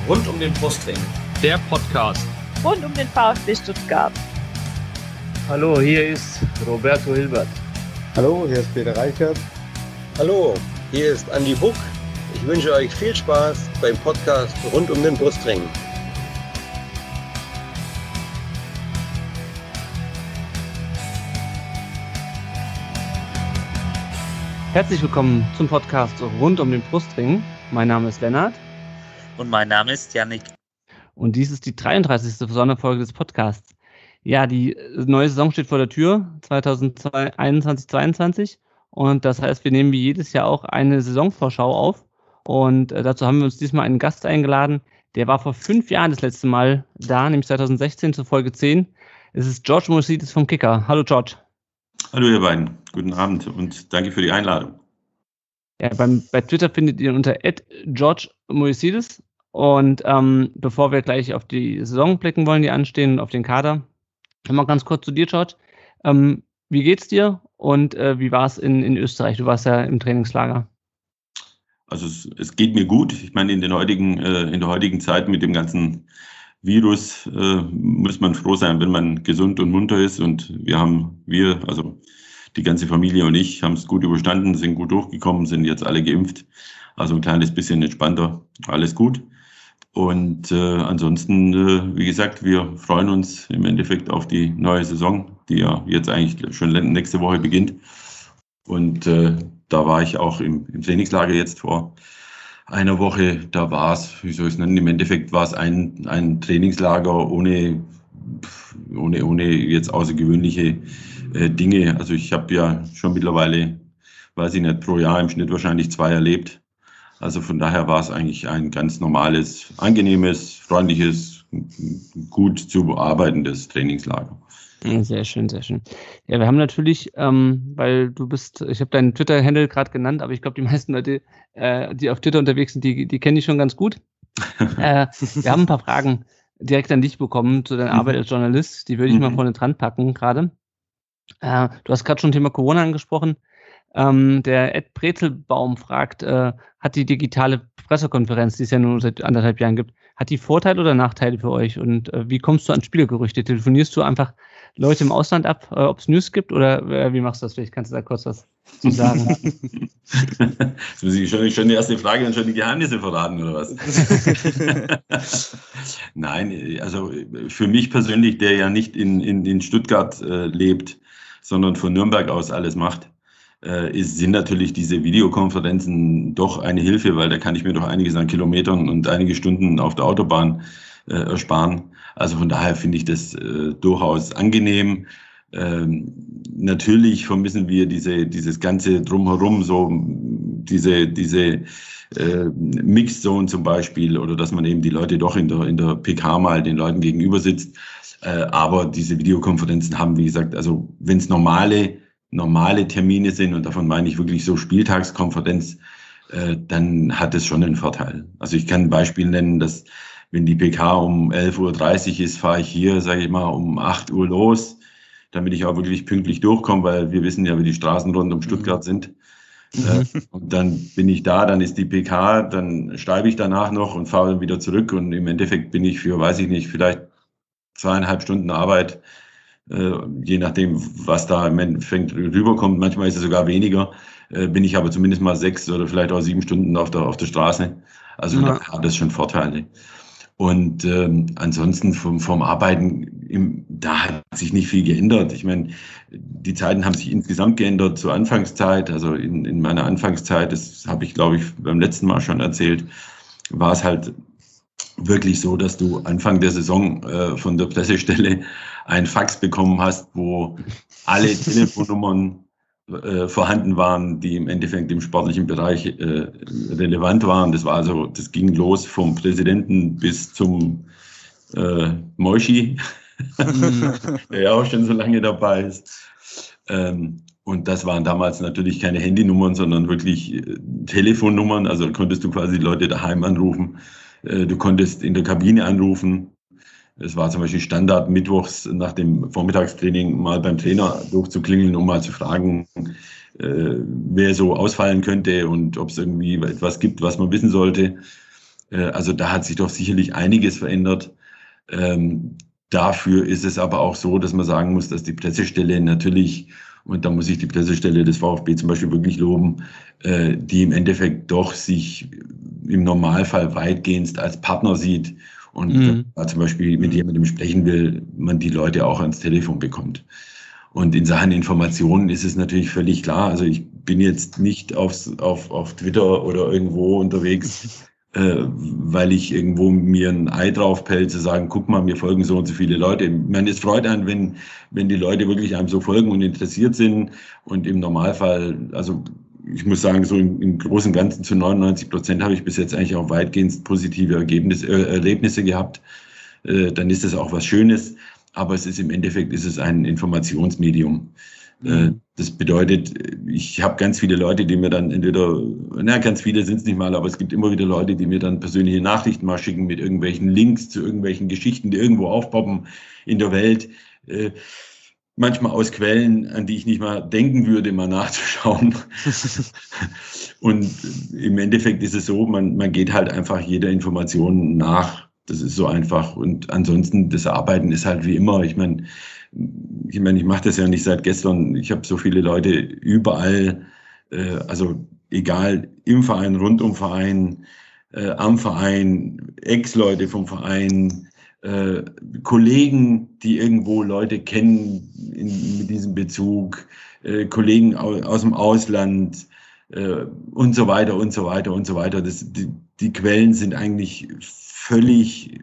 Rund um den Brustring. Der Podcast. Rund um den VfB Stuttgart. Hallo, hier ist Roberto Hilbert. Hallo, hier ist Peter Reichert. Hallo, hier ist Andi Buck. Ich wünsche euch viel Spaß beim Podcast Rund um den Brustring. Herzlich willkommen zum Podcast Rund um den Brustring. Mein Name ist Lennart. Und mein Name ist Yannick. Und dies ist die 33. Sonderfolge des Podcasts. Ja, die neue Saison steht vor der Tür, 2021-22. Und das heißt, wir nehmen wie jedes Jahr auch eine Saisonvorschau auf. Und dazu haben wir uns diesmal einen Gast eingeladen. Der war vor 5 Jahren das letzte Mal da, nämlich 2016 zur Folge 10. Es ist George Moisidis vom Kicker. Hallo George. Hallo ihr beiden, guten Abend und danke für die Einladung. Ja, bei Twitter findet ihr unter @GeorgeMoisidis. Und bevor wir gleich auf die Saison blicken wollen, die anstehen, und auf den Kader, mal ganz kurz zu dir, George. Wie geht's dir und wie war es in Österreich? Du warst ja im Trainingslager. Also es geht mir gut. Ich meine, in der heutigen Zeit mit dem ganzen Virus muss man froh sein, wenn man gesund und munter ist. Und also die ganze Familie und ich, haben es gut überstanden, sind gut durchgekommen, sind jetzt alle geimpft. Also ein kleines bisschen entspannter, alles gut. Und ansonsten, wie gesagt, wir freuen uns im Endeffekt auf die neue Saison, die ja jetzt eigentlich schon nächste Woche beginnt. Und da war ich auch im Trainingslager jetzt vor einer Woche. Da war es, wie soll ich es nennen, im Endeffekt war es ein Trainingslager ohne jetzt außergewöhnliche Dinge. Also ich habe ja schon mittlerweile, weiß ich nicht, pro Jahr im Schnitt wahrscheinlich 2 erlebt. Also von daher war es eigentlich ein ganz normales, angenehmes, freundliches, gut zu bearbeitendes Trainingslager. Sehr schön, sehr schön. Ja, wir haben natürlich, weil ich habe deinen Twitter-Handle gerade genannt, aber ich glaube, die meisten Leute, die auf Twitter unterwegs sind, die kenne ich schon ganz gut. Wir haben ein paar Fragen direkt an dich bekommen zu deiner Arbeit als Journalist. Die würde ich mal vorne dran packen gerade. Du hast gerade schon Thema Corona angesprochen. Der Ed Brezelbaum fragt, hat die digitale Pressekonferenz, die es ja nun seit 1,5 Jahren gibt, hat die Vorteile oder Nachteile für euch? Und wie kommst du an Spielergerüchte? Telefonierst du einfach Leute im Ausland ab, ob es News gibt, oder wie machst du das? Vielleicht kannst du da kurz was zu sagen. Jetzt muss ich schon die erste Frage und schon die Geheimnisse verraten, oder was? Nein, also für mich persönlich, der ja nicht in Stuttgart lebt, sondern von Nürnberg aus alles macht, sind natürlich diese Videokonferenzen doch eine Hilfe, weil da kann ich mir doch einiges an Kilometern und einige Stunden auf der Autobahn ersparen. Also von daher finde ich das durchaus angenehm. Natürlich vermissen wir dieses ganze Drumherum, so diese Mixzone zum Beispiel, oder dass man eben die Leute doch in der PK mal den Leuten gegenüber sitzt. Aber diese Videokonferenzen haben, wie gesagt, also wenn es normale Termine sind, und davon meine ich wirklich so Spieltagskonferenz, dann hat es schon einen Vorteil. Also ich kann ein Beispiel nennen, dass wenn die PK um 11:30 Uhr ist, fahre ich hier, sage ich mal, um 8 Uhr los, damit ich auch wirklich pünktlich durchkomme, weil wir wissen ja, wie die Straßen rund um Stuttgart sind. Und dann bin ich da, dann ist die PK, dann schreibe ich danach noch und fahre dann wieder zurück, und im Endeffekt bin ich für, weiß ich nicht, vielleicht 2,5 Stunden Arbeit, je nachdem, was da im Endeffekt rüberkommt, manchmal ist es sogar weniger, bin ich aber zumindest mal 6 oder vielleicht auch 7 Stunden auf der Straße. Also da hat das schon Vorteile. Und ansonsten vom Arbeiten, da hat sich nicht viel geändert. Ich meine, die Zeiten haben sich insgesamt geändert zur Anfangszeit. Also in meiner Anfangszeit, das habe ich, glaube ich, beim letzten Mal schon erzählt, war es halt wirklich so, dass du Anfang der Saison von der Pressestelle ein Fax bekommen hast, wo alle Telefonnummern vorhanden waren, die im Endeffekt im sportlichen Bereich relevant waren. Das ging los vom Präsidenten bis zum Moischi, der ja auch schon so lange dabei ist. Und das waren damals natürlich keine Handynummern, sondern wirklich Telefonnummern. Also konntest du quasi Leute daheim anrufen. Du konntest in der Kabine anrufen. Es war zum Beispiel Standard, mittwochs nach dem Vormittagstraining mal beim Trainer durchzuklingeln, um mal zu fragen, wer so ausfallen könnte und ob es irgendwie etwas gibt, was man wissen sollte. Also da hat sich doch sicherlich einiges verändert. Dafür ist es aber auch so, dass man sagen muss, dass die Pressestelle natürlich, und da muss ich die Pressestelle des VfB zum Beispiel wirklich loben, die im Endeffekt doch sich im Normalfall weitgehend als Partner sieht und wenn man zum Beispiel mit jemandem sprechen will, man die Leute auch ans Telefon bekommt. Und in Sachen Informationen ist es natürlich völlig klar. Also ich bin jetzt nicht auf Twitter oder irgendwo unterwegs, weil ich irgendwo mir ein Ei draufpelle, zu sagen, guck mal, mir folgen so und so viele Leute. Ich meine, es freut einen, wenn die Leute wirklich einem so folgen und interessiert sind. Und im Normalfall, also ich muss sagen, so im Großen und Ganzen zu 99% habe ich bis jetzt eigentlich auch weitgehend positive Erlebnisse gehabt. Dann ist das auch was Schönes. Aber es ist im Endeffekt ein Informationsmedium. Das bedeutet, ich habe ganz viele Leute, die mir dann ganz viele sind es nicht mal, aber es gibt immer wieder Leute, die mir dann persönliche Nachrichten mal schicken mit irgendwelchen Links zu irgendwelchen Geschichten, die irgendwo aufpoppen in der Welt. Manchmal aus Quellen, an die ich nicht mal denken würde, mal nachzuschauen. Und im Endeffekt ist es so, man geht halt einfach jeder Information nach. Das ist so einfach. Und ansonsten, das Arbeiten ist halt wie immer. Ich meine, ich mache das ja nicht seit gestern. Ich habe so viele Leute überall, also egal, im Verein, rund um Verein, am Verein, Ex-Leute vom Verein, Kollegen, die irgendwo Leute kennen mit diesem Bezug, Kollegen aus dem Ausland und so weiter und so weiter und so weiter. Die Quellen sind eigentlich völlig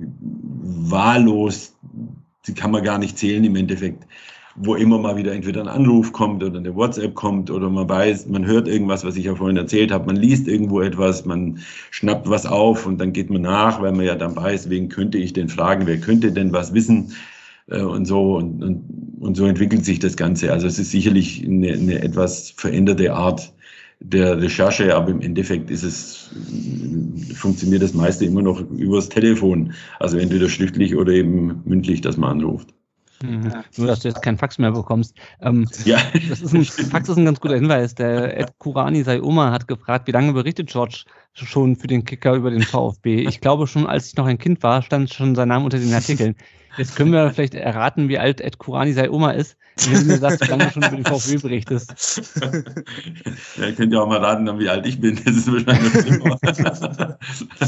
wahllos, die kann man gar nicht zählen im Endeffekt, wo immer mal wieder entweder ein Anruf kommt oder eine WhatsApp kommt oder man weiß, man hört irgendwas, was ich ja vorhin erzählt habe, man liest irgendwo etwas, man schnappt was auf und dann geht man nach, weil man ja dann weiß, wen könnte ich denn fragen, wer könnte denn was wissen und so und so entwickelt sich das Ganze. Also es ist sicherlich eine etwas veränderte Art der Recherche, aber im Endeffekt funktioniert das meiste immer noch übers Telefon. Also entweder schriftlich oder eben mündlich, dass man anruft. Nur, dass du jetzt keinen Fax mehr bekommst. Ja. Fax ist ein ganz guter Hinweis. Der Ed Kurani Sayoma hat gefragt, wie lange berichtet George schon für den Kicker über den VfB? Ich glaube schon, als ich noch ein Kind war, stand schon sein Name unter den Artikeln. Jetzt können wir vielleicht erraten, wie alt Ed Kurani Sayoma ist, wenn du mir sagst, wie lange du schon über den VfB berichtest. Ja, ihr könnt ja auch mal raten, wie alt ich bin. Das ist wahrscheinlich noch schlimmer.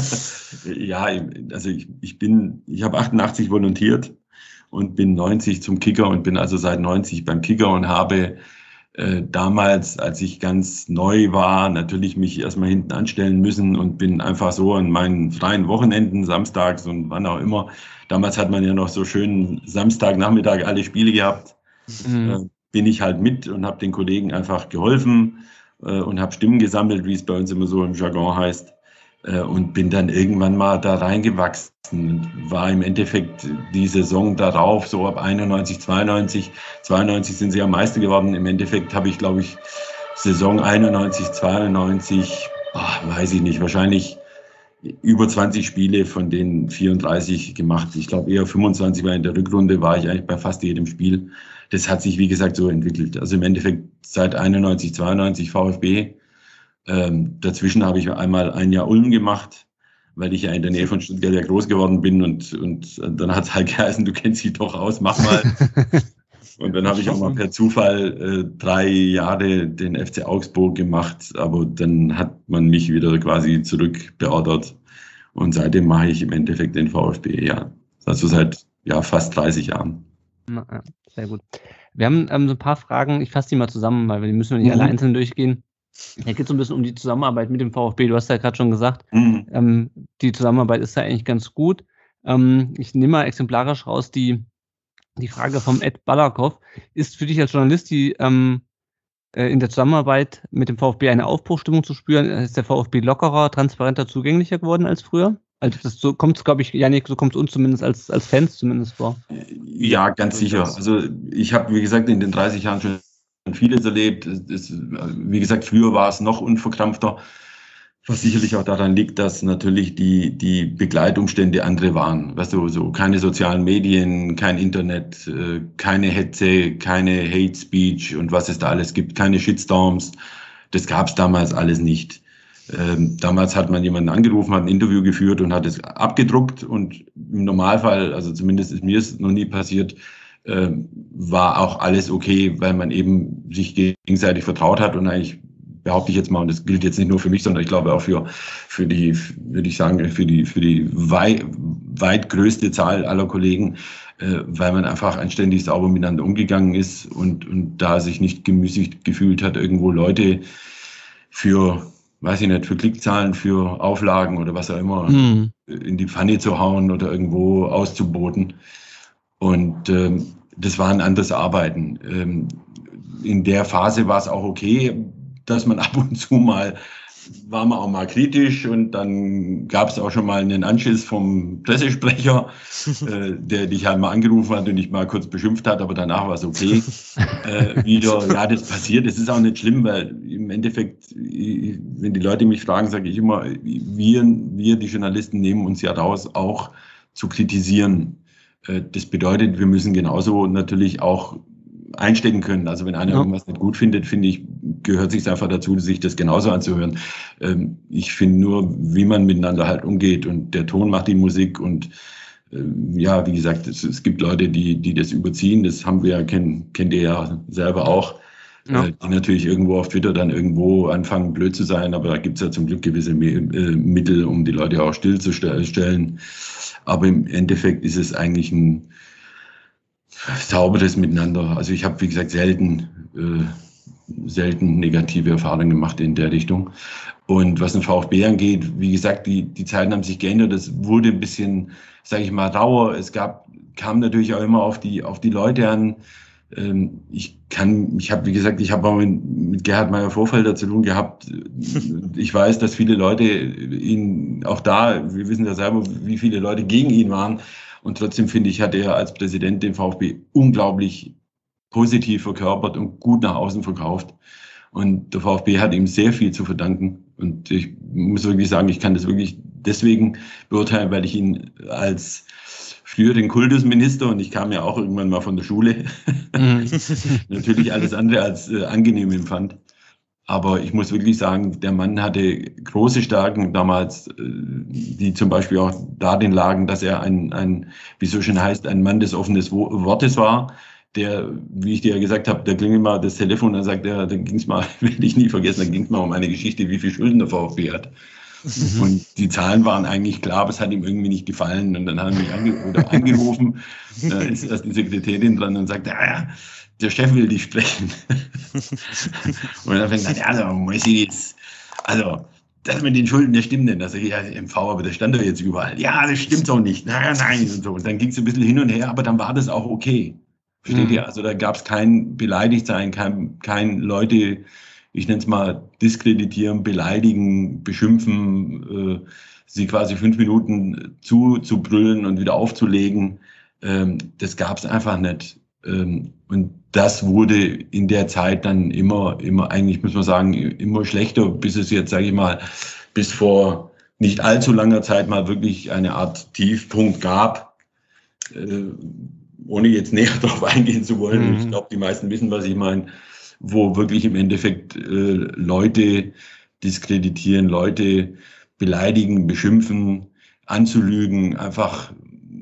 Ja, also ich habe 88 volontiert und bin 90 zum Kicker und bin also seit 90 beim Kicker und habe damals, als ich ganz neu war, natürlich mich erstmal hinten anstellen müssen und bin einfach so an meinen freien Wochenenden, samstags und wann auch immer. Damals hat man ja noch so schön Samstagnachmittag alle Spiele gehabt. Bin ich halt mit und habe den Kollegen einfach geholfen und habe Stimmen gesammelt, wie es bei uns immer so im Jargon heißt. Und bin dann irgendwann mal da reingewachsen. War im Endeffekt die Saison darauf, so ab 91, 92 sind sie am Meister geworden. Im Endeffekt habe ich, glaube ich, Saison 91, 92, weiß ich nicht, wahrscheinlich über 20 Spiele von den 34 gemacht. Ich glaube eher 25, weil in der Rückrunde war ich eigentlich bei fast jedem Spiel. Das hat sich, wie gesagt, so entwickelt. Also im Endeffekt seit 91, 92 VfB. Dazwischen habe ich einmal ein Jahr Ulm gemacht, weil ich ja in der Nähe von Stuttgart ja groß geworden bin und dann hat es halt geheißen, du kennst dich doch aus, mach mal. Und dann habe ich auch mal per Zufall 3 Jahre den FC Augsburg gemacht, aber dann hat man mich wieder quasi zurückbeordert und seitdem mache ich im Endeffekt den VfB, ja. Also seit fast 30 Jahren. Ja, sehr gut. Wir haben so ein paar Fragen, ich fasse die mal zusammen, weil die müssen wir nicht alle einzeln durchgehen. Hier geht es so ein bisschen um die Zusammenarbeit mit dem VfB. Du hast ja gerade schon gesagt, die Zusammenarbeit ist ja eigentlich ganz gut. Ich nehme mal exemplarisch raus die Frage vom Ed Balakov. Ist für dich als Journalist in der Zusammenarbeit mit dem VfB eine Aufbruchstimmung zu spüren? Ist der VfB lockerer, transparenter, zugänglicher geworden als früher? Also so kommt es, glaube ich, Yannick, so kommt es uns zumindest als Fans zumindest vor. Ja, ganz sicher. Also ich habe, wie gesagt, in den 30 Jahren schon vieles erlebt. Wie gesagt, früher war es noch unverkrampfter, was sicherlich auch daran liegt, dass natürlich die Begleitumstände andere waren. Weißt du, so keine sozialen Medien, kein Internet, keine Hetze, keine Hate Speech und was es da alles gibt, keine Shitstorms. Das gab es damals alles nicht. Damals hat man jemanden angerufen, hat ein Interview geführt und hat es abgedruckt und im Normalfall, also zumindest ist mir es noch nie passiert, war auch alles okay, weil man eben sich gegenseitig vertraut hat und eigentlich behaupte ich jetzt mal, und das gilt jetzt nicht nur für mich, sondern ich glaube auch für die, würde ich sagen, für die weit größte Zahl aller Kollegen, weil man einfach anständig sauber miteinander umgegangen ist und da sich nicht gemüßigt gefühlt hat, irgendwo Leute für Klickzahlen, für Auflagen oder was auch immer in die Pfanne zu hauen oder irgendwo auszuboten. Und das war ein anderes Arbeiten. In der Phase war es auch okay, dass man ab und zu war man auch mal kritisch und dann gab es auch schon mal einen Anschiss vom Pressesprecher, der dich halt mal angerufen hat und dich mal kurz beschimpft hat, aber danach war es okay. Wieder, ja, das passiert, das ist auch nicht schlimm, weil im Endeffekt, wenn die Leute mich fragen, sage ich immer, wir die Journalisten nehmen uns ja raus, auch zu kritisieren. Das bedeutet, wir müssen genauso natürlich auch einstecken können. Also wenn einer irgendwas nicht gut findet, finde ich, gehört sich einfach dazu, sich das genauso anzuhören. Ich finde nur, wie man miteinander halt umgeht und der Ton macht die Musik und ja, wie gesagt, es gibt Leute, die das überziehen, das haben wir kennt ihr ja selber auch, die natürlich irgendwo auf Twitter dann irgendwo anfangen blöd zu sein, aber da gibt es ja zum Glück gewisse Mittel, um die Leute auch stillzustellen. Aber im Endeffekt ist es eigentlich ein sauberes Miteinander. Also ich habe, wie gesagt, selten negative Erfahrungen gemacht in der Richtung. Und was den VfB angeht, wie gesagt, die Zeiten haben sich geändert. Es wurde ein bisschen, sage ich mal, rauer. Kam natürlich auch immer auf die Leute an. Ich habe auch mit Gerhard Meyer-Vorfelder zu tun gehabt. Ich weiß, dass viele Leute wir wissen ja selber, wie viele Leute gegen ihn waren. Und trotzdem finde ich, hat er als Präsident den VfB unglaublich positiv verkörpert und gut nach außen verkauft. Und der VfB hat ihm sehr viel zu verdanken. Und ich muss wirklich sagen, ich kann das wirklich deswegen beurteilen, weil ich ihn als früheren Kultusminister, und ich kam ja auch irgendwann mal von der Schule, natürlich alles andere als angenehm empfand. Aber ich muss wirklich sagen, der Mann hatte große Stärken damals, die zum Beispiel auch darin lagen, dass er wie es so schön heißt, ein Mann des offenen Wortes war. Der, wie ich dir ja gesagt habe, da klingelt mal das Telefon, dann sagt er, da ging es mal, werde ich nie vergessen, da ging es mal um eine Geschichte, wie viel Schulden der VfB hat. Und die Zahlen waren eigentlich klar, aber es hat ihm irgendwie nicht gefallen. Und dann haben wir mich angerufen, da ist erst die Sekretärin dran und sagt, der Chef will dich sprechen. Und dann fängt er, das mit den Schulden, das stimmt nicht. Also ja, MV, aber das stand doch jetzt überall. Ja, das stimmt auch nicht. Nein. Und so. Und dann ging es ein bisschen hin und her, aber dann war das auch okay. Versteht ihr? Also da gab es kein Beleidigtsein, kein Leute, ich nenne es mal, diskreditieren, beleidigen, beschimpfen, sie quasi 5 Minuten zu brüllen und wieder aufzulegen. Das gab es einfach nicht. Und das wurde in der Zeit dann immer, eigentlich muss man sagen, immer schlechter, bis es jetzt, sage ich mal, bis vor nicht allzu langer Zeit mal wirklich eine Art Tiefpunkt gab, ohne jetzt näher darauf eingehen zu wollen. Ich glaube, die meisten wissen, was ich meine, wo wirklich im Endeffekt Leute diskreditieren, Leute beleidigen, beschimpfen, anzulügen, einfach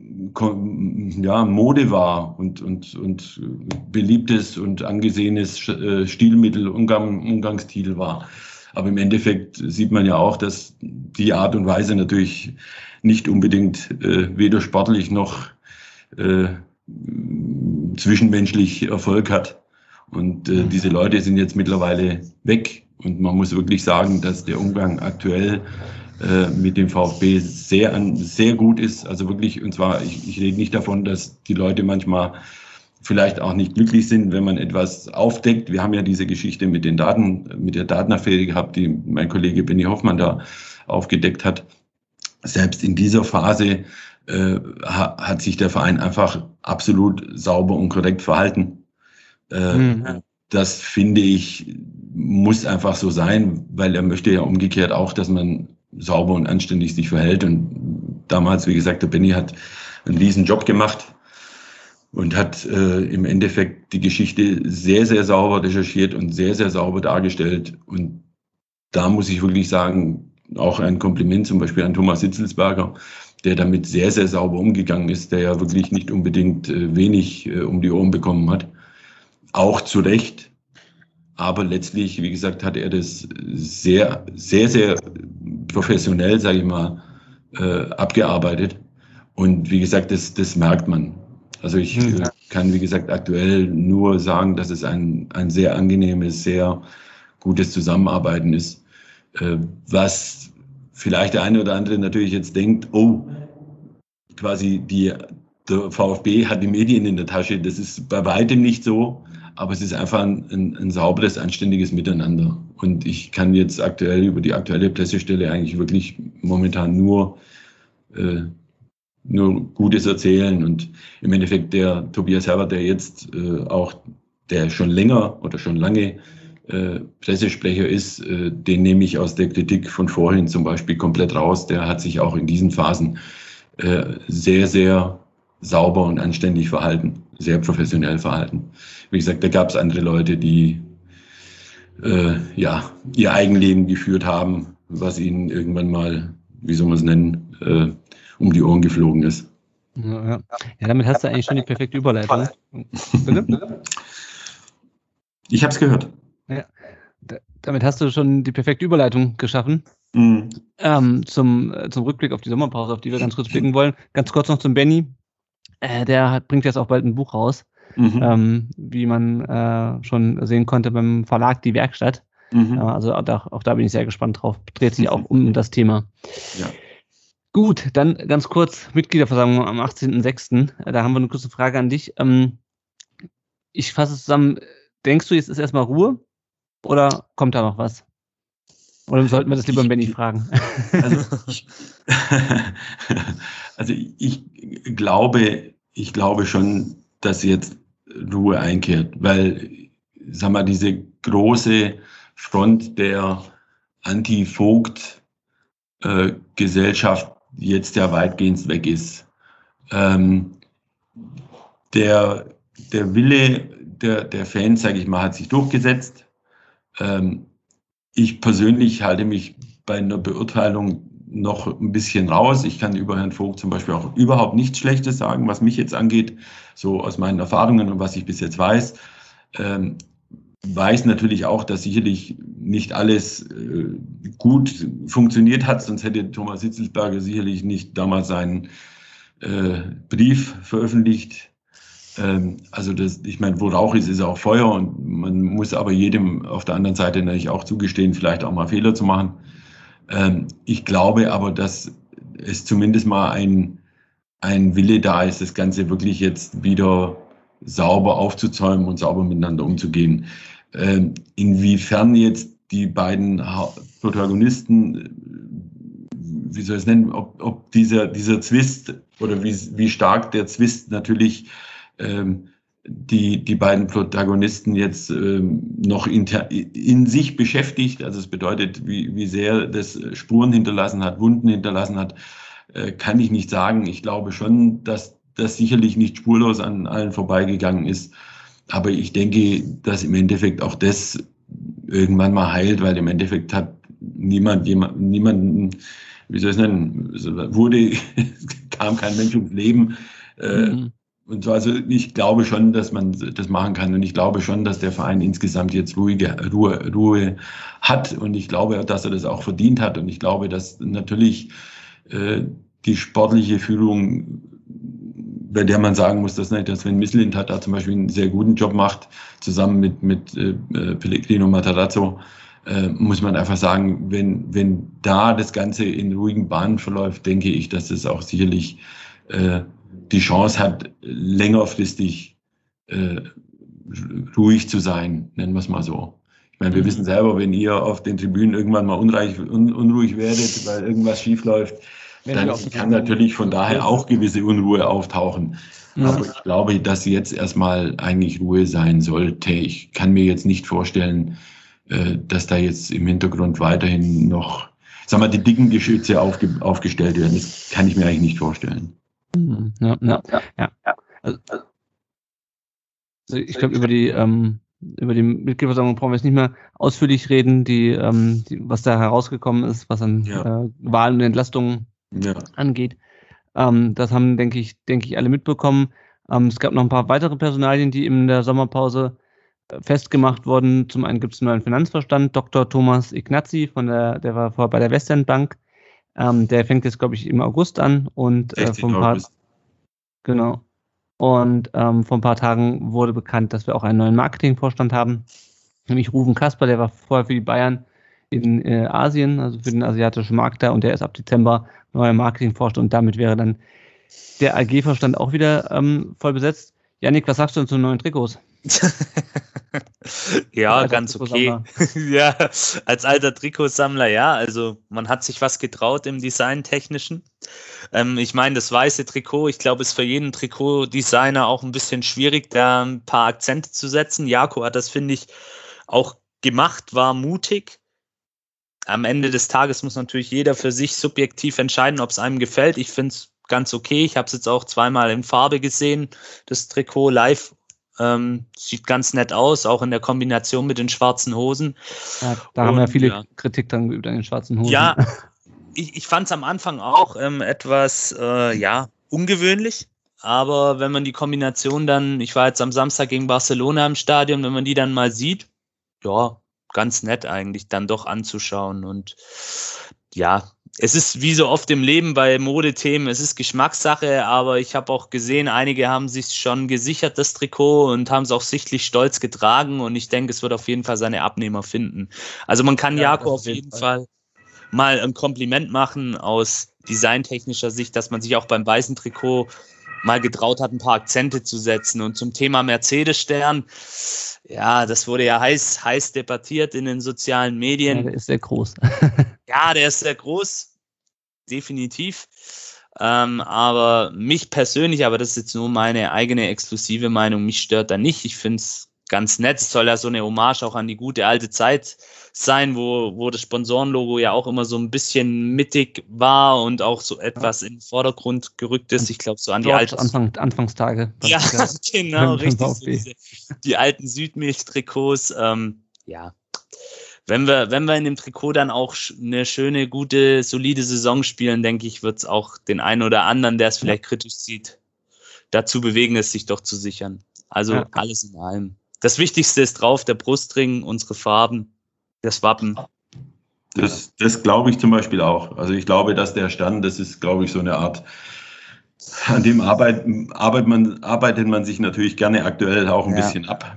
Mode war und beliebtes und angesehenes Stilmittel, Umgangsstil war. Aber im Endeffekt sieht man ja auch, dass die Art und Weise natürlich nicht unbedingt weder sportlich noch zwischenmenschlich Erfolg hat. Und diese Leute sind jetzt mittlerweile weg. Und man muss wirklich sagen, dass der Umgang aktuell mit dem VfB sehr gut ist. Also wirklich, und zwar, ich rede nicht davon, dass die Leute manchmal vielleicht auch nicht glücklich sind, wenn man etwas aufdeckt. Wir haben ja diese Geschichte mit der Datenaffäre gehabt, die mein Kollege Benny Hoffmann da aufgedeckt hat. Selbst in dieser Phase hat sich der Verein einfach absolut sauber und korrekt verhalten. Das, finde ich, muss einfach so sein, weil er möchte ja umgekehrt auch, dass man sauber und anständig sich verhält. Und damals, wie gesagt, der Benny hat einen riesen Job gemacht und hat im Endeffekt die Geschichte sehr, sehr sauber recherchiert und sehr, sehr sauber dargestellt. Und da muss ich wirklich sagen, auch ein Kompliment zum Beispiel an Thomas Hitzelsberger, der damit sehr, sehr sauber umgegangen ist, der ja wirklich nicht unbedingt wenig um die Ohren bekommen hat. Auch zu Recht. Aber letztlich, wie gesagt, hat er das sehr, sehr, sehr professionell, sage ich mal, abgearbeitet. Und wie gesagt, das merkt man. Also ich kann, wie gesagt, aktuell nur sagen, dass es ein sehr angenehmes, sehr gutes Zusammenarbeiten ist. Was vielleicht der eine oder andere natürlich jetzt denkt, quasi der VfB hat die Medien in der Tasche. Das ist bei weitem nicht so, aber es ist einfach ein sauberes, anständiges Miteinander. Und ich kann jetzt aktuell über die aktuelle Pressestelle eigentlich wirklich momentan nur Gutes erzählen. Und im Endeffekt der Tobias Herbert, der jetzt der schon lange Pressesprecher ist, den nehme ich aus der Kritik von vorhin zum Beispiel komplett raus. Der hat sich auch in diesen Phasen sehr, sehr sauber und anständig verhalten, sehr professionell verhalten. Wie gesagt, da gab es andere Leute, die ihr Eigenleben geführt haben, was ihnen irgendwann mal, wie soll man es nennen, um die Ohren geflogen ist. Ja, damit hast du eigentlich schon die perfekte Überleitung. Bitte? Ich habe es gehört. Ja, damit hast du schon die perfekte Überleitung geschaffen zum Rückblick auf die Sommerpause, auf die wir ganz kurz blicken wollen. Ganz kurz noch zum Benny. Der bringt jetzt auch bald ein Buch raus, wie man schon sehen konnte beim Verlag Die Werkstatt. Also auch da bin ich sehr gespannt drauf. Dreht sich auch um das Thema. Ja. Gut, dann ganz kurz Mitgliederversammlung am 18.06. Da haben wir eine kurze Frage an dich. Ich fasse es zusammen. Denkst du, jetzt ist erstmal Ruhe oder kommt da noch was? Oder sollten wir das lieber Benny fragen? Also ich glaube schon, dass jetzt Ruhe einkehrt, weil, sag mal, diese große Front der Anti-Vogt-Gesellschaft jetzt ja weitgehend weg ist. Der Wille der Fans, sage ich mal, hat sich durchgesetzt. Ich persönlich halte mich bei einer Beurteilung noch ein bisschen raus. Ich kann über Herrn Vogt zum Beispiel auch überhaupt nichts Schlechtes sagen, was mich jetzt angeht, so aus meinen Erfahrungen und was ich bis jetzt weiß. Weiß natürlich auch, dass sicherlich nicht alles gut funktioniert hat, sonst hätte Thomas Hitzelsberger sicherlich nicht damals seinen Brief veröffentlicht. Also ich meine, wo Rauch ist, ist auch Feuer, und man muss aber jedem auf der anderen Seite natürlich auch zugestehen, vielleicht auch mal Fehler zu machen. Ich glaube aber, dass es zumindest mal ein Wille da ist, das Ganze wirklich jetzt wieder sauber aufzuzäumen und sauber miteinander umzugehen. Inwiefern jetzt die beiden Protagonisten, wie soll ich es nennen, ob dieser Zwist oder wie stark der Zwist natürlich die beiden Protagonisten jetzt noch in sich beschäftigt. Also es bedeutet, wie sehr das Spuren hinterlassen hat, Wunden hinterlassen hat, kann ich nicht sagen. Ich glaube schon, dass das sicherlich nicht spurlos an allen vorbeigegangen ist. Aber ich denke, dass im Endeffekt auch das irgendwann mal heilt, weil im Endeffekt hat niemanden, wie soll ich es nennen, kam kein Mensch ums Leben. Und so, also ich glaube schon, dass man das machen kann, und ich glaube schon, dass der Verein insgesamt jetzt Ruhe hat, und ich glaube, dass er das auch verdient hat, und ich glaube, dass natürlich die sportliche Führung, bei der man sagen muss, dass Sven Mislintat da zum Beispiel einen sehr guten Job macht, zusammen mit Pellegrino Matarazzo, muss man einfach sagen, wenn da das Ganze in ruhigen Bahnen verläuft, denke ich, dass es auch sicherlich die Chance hat, längerfristig ruhig zu sein, nennen wir es mal so. Ich meine, wir wissen selber, wenn ihr auf den Tribünen irgendwann mal unruhig werdet, weil irgendwas schief läuft, dann kann natürlich von daher auch gewisse Unruhe auftauchen. Ja. Aber ich glaube, dass jetzt erstmal eigentlich Ruhe sein sollte. Ich kann mir jetzt nicht vorstellen, dass da jetzt im Hintergrund weiterhin noch, sagen wir, die dicken Geschütze aufgestellt werden. Das kann ich mir eigentlich nicht vorstellen. Ja. Also ich glaube, über die Über die Mitgliederversammlung brauchen wir jetzt nicht mehr ausführlich reden, was da herausgekommen ist, was an Wahlen und Entlastungen angeht. Das haben, denke ich, alle mitbekommen. Es gab noch ein paar weitere Personalien, die in der Sommerpause festgemacht wurden. Zum einen gibt es einen neuen Finanzvorstand, Dr. Thomas Ignazi, der war vorher bei der Westendbank. Der fängt jetzt, glaube ich, im August an und vor ein paar Tagen wurde bekannt, dass wir auch einen neuen Marketingvorstand haben, nämlich Ruven Kasper, der war vorher für die Bayern in Asien, also für den asiatischen Markt da, und der ist ab Dezember neuer Marketingvorstand und damit wäre dann der AG-Vorstand auch wieder voll besetzt. Yannick, was sagst du denn zu den neuen Trikots? Ja, ganz okay. Ja, als alter Trikotsammler, ja, also man hat sich was getraut im Design-Technischen. Ich meine, das weiße Trikot, ich glaube, ist für jeden Trikotdesigner auch ein bisschen schwierig, da ein paar Akzente zu setzen. Jako hat das, finde ich, auch gemacht, war mutig. Am Ende des Tages muss natürlich jeder für sich subjektiv entscheiden, ob es einem gefällt. Ich finde es ganz okay. Ich habe es jetzt auch zweimal in Farbe gesehen, das Trikot live. Sieht ganz nett aus, auch in der Kombination mit den schwarzen Hosen. Ja, da haben wir viele Kritik dann geübt an den schwarzen Hosen. Ja, ich fand es am Anfang auch etwas ungewöhnlich, aber wenn man die Kombination dann, ich war jetzt am Samstag gegen Barcelona im Stadion, wenn man die dann mal sieht, ja, ganz nett eigentlich dann doch anzuschauen. Und ja, es ist wie so oft im Leben bei Modethemen, es ist Geschmackssache, aber ich habe auch gesehen, einige haben sich schon gesichert, das Trikot, und haben es auch sichtlich stolz getragen, und ich denke, es wird auf jeden Fall seine Abnehmer finden. Also man kann Jako auf jeden Fall mal ein Kompliment machen aus designtechnischer Sicht, dass man sich auch beim weißen Trikot mal getraut hat, ein paar Akzente zu setzen. Und zum Thema Mercedes-Stern, ja, das wurde ja heiß debattiert in den sozialen Medien. Ja, der ist sehr groß. Ja, der ist sehr groß, definitiv. Aber mich persönlich, aber das ist jetzt nur meine eigene exklusive Meinung, mich stört da nicht. Ich finde es ganz nett. Es soll ja so eine Hommage auch an die gute alte Zeit sein, wo das Sponsorenlogo ja auch immer so ein bisschen mittig war und auch so etwas in den Vordergrund gerückt ist. Ich glaube, so an die Anfangstage. Ja, genau, richtig. So die alten Südmilch-Trikots. Ja. Wenn wir in dem Trikot dann auch eine schöne, gute, solide Saison spielen, denke ich, wird es auch den einen oder anderen, der es vielleicht kritisch sieht, dazu bewegen, es sich doch zu sichern. Also alles in allem. Das Wichtigste ist drauf, der Brustring, unsere Farben, das Wappen. Das glaube ich zum Beispiel auch. Also ich glaube, dass der Stern, das ist, glaube ich, so eine Art, an dem arbeitet man sich natürlich gerne aktuell auch ein bisschen ab.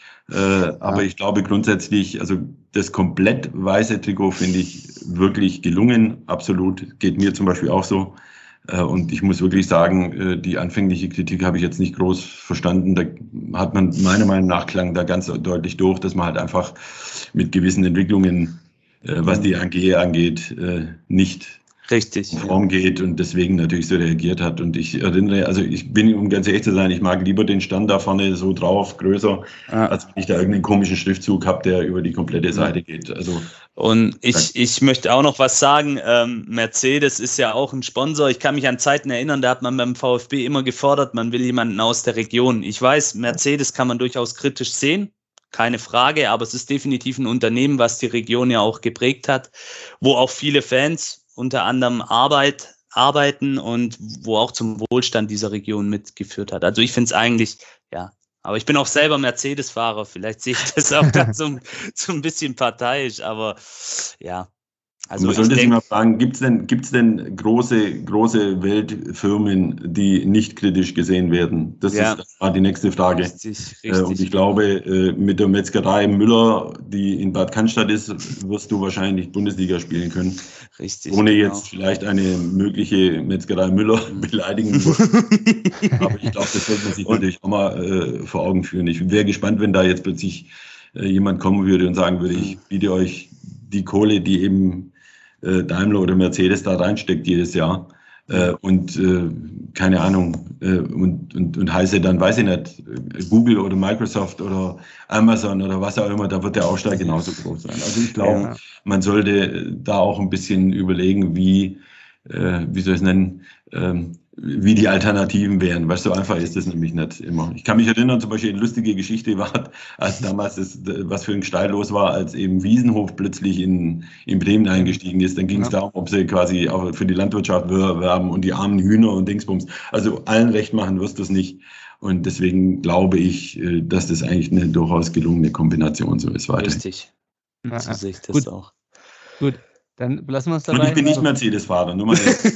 Aber ich glaube grundsätzlich, also das komplett weiße Trikot finde ich wirklich gelungen, absolut, geht mir zum Beispiel auch so. Und ich muss wirklich sagen, die anfängliche Kritik habe ich jetzt nicht groß verstanden. Da hat man meiner Meinung nach klang da ganz deutlich durch, dass man halt einfach mit gewissen Entwicklungen, was die AG angeht, nicht richtig Form geht und deswegen natürlich so reagiert hat. Und ich erinnere, also ich bin, um ganz ehrlich zu sein, ich mag lieber den Stern da vorne so drauf, größer, als wenn ich da irgendeinen komischen Schriftzug habe, der über die komplette Seite geht. Also, und ich möchte auch noch was sagen. Mercedes ist ja auch ein Sponsor. Ich kann mich an Zeiten erinnern, da hat man beim VfB immer gefordert, man will jemanden aus der Region. Ich weiß, Mercedes kann man durchaus kritisch sehen. Keine Frage, aber es ist definitiv ein Unternehmen, was die Region ja auch geprägt hat, wo auch viele Fans unter anderem arbeiten und wo auch zum Wohlstand dieser Region mitgeführt hat. Also ich finde es eigentlich, ja, aber ich bin auch selber Mercedes-Fahrer, vielleicht sehe ich das auch dann so ein bisschen parteiisch, aber ja. Also man sollte sich mal fragen, gibt's denn große Weltfirmen, die nicht kritisch gesehen werden? Das ist die nächste Frage. Richtig. Und ich glaube, mit der Metzgerei Müller, die in Bad Cannstatt ist, wirst du wahrscheinlich Bundesliga spielen können. Richtig. Ohne jetzt vielleicht eine mögliche Metzgerei Müller beleidigen muss. Aber ich glaube, das sollte man sich natürlich auch mal vor Augen führen. Ich wäre gespannt, wenn da jetzt plötzlich jemand kommen würde und sagen würde, ich biete euch die Kohle, die eben Daimler oder Mercedes da reinsteckt jedes Jahr und keine Ahnung und heiße dann, weiß ich nicht, Google oder Microsoft oder Amazon oder was auch immer, da wird der Aufschlag genauso groß sein. Also ich glaube, man sollte da auch ein bisschen überlegen, wie soll ich es nennen, wie die Alternativen wären. Weißt du, so einfach ist das nämlich nicht immer. Ich kann mich erinnern, zum Beispiel eine lustige Geschichte war, als damals was für ein Gestalt los war, als eben Wiesenhof plötzlich in Bremen eingestiegen ist. Dann ging es darum, ob sie quasi auch für die Landwirtschaft werben und die armen Hühner und Dingsbums. Also allen recht machen wirst du es nicht. Und deswegen glaube ich, dass das eigentlich eine durchaus gelungene Kombination so ist. Weiterhin. Richtig. So sehe ich das auch. Gut. Dann belassen wir es dabei. Und ich bin nicht Mercedes-Fahrer, nur mal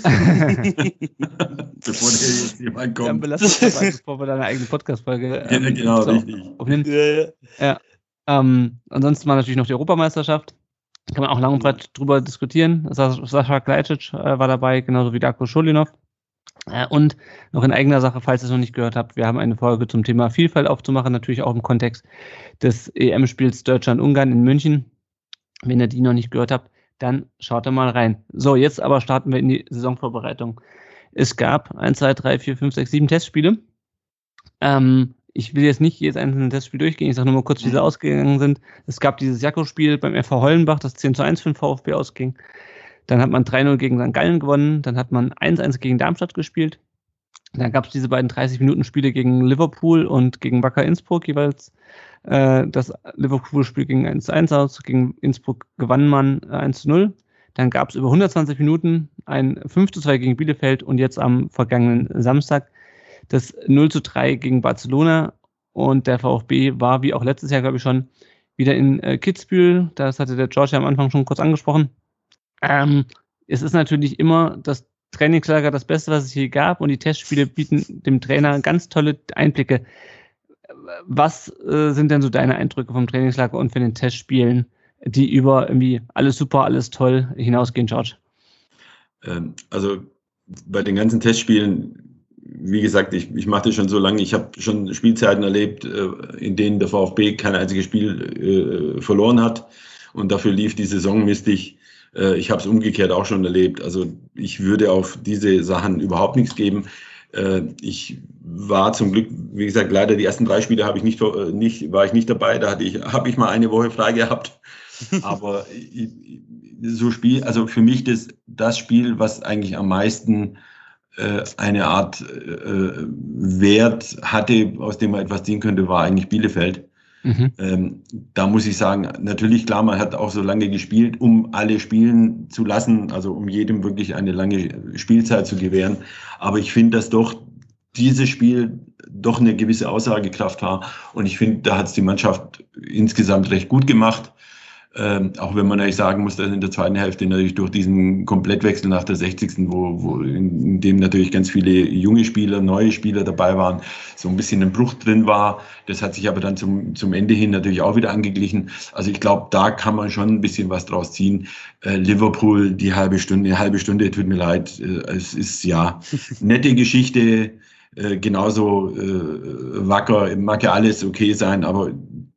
bevor der jetzt jemand kommt. Dann belassen wir es dabei, bevor wir deine eigene Podcast-Folge genau, richtig. aufnehmen. Ja. Ansonsten war natürlich noch die Europameisterschaft. Kann man auch lang und breit drüber diskutieren. Sascha Kalajdzic war dabei, genauso wie Darko Schulinov. Und noch in eigener Sache, falls ihr es noch nicht gehört habt, wir haben eine Folge zum Thema Vielfalt aufzumachen, natürlich auch im Kontext des EM-Spiels Deutschland-Ungarn in München. Wenn ihr die noch nicht gehört habt, dann schaut da mal rein. So, jetzt aber starten wir in die Saisonvorbereitung. Es gab 1, 2, 3, 4, 5, 6, 7 Testspiele. Ich will jetzt nicht jedes einzelne Testspiel durchgehen. Ich sage nur mal kurz, wie sie ausgegangen sind. Es gab dieses Jakko-Spiel beim FV Hollenbach, das 10:1 für den VfB ausging. Dann hat man 3:0 gegen St. Gallen gewonnen. Dann hat man 1:1 gegen Darmstadt gespielt. Dann gab es diese beiden 30-Minuten-Spiele gegen Liverpool und gegen Wacker Innsbruck jeweils. Das Liverpool-Spiel ging 1:1 aus, gegen Innsbruck gewann man 1:0. Dann gab es über 120 Minuten ein 5:2 gegen Bielefeld und jetzt am vergangenen Samstag das 0:3 gegen Barcelona. Und der VfB war, wie auch letztes Jahr, glaube ich, schon wieder in Kitzbühel. Das hatte der George ja am Anfang schon kurz angesprochen. Es ist natürlich immer das Trainingslager das Beste, was es hier gab, und die Testspiele bieten dem Trainer ganz tolle Einblicke. Was sind denn so deine Eindrücke vom Trainingslager und von den Testspielen, die über irgendwie alles super, alles toll hinausgehen, George? Also bei den ganzen Testspielen, wie gesagt, ich mache das schon so lange, ich habe schon Spielzeiten erlebt, in denen der VfB kein einziges Spiel verloren hat, und dafür lief die Saison mistig. Ich habe es umgekehrt auch schon erlebt. Also ich würde auf diese Sachen überhaupt nichts geben. Ich war zum Glück, wie gesagt, leider die ersten 3 Spiele war ich nicht dabei. Da habe ich mal eine Woche frei gehabt. Aber so also für mich das Spiel, was eigentlich am meisten eine Art Wert hatte, aus dem man etwas ziehen könnte, war eigentlich Bielefeld. Da muss ich sagen, natürlich, klar, man hat auch so lange gespielt, um alle spielen zu lassen, also um jedem wirklich eine lange Spielzeit zu gewähren. Aber ich finde, dass doch dieses Spiel doch eine gewisse Aussagekraft war. Und ich finde, da hat es die Mannschaft insgesamt recht gut gemacht. Auch wenn man natürlich sagen muss, dass in der zweiten Hälfte natürlich durch diesen Komplettwechsel nach der 60. wo in dem natürlich ganz viele junge Spieler, neue Spieler dabei waren, so ein bisschen ein Bruch drin war. Das hat sich aber dann zum Ende hin natürlich auch wieder angeglichen. Also ich glaube, da kann man schon ein bisschen was draus ziehen. Liverpool, die halbe Stunde, tut mir leid. Es ist ja nette Geschichte, genauso Wacker, mag ja alles okay sein, aber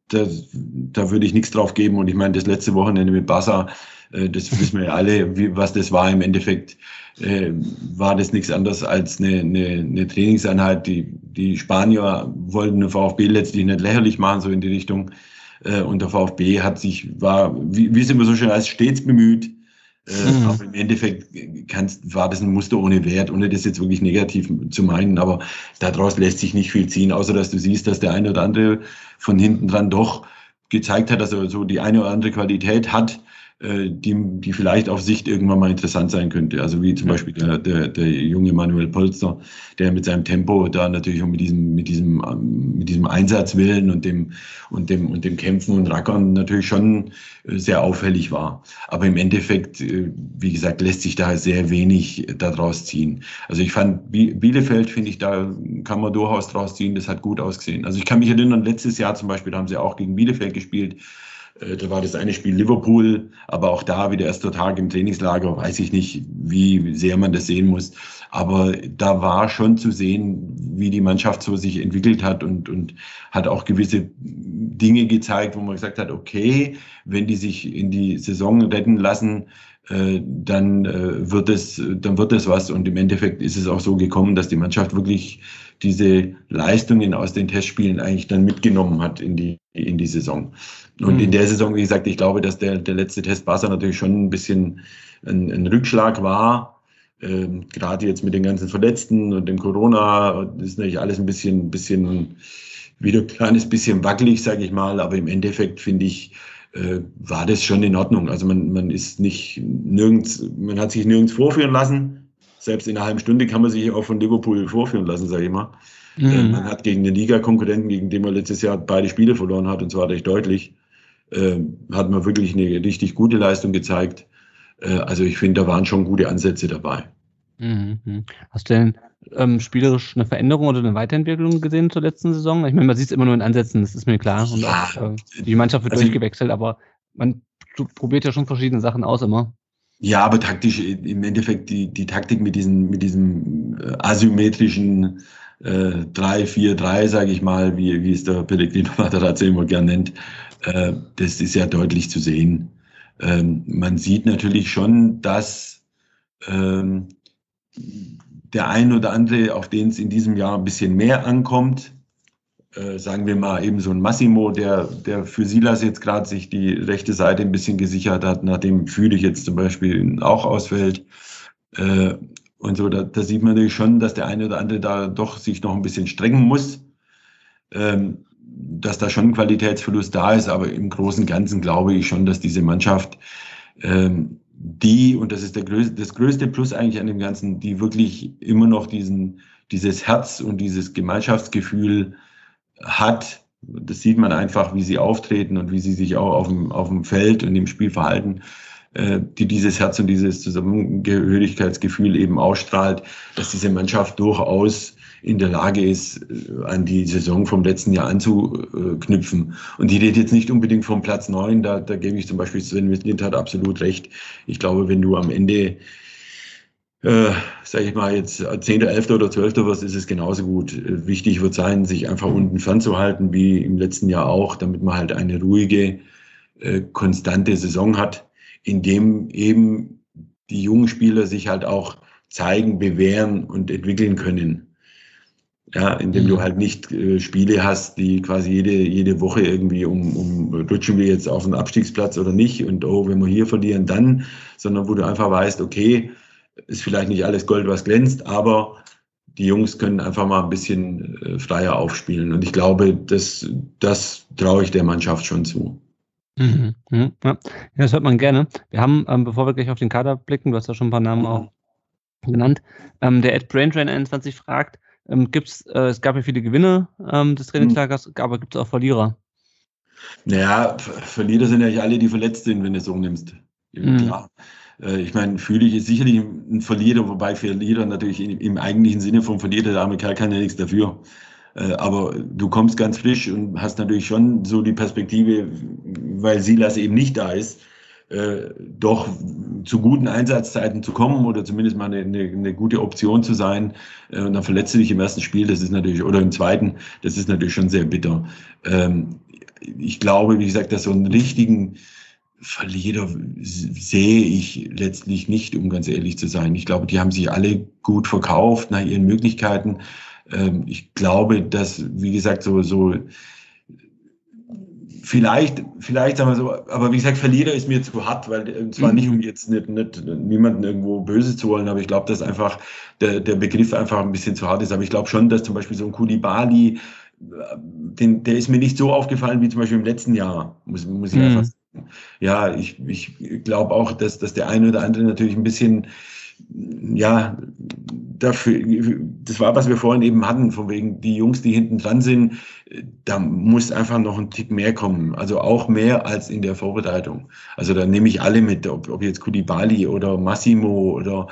da würde ich nichts drauf geben. Und ich meine, das letzte Wochenende mit Barca, das wissen wir ja alle, was das war. Im Endeffekt war das nichts anderes als eine Trainingseinheit. Die Spanier wollten den VfB letztlich nicht lächerlich machen, so in die Richtung. Und der VfB war, wie es immer so schön heißt, stets bemüht. Aber im Endeffekt war das ein Muster ohne Wert, ohne das jetzt wirklich negativ zu meinen. Aber daraus lässt sich nicht viel ziehen, außer dass du siehst, dass der eine oder andere von hinten dran doch gezeigt hat, dass er so die eine oder andere Qualität hat, die vielleicht auf Sicht irgendwann mal interessant sein könnte. Also wie zum Beispiel der junge Manuel Polster, der mit seinem Tempo da natürlich auch mit diesem Einsatzwillen und dem Kämpfen und Rackern natürlich schon sehr auffällig war. Aber im Endeffekt, wie gesagt, lässt sich da sehr wenig daraus ziehen. Also ich fand Bielefeld, finde ich, da kann man durchaus draus ziehen, das hat gut ausgesehen. Also ich kann mich erinnern, letztes Jahr zum Beispiel, da haben sie auch gegen Bielefeld gespielt. Da war das eine Spiel Liverpool, aber auch da wieder erster Tag im Trainingslager, weiß ich nicht, wie sehr man das sehen muss. Aber da war schon zu sehen, wie die Mannschaft so sich entwickelt hat und hat auch gewisse Dinge gezeigt, wo man gesagt hat, okay, wenn die sich in die Saison retten lassen, dann wird es was. Und im Endeffekt ist es auch so gekommen, dass die Mannschaft wirklich diese Leistungen aus den Testspielen eigentlich dann mitgenommen hat in die Saison. Und in der Saison, wie gesagt, ich glaube, dass der letzte Test Barca natürlich schon ein bisschen ein Rückschlag war. Gerade jetzt mit den ganzen Verletzten und dem Corona ist natürlich alles ein bisschen wieder ein kleines bisschen wackelig, sage ich mal. Aber im Endeffekt finde ich, war das schon in Ordnung. Also man ist man hat sich nirgends vorführen lassen. Selbst in einer halben Stunde kann man sich auch von Liverpool vorführen lassen, sage ich mal. Man hat gegen den Liga-Konkurrenten, gegen den man letztes Jahr beide Spiele verloren hat, und zwar recht deutlich, hat man wirklich eine richtig gute Leistung gezeigt. Also ich finde, da waren schon gute Ansätze dabei. Hast du denn spielerisch eine Veränderung oder eine Weiterentwicklung gesehen zur letzten Saison? Ich meine, man sieht es immer nur in Ansätzen, das ist mir klar. Und auch, die Mannschaft wird durchgewechselt, aber man probiert ja schon verschiedene Sachen aus immer. Ja, aber taktisch im Endeffekt die Taktik mit diesem asymmetrischen 3-4-3, sage ich mal, wie es der Pellegrino Matarazzo immer gern nennt, das ist ja deutlich zu sehen. Man sieht natürlich schon, dass der ein oder andere, auf den es in diesem Jahr ein bisschen mehr ankommt, sagen wir mal eben so ein Massimo, der für Silas jetzt gerade sich die rechte Seite ein bisschen gesichert hat, nachdem Fühlig jetzt zum Beispiel auch ausfällt. Und so, da sieht man natürlich schon, dass der eine oder andere da doch sich noch ein bisschen strengen muss, dass da schon ein Qualitätsverlust da ist, aber im Großen und Ganzen glaube ich schon, dass diese Mannschaft, und das ist das größte Plus eigentlich an dem Ganzen, die wirklich immer noch dieses Herz und dieses Gemeinschaftsgefühl hat. Das sieht man einfach, wie sie auftreten und wie sie sich auch auf dem Feld und im Spiel verhalten, die dieses Herz und dieses Zusammengehörigkeitsgefühl eben ausstrahlt, dass diese Mannschaft durchaus in der Lage ist, an die Saison vom letzten Jahr anzuknüpfen. Und die redet jetzt nicht unbedingt vom Platz 9, da gebe ich zum Beispiel Sven Mislintat absolut recht. Ich glaube, wenn du am Ende, sage ich mal, jetzt 10., 11. oder 12. wirst, ist es genauso gut. Wichtig wird sein, sich einfach unten fernzuhalten, wie im letzten Jahr auch, damit man halt eine ruhige, konstante Saison hat, in dem eben die jungen Spieler sich halt auch zeigen, bewähren und entwickeln können. Ja, indem du halt nicht Spiele hast, die quasi jede Woche irgendwie rutschen wir jetzt auf den Abstiegsplatz oder nicht und wenn wir hier verlieren, dann, sondern wo du einfach weißt, okay, ist vielleicht nicht alles Gold, was glänzt, aber die Jungs können einfach mal ein bisschen freier aufspielen. Und ich glaube, das traue ich der Mannschaft schon zu. Ja, das hört man gerne. Wir haben, bevor wir gleich auf den Kader blicken, du hast ja schon ein paar Namen auch genannt, der @braintrain21 fragt, es gab ja viele Gewinne des Trainingslagers, aber gibt es auch Verlierer? Naja, Verlierer sind ja nicht alle, die verletzt sind, wenn du es so nimmst. Klar. Ich meine, Fühlig ist sicherlich ein Verlierer, wobei Verlierer natürlich im eigentlichen Sinne vom Verlierer, der arme Kerl kann ja nichts dafür. Aber du kommst ganz frisch und hast natürlich schon so die Perspektive, weil Silas eben nicht da ist, doch zu guten Einsatzzeiten zu kommen oder zumindest mal eine gute Option zu sein. Und dann verletzt du dich im ersten Spiel, das ist natürlich, oder im zweiten, das ist natürlich schon sehr bitter. Ich glaube, wie gesagt, dass so einen richtigen Verlierer sehe ich letztlich nicht, um ganz ehrlich zu sein. Ich glaube, die haben sich alle gut verkauft nach ihren Möglichkeiten. Ich glaube, dass, wie gesagt, so vielleicht sagen wir so, aber wie gesagt, Verlierer ist mir zu hart, weil zwar nicht, um jetzt nicht niemanden irgendwo Böses zu wollen, aber ich glaube, dass einfach der Begriff einfach ein bisschen zu hart ist. Aber ich glaube schon, dass zum Beispiel so ein Koulibaly, der ist mir nicht so aufgefallen wie zum Beispiel im letzten Jahr, muss ich einfach sagen. Ja, ich glaube auch, dass der eine oder andere natürlich ein bisschen, ja, dafür, das war, was wir vorhin eben hatten, von wegen die Jungs, die hinten dran sind, da muss einfach noch ein Tick mehr kommen, also auch mehr als in der Vorbereitung. Also da nehme ich alle mit, ob jetzt Koulibaly oder Massimo oder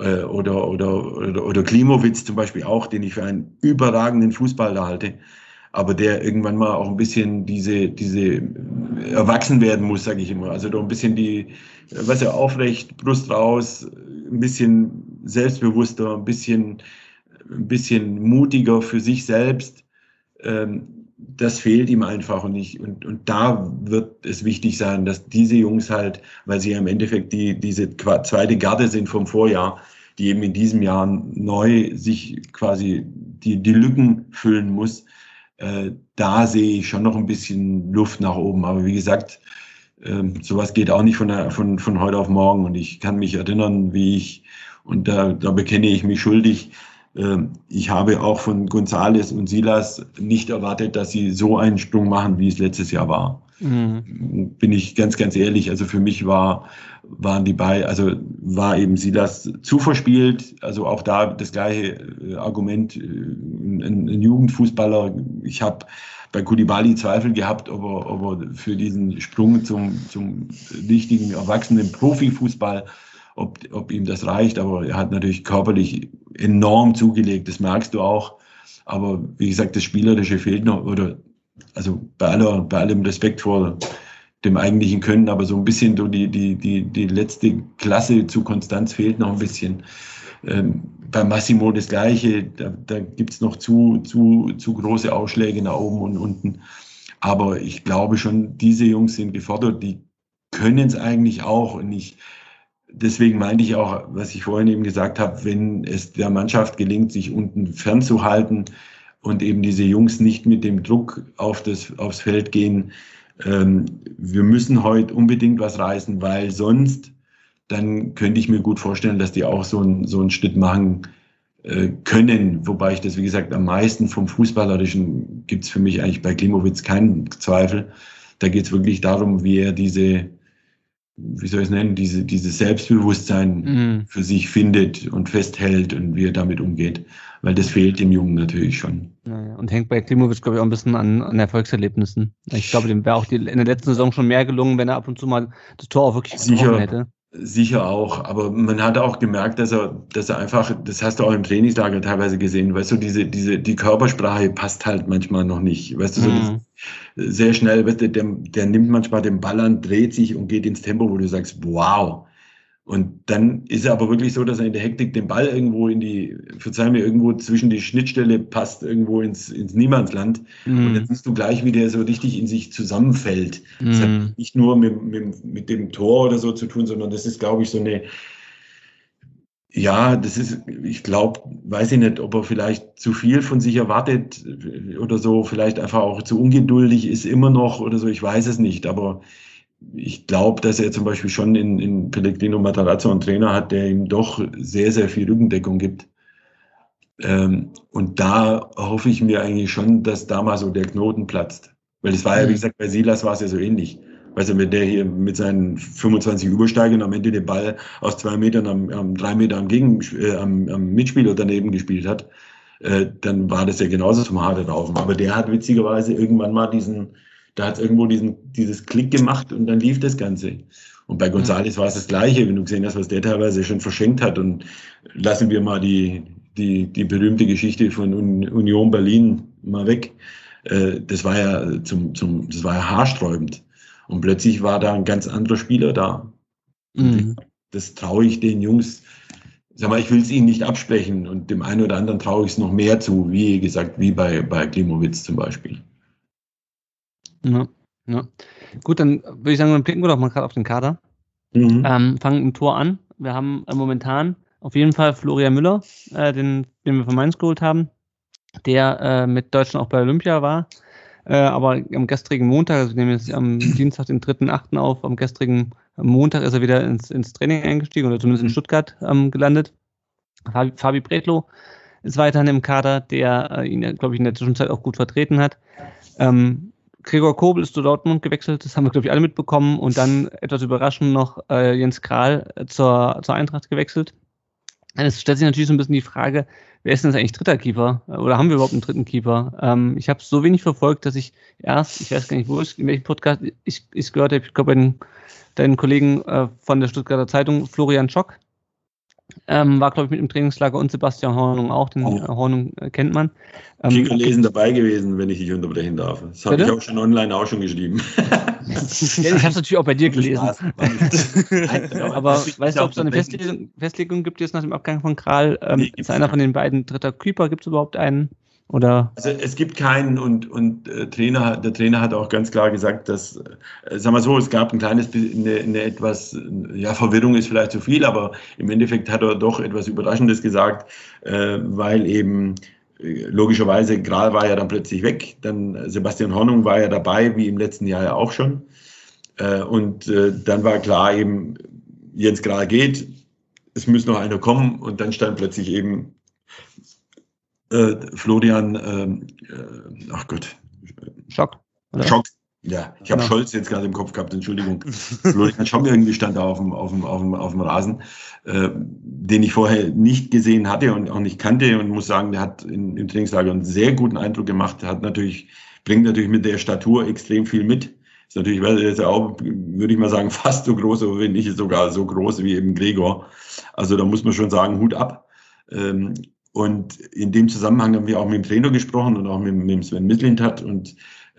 Klimowitz zum Beispiel auch, den ich für einen überragenden Fußballer halte, aber der irgendwann mal auch ein bisschen diese erwachsen werden muss, sage ich immer. Also doch ein bisschen aufrecht, Brust raus, ein bisschen selbstbewusster, ein bisschen mutiger für sich selbst. Das fehlt ihm einfach und da wird es wichtig sein, dass diese Jungs halt, weil sie ja im Endeffekt diese zweite Garde sind vom Vorjahr, die eben in diesem Jahr neu sich quasi die Lücken füllen muss, da sehe ich schon noch ein bisschen Luft nach oben. Aber wie gesagt, sowas geht auch nicht von heute auf morgen. Und ich kann mich erinnern, wie ich Und da bekenne ich mich schuldig. Ich habe auch von González und Silas nicht erwartet, dass sie so einen Sprung machen, wie es letztes Jahr war. Bin ich ganz, ganz ehrlich. Also für mich waren die beiden, also war eben Silas zu verspielt. Also auch da das gleiche Argument, ein Jugendfußballer. Ich habe bei Koulibaly Zweifel gehabt, ob er für diesen Sprung zum richtigen, erwachsenen Profifußball, ob ihm das reicht. Aber er hat natürlich körperlich enorm zugelegt, das merkst du auch. Aber wie gesagt, das Spielerische fehlt noch, oder also bei allem Respekt vor dem eigentlichen Können, aber so ein bisschen so die letzte Klasse zu Konstanz fehlt noch ein bisschen. Bei Massimo das Gleiche, da gibt es noch zu große Ausschläge nach oben und unten. Aber ich glaube schon, diese Jungs sind gefordert, die können es eigentlich auch. Und deswegen meinte ich auch, was ich vorhin eben gesagt habe, wenn es der Mannschaft gelingt, sich unten fernzuhalten und eben diese Jungs nicht mit dem Druck aufs Feld gehen, wir müssen heute unbedingt was reißen, weil sonst, dann könnte ich mir gut vorstellen, dass die auch so einen Schritt machen können. Wobei ich das, wie gesagt, am meisten vom Fußballerischen gibt es für mich eigentlich bei Klimowitz keinen Zweifel. Da geht es wirklich darum, wie er dieses Selbstbewusstsein für sich findet und festhält und wie er damit umgeht. Weil das fehlt dem Jungen natürlich schon. Naja, und hängt bei Klimowitz, glaube ich, auch ein bisschen an Erfolgserlebnissen. Ich glaube, dem wäre auch in der letzten Saison schon mehr gelungen, wenn er ab und zu mal das Tor auch wirklich getroffen hätte. Sicher auch, aber man hat auch gemerkt, dass er einfach, das hast du auch im Trainingslager teilweise gesehen, weißt du, die Körpersprache passt halt manchmal noch nicht, weißt du, so sehr schnell, weißt du, der nimmt manchmal den Ball an, dreht sich und geht ins Tempo, wo du sagst, wow. Und dann ist er aber wirklich so, dass er in der Hektik den Ball irgendwo irgendwo zwischen die Schnittstelle passt, irgendwo ins Niemandsland. Und dann siehst du gleich, wie der so richtig in sich zusammenfällt. Das hat nicht nur mit dem Tor oder so zu tun, sondern das ist, glaube ich, so eine, ja, das ist, ich glaube, weiß ich nicht, ob er vielleicht zu viel von sich erwartet oder so, vielleicht einfach auch zu ungeduldig ist immer noch oder so, ich weiß es nicht, aber ich glaube, dass er zum Beispiel schon in Pellegrino Matarazzo einen Trainer hat, der ihm doch sehr, sehr viel Rückendeckung gibt. Und da hoffe ich mir eigentlich schon, dass da mal so der Knoten platzt. Weil es war ja, wie gesagt, bei Silas war es ja so ähnlich. Also wenn der hier mit seinen 25 Übersteigern am Ende den Ball aus 2 Metern am 3 Meter am Mitspieler daneben gespielt hat, dann war das ja genauso zum Harte raufen. Aber der hat witzigerweise irgendwann mal da hat es irgendwo dieses Klick gemacht und dann lief das Ganze. Und bei González war es das Gleiche, wenn du gesehen hast, was der teilweise schon verschenkt hat. Und lassen wir mal die berühmte Geschichte von Union Berlin mal weg. Das war ja das war ja haarsträubend. Und plötzlich war da ein ganz anderer Spieler da. Das traue ich den Jungs, sag mal, ich will es ihnen nicht absprechen und dem einen oder anderen traue ich es noch mehr zu, wie gesagt, wie bei Klimowitz zum Beispiel. Ja. Gut, dann würde ich sagen, wir blicken doch mal gerade auf den Kader. Fangen im Tor an. Wir haben momentan auf jeden Fall Florian Müller, den wir von Mainz geholt haben, der mit Deutschland auch bei Olympia war. Aber am gestrigen Montag, also wir nehmen jetzt am Dienstag, den 3.8. auf, am gestrigen Montag ist er wieder ins Training eingestiegen oder zumindest in Stuttgart gelandet. Fabi Bredlow ist weiterhin im Kader, der ihn, glaube ich, in der Zwischenzeit auch gut vertreten hat. Gregor Kobel ist zu Dortmund gewechselt, das haben wir, glaube ich, alle mitbekommen. Und dann etwas überraschend noch Jens Kral zur Eintracht gewechselt. Es stellt sich natürlich so ein bisschen die Frage, wer ist denn jetzt eigentlich dritter Keeper? Oder haben wir überhaupt einen dritten Keeper? Ich habe es so wenig verfolgt, dass ich weiß gar nicht, in welchem Podcast ich gehört habe, ich glaube bei deinen Kollegen von der Stuttgarter Zeitung, Florian Schock, war, glaube ich, mit im Trainingslager und Sebastian Hornung auch. Den Hornung kennt man. Kicker lesen dabei gewesen, wenn ich dich unterbrechen darf. Das habe ich auch schon online auch schon geschrieben. Ja, ich habe es natürlich auch bei dir gelesen. Aber weißt du, ob es eine Festlegung gibt jetzt nach dem Abgang von Kral? Ist einer von den beiden dritter Keeper? Gibt es überhaupt einen? Oder? Also es gibt keinen und der Trainer hat auch ganz klar gesagt, dass, sagen wir so, es gab ein kleines eine etwas, ja, Verwirrung ist vielleicht zu viel, aber im Endeffekt hat er doch etwas Überraschendes gesagt, weil eben logischerweise Kral war ja dann plötzlich weg, dann Sebastian Hornung war ja dabei, wie im letzten Jahr ja auch schon, und dann war klar eben, Jens Kral geht, es muss noch einer kommen und dann stand plötzlich eben Florian, ach Gott. Schock. Oder? Schock. Ja, ich habe Genau. Scholz jetzt gerade im Kopf gehabt, Entschuldigung. Florian Schock irgendwie stand da auf dem Rasen, den ich vorher nicht gesehen hatte und auch nicht kannte und muss sagen, der hat im Trainingslager einen sehr guten Eindruck gemacht, bringt natürlich mit der Statur extrem viel mit. Ist natürlich, ist ja auch, würde ich mal sagen, fast so groß, aber wenn nicht sogar so groß wie eben Gregor. Also da muss man schon sagen, Hut ab. Und in dem Zusammenhang haben wir auch mit dem Trainer gesprochen und auch mit dem Sven Mislintat und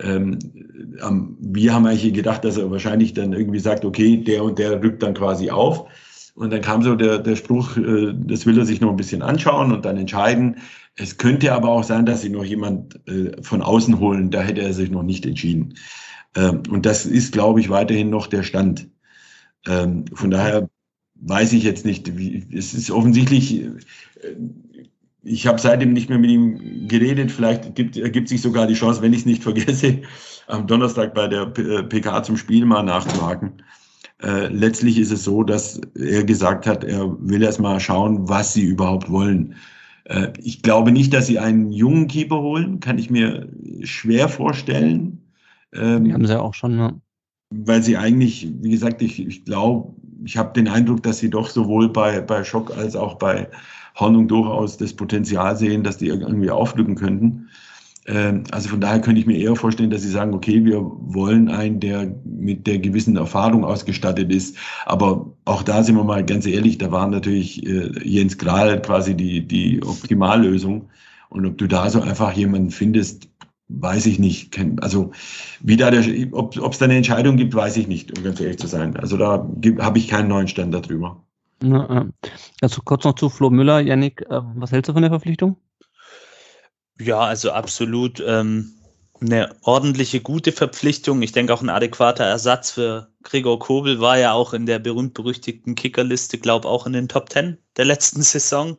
wir haben eigentlich gedacht, dass er wahrscheinlich dann irgendwie sagt, okay, der und der rückt dann quasi auf. Und dann kam so der Spruch, das will er sich noch ein bisschen anschauen und dann entscheiden. Es könnte aber auch sein, dass sie noch jemand von außen holen. Da hätte er sich noch nicht entschieden. Und das ist, glaube ich, weiterhin noch der Stand. Von daher weiß ich jetzt nicht, es ist offensichtlich, ich habe seitdem nicht mehr mit ihm geredet. Vielleicht ergibt sich sogar die Chance, wenn ich es nicht vergesse, am Donnerstag bei der PK zum Spiel mal nachzuhaken. Letztlich ist es so, dass er gesagt hat, er will erst mal schauen, was sie überhaupt wollen. Ich glaube nicht, dass sie einen jungen Keeper holen, kann ich mir schwer vorstellen. Die haben sie ja auch schon, ne? Weil sie eigentlich, wie gesagt, ich glaube, ich habe den Eindruck, dass sie doch sowohl bei Schock als auch bei Hornung durchaus das Potenzial sehen, dass die irgendwie aufrücken könnten. Also von daher könnte ich mir eher vorstellen, dass sie sagen, okay, wir wollen einen, der mit der gewissen Erfahrung ausgestattet ist. Aber auch da sind wir mal ganz ehrlich, da war natürlich Jens Grahl quasi die Optimallösung. Und ob du da so einfach jemanden findest, weiß ich nicht. Also ob es da eine Entscheidung gibt, weiß ich nicht, um ganz ehrlich zu sein. Also da habe ich keinen neuen Stand darüber. Also kurz noch zu Flo Müller. Yannick, was hältst du von der Verpflichtung? Ja, also absolut eine ordentliche, gute Verpflichtung. Ich denke auch ein adäquater Ersatz für Gregor Kobel war ja auch in der berühmt-berüchtigten Kickerliste, glaube auch in den Top 10 der letzten Saison.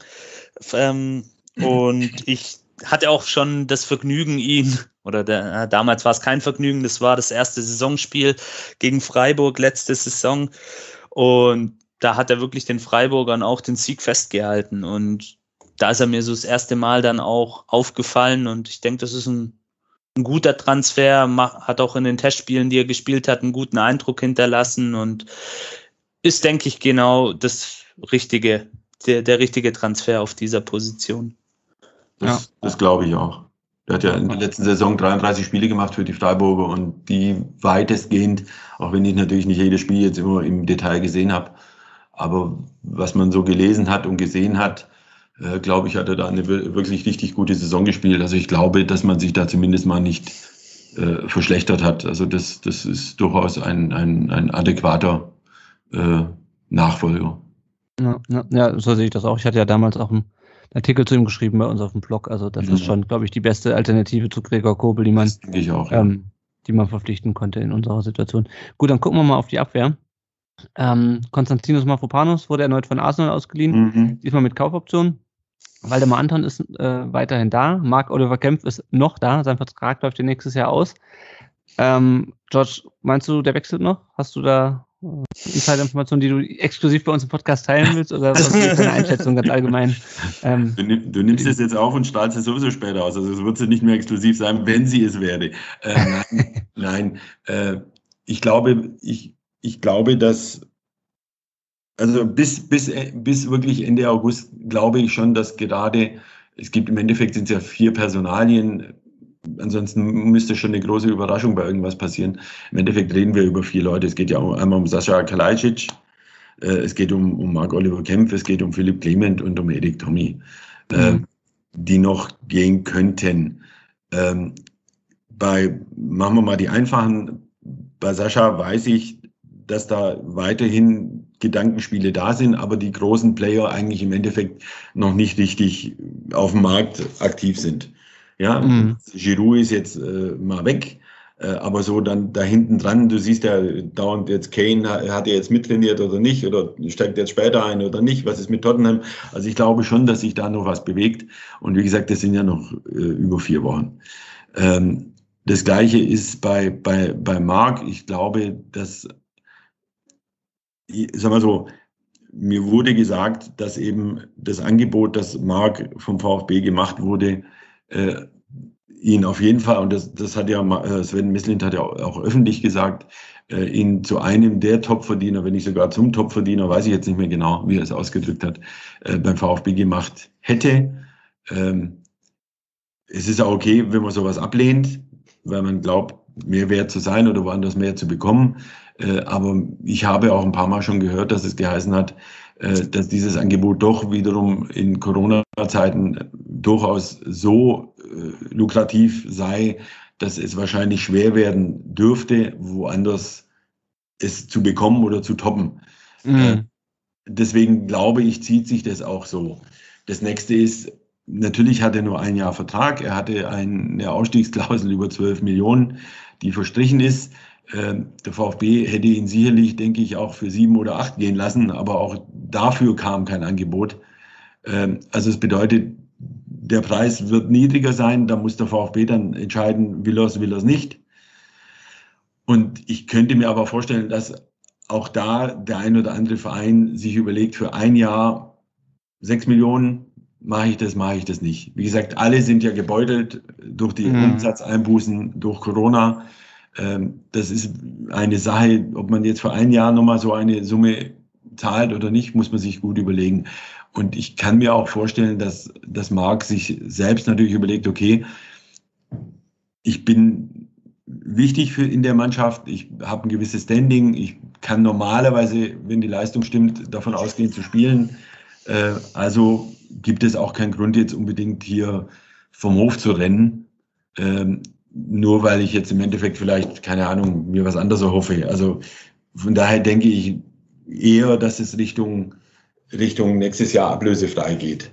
Und ich hatte auch schon das Vergnügen, damals war es kein Vergnügen, das war das erste Saisonspiel gegen Freiburg letzte Saison. Und da hat er wirklich den Freiburgern auch den Sieg festgehalten. Und da ist er mir so das erste Mal dann auch aufgefallen. Und ich denke, das ist ein guter Transfer, hat auch in den Testspielen, die er gespielt hat, einen guten Eindruck hinterlassen und ist, denke ich, genau das Richtige, der richtige Transfer auf dieser Position. Das glaube ich auch. Er hat ja in der letzten Saison 33 Spiele gemacht für die Freiburger und die weitestgehend, auch wenn ich natürlich nicht jedes Spiel jetzt immer im Detail gesehen habe, aber was man so gelesen hat und gesehen hat, glaube ich, hat er da eine wirklich richtig gute Saison gespielt. Also ich glaube, dass man sich da zumindest mal nicht verschlechtert hat. Also das ist durchaus ein adäquater Nachfolger. Ja, so sehe ich das auch. Ich hatte ja damals auch einen Artikel zu ihm geschrieben bei uns auf dem Blog. Also das ist schon, glaube ich, die beste Alternative zu Gregor Kobel, die man verpflichten konnte in unserer Situation. Gut, dann gucken wir mal auf die Abwehr. Konstantinos Mavropanos wurde erneut von Arsenal ausgeliehen, diesmal mit Kaufoption. Waldemar Anton ist weiterhin da. Marc-Oliver Kempf ist noch da. Sein Vertrag läuft ja nächstes Jahr aus. George, meinst du, der wechselt noch? Hast du da Insider-Informationen, die du exklusiv bei uns im Podcast teilen willst? Oder was ist deine Einschätzung ganz allgemein? Du nimmst es jetzt auf und strahlst es sowieso später aus. Also es wird nicht mehr exklusiv sein, wenn sie es werde. Nein. Ich glaube, dass also bis wirklich Ende August glaube ich schon, dass es gibt im Endeffekt sind es ja 4 Personalien, ansonsten müsste schon eine große Überraschung bei irgendwas passieren. Im Endeffekt reden wir über 4 Leute. Es geht ja einmal um Sascha Kalajdzic, es geht um Marc-Oliver Kempf, es geht um Philipp Clement und um Erik Thommy, die noch gehen könnten. Machen wir mal die einfachen. Bei Sascha weiß ich, dass da weiterhin Gedankenspiele da sind, aber die großen Player eigentlich im Endeffekt noch nicht richtig auf dem Markt aktiv sind. Ja, Giroud ist jetzt mal weg, aber so dann da hinten dran, du siehst ja dauernd jetzt Kane, hat er jetzt mittrainiert oder nicht, oder steigt jetzt später ein oder nicht, was ist mit Tottenham? Also ich glaube schon, dass sich da noch was bewegt und wie gesagt, das sind ja noch über 4 Wochen. Das Gleiche ist bei Marc. Ich glaube, dass, sagen wir so, mir wurde gesagt, dass eben das Angebot, das Marc vom VfB gemacht wurde, ihn auf jeden Fall, und das hat ja Sven Mislint hat ja auch öffentlich gesagt, ihn zu einem der Topverdiener, wenn nicht sogar zum Topverdiener, weiß ich jetzt nicht mehr genau, wie er es ausgedrückt hat, beim VfB gemacht hätte. Es ist auch okay, wenn man sowas ablehnt, weil man glaubt, mehr wert zu sein oder woanders mehr zu bekommen. Aber ich habe auch ein paar Mal schon gehört, dass es geheißen hat, dass dieses Angebot doch wiederum in Corona-Zeiten durchaus so lukrativ sei, dass es wahrscheinlich schwer werden dürfte, woanders es zu bekommen oder zu toppen. Deswegen glaube ich, zieht sich das auch so. Das nächste ist, natürlich hat er nur ein Jahr Vertrag. Er hatte eine Ausstiegsklausel über 12 Millionen, die verstrichen ist. Der VfB hätte ihn sicherlich, denke ich, auch für 7 oder 8 gehen lassen, aber auch dafür kam kein Angebot. Also es bedeutet, der Preis wird niedriger sein, da muss der VfB dann entscheiden, will er es nicht. Und ich könnte mir aber vorstellen, dass auch da der ein oder andere Verein sich überlegt, für ein Jahr 6 Millionen, mache ich das nicht. Wie gesagt, alle sind ja gebeutelt durch die Umsatzeinbußen, durch Corona. Das ist eine Sache, ob man jetzt für ein Jahr nochmal so eine Summe zahlt oder nicht, muss man sich gut überlegen. Und ich kann mir auch vorstellen, dass Marc sich selbst natürlich überlegt, okay, ich bin wichtig in der Mannschaft, ich habe ein gewisses Standing, ich kann normalerweise, wenn die Leistung stimmt, davon ausgehen zu spielen. Also gibt es auch keinen Grund, jetzt unbedingt hier vom Hof zu rennen, nur weil ich jetzt im Endeffekt vielleicht, keine Ahnung, mir was anderes erhoffe. Also von daher denke ich eher, dass es Richtung nächstes Jahr ablösefrei geht.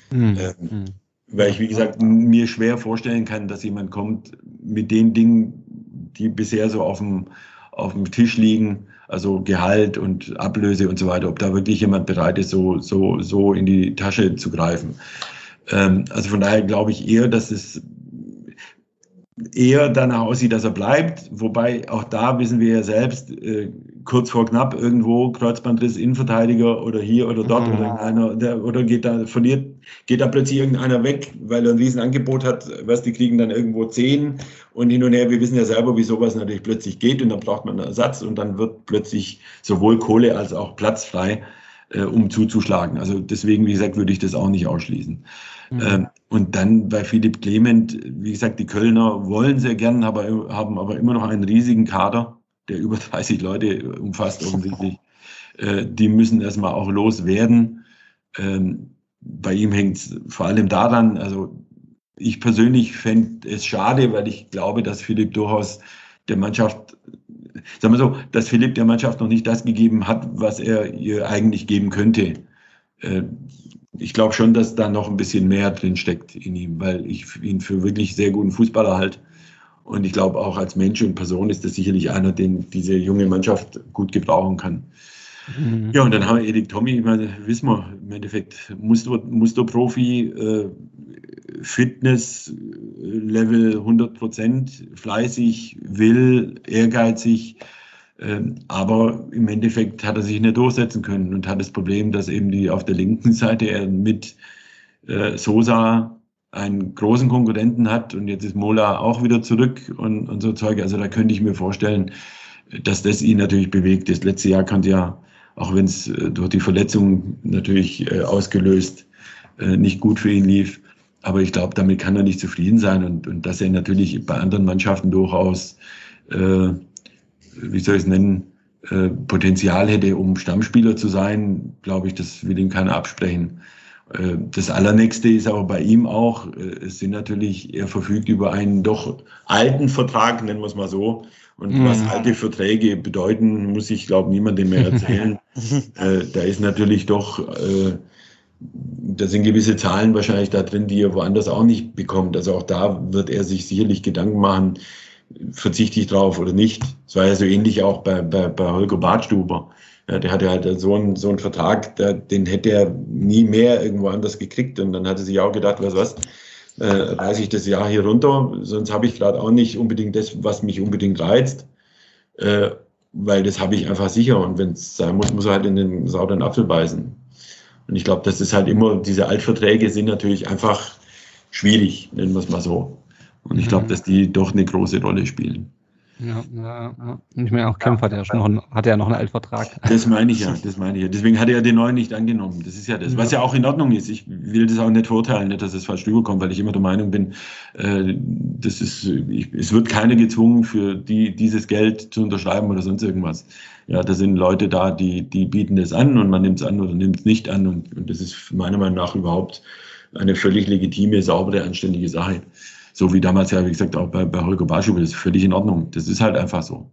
Weil ich, wie gesagt, mir schwer vorstellen kann, dass jemand kommt mit den Dingen, die bisher so auf dem Tisch liegen, also Gehalt und Ablöse und so weiter, ob da wirklich jemand bereit ist, so in die Tasche zu greifen. Also von daher glaube ich eher, dass es eher danach aussieht, dass er bleibt. Wobei auch da wissen wir ja selbst, kurz vor knapp irgendwo Kreuzbandriss, Innenverteidiger oder hier oder dort oder geht da plötzlich irgendeiner weg, weil er ein Riesenangebot hat, die kriegen dann irgendwo 10 und hin und her. Wir wissen ja selber, wie sowas natürlich plötzlich geht und dann braucht man einen Ersatz und dann wird plötzlich sowohl Kohle als auch Platz frei, um zuzuschlagen. Also deswegen, wie gesagt, würde ich das auch nicht ausschließen. Und dann bei Philipp Clement, wie gesagt, die Kölner wollen sehr gern, haben aber immer noch einen riesigen Kader, der über 30 Leute umfasst offensichtlich. Die müssen erstmal auch loswerden. Bei ihm hängt es vor allem daran, also ich persönlich fände es schade, weil ich glaube, dass Philipp durchaus der Mannschaft, sagen wir so, dass Philipp der Mannschaft noch nicht das gegeben hat, was er ihr eigentlich geben könnte. Ich glaube schon, dass da noch ein bisschen mehr drin steckt in ihm, weil ich ihn für wirklich sehr guten Fußballer halte. Und ich glaube auch als Mensch und Person ist das sicherlich einer, den diese junge Mannschaft gut gebrauchen kann. Ja, und dann haben wir Erik Tommy, ich meine, wissen wir, im Endeffekt Musterprofi, Fitness, Level 100%, fleißig, will, ehrgeizig, aber im Endeffekt hat er sich nicht durchsetzen können und hat das Problem, dass eben auf der linken Seite er mit Sosa einen großen Konkurrenten hat und jetzt ist Mola auch wieder zurück und so Zeug. Also da könnte ich mir vorstellen, dass das ihn natürlich bewegt. Das letzte Jahr konnte ja, auch wenn es durch die Verletzung natürlich ausgelöst nicht gut für ihn lief, aber ich glaube, damit kann er nicht zufrieden sein und dass er natürlich bei anderen Mannschaften durchaus, wie soll ich es nennen, Potenzial hätte, um Stammspieler zu sein, glaube ich, das will ihm keiner absprechen. Das Allernächste ist aber bei ihm auch, es sind natürlich, er verfügt über einen doch alten Vertrag, nennen wir es mal so. Und was alte Verträge bedeuten, muss ich, glaube ich, niemandem mehr erzählen. Da ist natürlich doch, da sind gewisse Zahlen wahrscheinlich da drin, die er woanders auch nicht bekommt. Also auch da wird er sich sicherlich Gedanken machen, verzichte ich drauf oder nicht. Es war ja so ähnlich auch bei Holger Badstuber. Ja, der hatte halt so einen Vertrag, den hätte er nie mehr irgendwo anders gekriegt. Und dann hat er sich auch gedacht, reiße ich das Jahr hier runter, sonst habe ich gerade auch nicht unbedingt das, was mich unbedingt reizt. weil das habe ich einfach sicher. Und wenn es sein muss er halt in den sauren Apfel beißen. Und ich glaube, das ist halt immer, diese Altverträge sind natürlich einfach schwierig, nennen wir es mal so. Und ich glaube, dass die doch eine große Rolle spielen. Ja. Und ich meine, auch Kempf hat ja noch einen Altvertrag. Das meine ich ja. Deswegen hat er ja den neuen nicht angenommen. Das ist ja das, was ja auch in Ordnung ist. Ich will das auch nicht verurteilen, nicht, dass es falsch rüberkommt, weil ich immer der Meinung bin, es wird keiner gezwungen, für dieses Geld zu unterschreiben oder sonst irgendwas. Ja, da sind Leute da, die bieten das an und man nimmt es an oder nimmt es nicht an. Und das ist meiner Meinung nach überhaupt eine völlig legitime, saubere, anständige Sache. So wie damals ja, wie gesagt, auch bei Holger Barschube, das ist völlig in Ordnung. Das ist halt einfach so.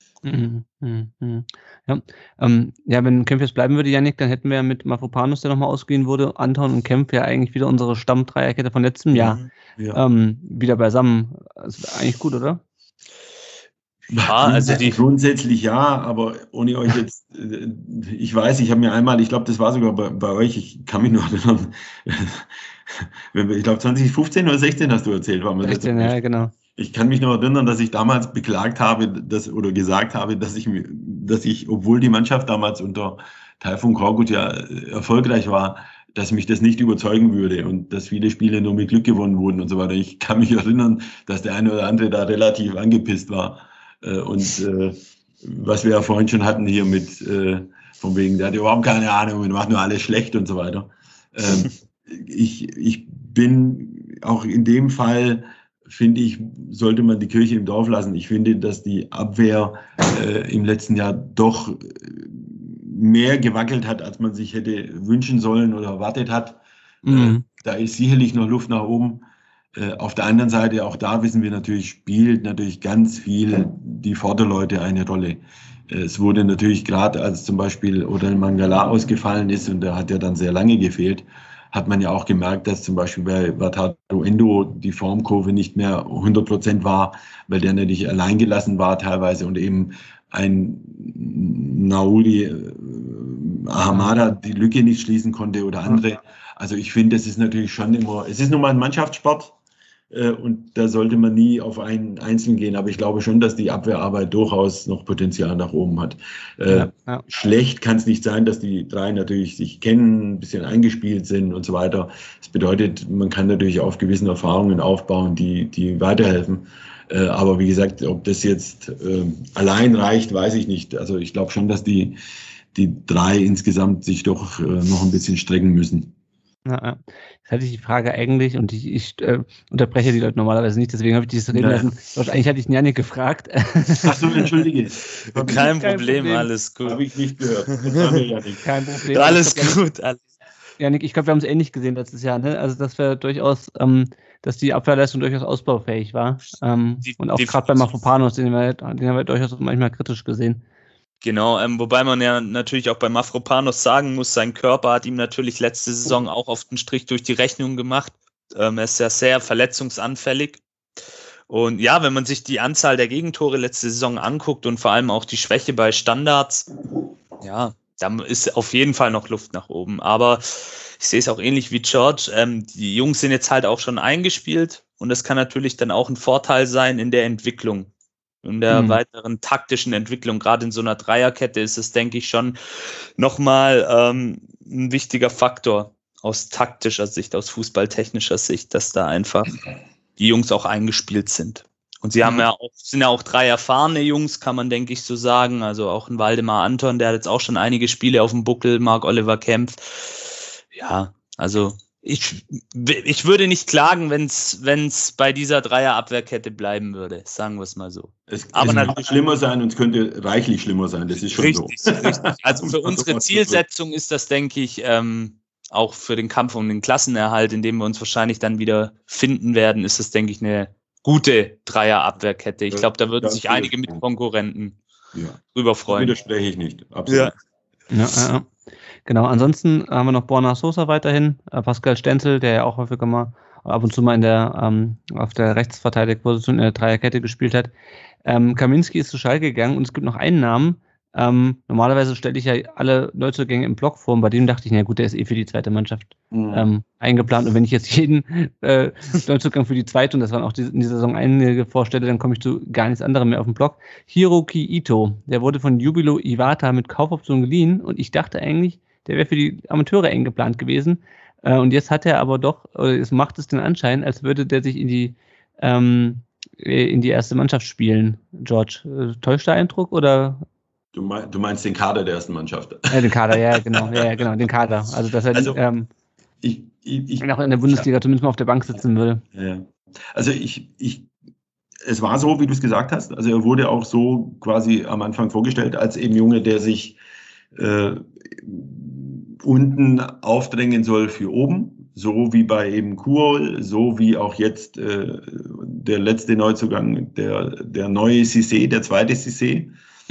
Ja, wenn Kempf jetzt bleiben würde, Yannick, dann hätten wir ja mit Mafropanos, der nochmal ausgehen wurde, Anton und Kempf ja eigentlich wieder unsere Stammdreierkette von letztem Jahr wieder beisammen. Das ist eigentlich gut, oder? Ja, also grundsätzlich ja, aber ohne euch jetzt, ich weiß, ich habe mir einmal, ich glaube, das war sogar bei euch, ich kann mich noch erinnern, ich glaube 2015 oder 16 hast du erzählt. War 16, ja, genau. Ich kann mich noch erinnern, dass ich damals beklagt habe, gesagt habe, dass ich, obwohl die Mannschaft damals unter Taifun Korkut ja erfolgreich war, dass mich das nicht überzeugen würde und dass viele Spiele nur mit Glück gewonnen wurden und so weiter. Ich kann mich erinnern, dass der eine oder andere da relativ angepisst war. Und was wir ja vorhin schon hatten hier mit, von wegen, der hat überhaupt keine Ahnung und macht nur alles schlecht und so weiter. Ich bin auch in dem Fall, finde ich, sollte man die Kirche im Dorf lassen. Ich finde, dass die Abwehr im letzten Jahr doch mehr gewackelt hat, als man sich hätte wünschen sollen oder erwartet hat. Da ist sicherlich noch Luft nach oben. Auf der anderen Seite, auch da wissen wir natürlich, spielt natürlich ganz viel die Vorderleute eine Rolle. Es wurde natürlich gerade, als zum Beispiel Odell Mangala ausgefallen ist und der hat ja dann sehr lange gefehlt, hat man ja auch gemerkt, dass zum Beispiel bei Wataru Endo die Formkurve nicht mehr 100% war, weil der natürlich allein gelassen war teilweise und eben ein Naouli Ahamada die Lücke nicht schließen konnte oder andere. Also ich finde, es ist natürlich schon immer, es ist nun mal ein Mannschaftssport und da sollte man nie auf einen Einzelnen gehen, aber ich glaube schon, dass die Abwehrarbeit durchaus noch Potenzial nach oben hat. Schlecht kann es nicht sein, dass die drei natürlich sich kennen, ein bisschen eingespielt sind und so weiter. Das bedeutet, man kann natürlich auf gewissen Erfahrungen aufbauen, die weiterhelfen. Aber wie gesagt, ob das jetzt allein reicht, weiß ich nicht. Also ich glaube schon, dass die drei insgesamt sich doch noch ein bisschen strecken müssen. Ja. Jetzt hatte ich die Frage eigentlich, und ich unterbreche die Leute normalerweise nicht, deswegen habe ich dieses Reden lassen. Eigentlich hatte ich den Janik gefragt. Ach so, entschuldige. Kein Problem, alles gut. Habe ich nicht gehört. Kein Problem. Alles gut. Janik, ich glaube, wir haben es ähnlich gesehen letztes Jahr, ne? Also, dass wir durchaus, dass die Abwehrleistung durchaus ausbaufähig war. Und auch gerade bei Mafropanos, den haben wir durchaus manchmal kritisch gesehen. Genau, wobei man ja natürlich auch bei Mafropanos sagen muss, sein Körper hat ihm natürlich letzte Saison auch oft einen Strich durch die Rechnung gemacht. Er ist ja sehr verletzungsanfällig. Und ja, wenn man sich die Anzahl der Gegentore letzte Saison anguckt und vor allem auch die Schwäche bei Standards, ja, da ist auf jeden Fall noch Luft nach oben. Aber ich sehe es auch ähnlich wie George. Die Jungs sind jetzt halt auch schon eingespielt und das kann natürlich dann auch ein Vorteil sein in der Entwicklung. In der weiteren taktischen Entwicklung, gerade in so einer Dreierkette, ist es, denke ich, schon nochmal ein wichtiger Faktor aus taktischer Sicht, aus fußballtechnischer Sicht, dass da einfach die Jungs auch eingespielt sind. Und sie sind ja auch drei erfahrene Jungs, kann man, denke ich, so sagen. Also auch ein Waldemar Anton, der hat jetzt auch schon einige Spiele auf dem Buckel, Marc-Oliver Kempf. Ja, also ich würde nicht klagen, wenn es bei dieser Dreierabwehrkette bleiben würde, sagen wir es mal so. Es könnte schlimmer sein und es könnte reichlich schlimmer sein, das ist schon richtig, so. Richtig. Also für unsere Zielsetzung ist das, denke ich, auch für den Kampf um den Klassenerhalt, in dem wir uns wahrscheinlich dann wieder finden werden, ist das, denke ich, eine gute Dreierabwehrkette. Ich glaube, da würden sich einige Mitkonkurrenten drüber freuen. Das widerspreche ich nicht, absolut. Ja. Genau, ansonsten haben wir noch Borna Sosa weiterhin, Pascal Stenzel, der ja auch häufiger mal ab und zu mal in der auf der Rechtsverteidigungsposition in der Dreierkette gespielt hat. Kaminski ist zu Schalke gegangen und es gibt noch einen Namen, Normalerweise stelle ich ja alle Neuzugänge im Block vor. Und bei dem dachte ich, na gut, der ist für die zweite Mannschaft eingeplant. Und wenn ich jetzt jeden Neuzugang für die zweite, und das waren auch in dieser Saison einige vorstelle, dann komme ich zu gar nichts anderem mehr auf den Block. Hiroki Ito, der wurde von Jubilo Iwata mit Kaufoption geliehen. Und ich dachte eigentlich, der wäre für die Amateure eingeplant gewesen. Und jetzt hat er aber doch, oder es macht es den Anschein, als würde der sich in die erste Mannschaft spielen. George, täuscht der Eindruck oder? Du meinst den Kader der ersten Mannschaft? Den Kader, ja, genau, den Kader. Also, dass er auch in der Bundesliga zumindest mal auf der Bank sitzen würde. Ja. Also, es war so, wie du es gesagt hast. Also, er wurde auch so quasi am Anfang vorgestellt als eben Junge, der sich unten aufdrängen soll für oben. So wie bei eben Kuol, so wie auch jetzt der letzte Neuzugang, der neue Cissé, der zweite Cissé.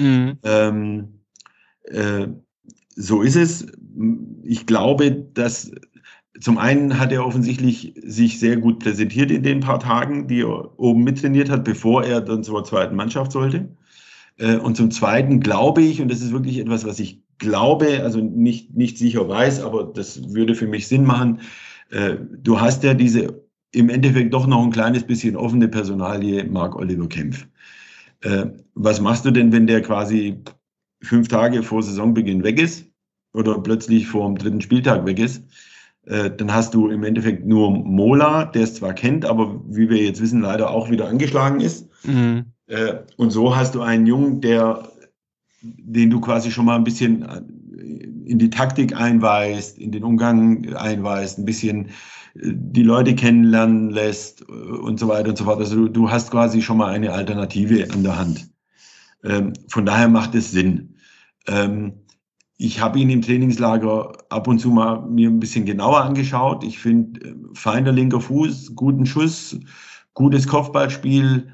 So ist es. Ich glaube, dass zum einen hat er offensichtlich sich sehr gut präsentiert in den paar Tagen, die er oben mittrainiert hat, bevor er dann zur zweiten Mannschaft sollte. Und zum Zweiten glaube ich, und das ist wirklich etwas, was ich glaube, also nicht sicher weiß, aber das würde für mich Sinn machen, du hast ja diese im Endeffekt doch noch ein kleines bisschen offene Personalie Marc-Oliver Kempf. Was machst du denn, wenn der quasi 5 Tage vor Saisonbeginn weg ist oder plötzlich vor dem 3. Spieltag weg ist? Dann hast du im Endeffekt nur Mola, der es zwar kennt, aber wie wir jetzt wissen, leider auch wieder angeschlagen ist. Und so hast du einen Jungen, den du quasi schon mal ein bisschen in die Taktik einweist, in den Umgang einweist, ein bisschen die Leute kennenlernen lässt und so weiter und so fort. Also du hast quasi schon mal eine Alternative an der Hand. Von daher macht es Sinn. Ich habe ihn im Trainingslager ab und zu mal mir ein bisschen genauer angeschaut. Ich finde, feiner linker Fuß, guten Schuss, gutes Kopfballspiel,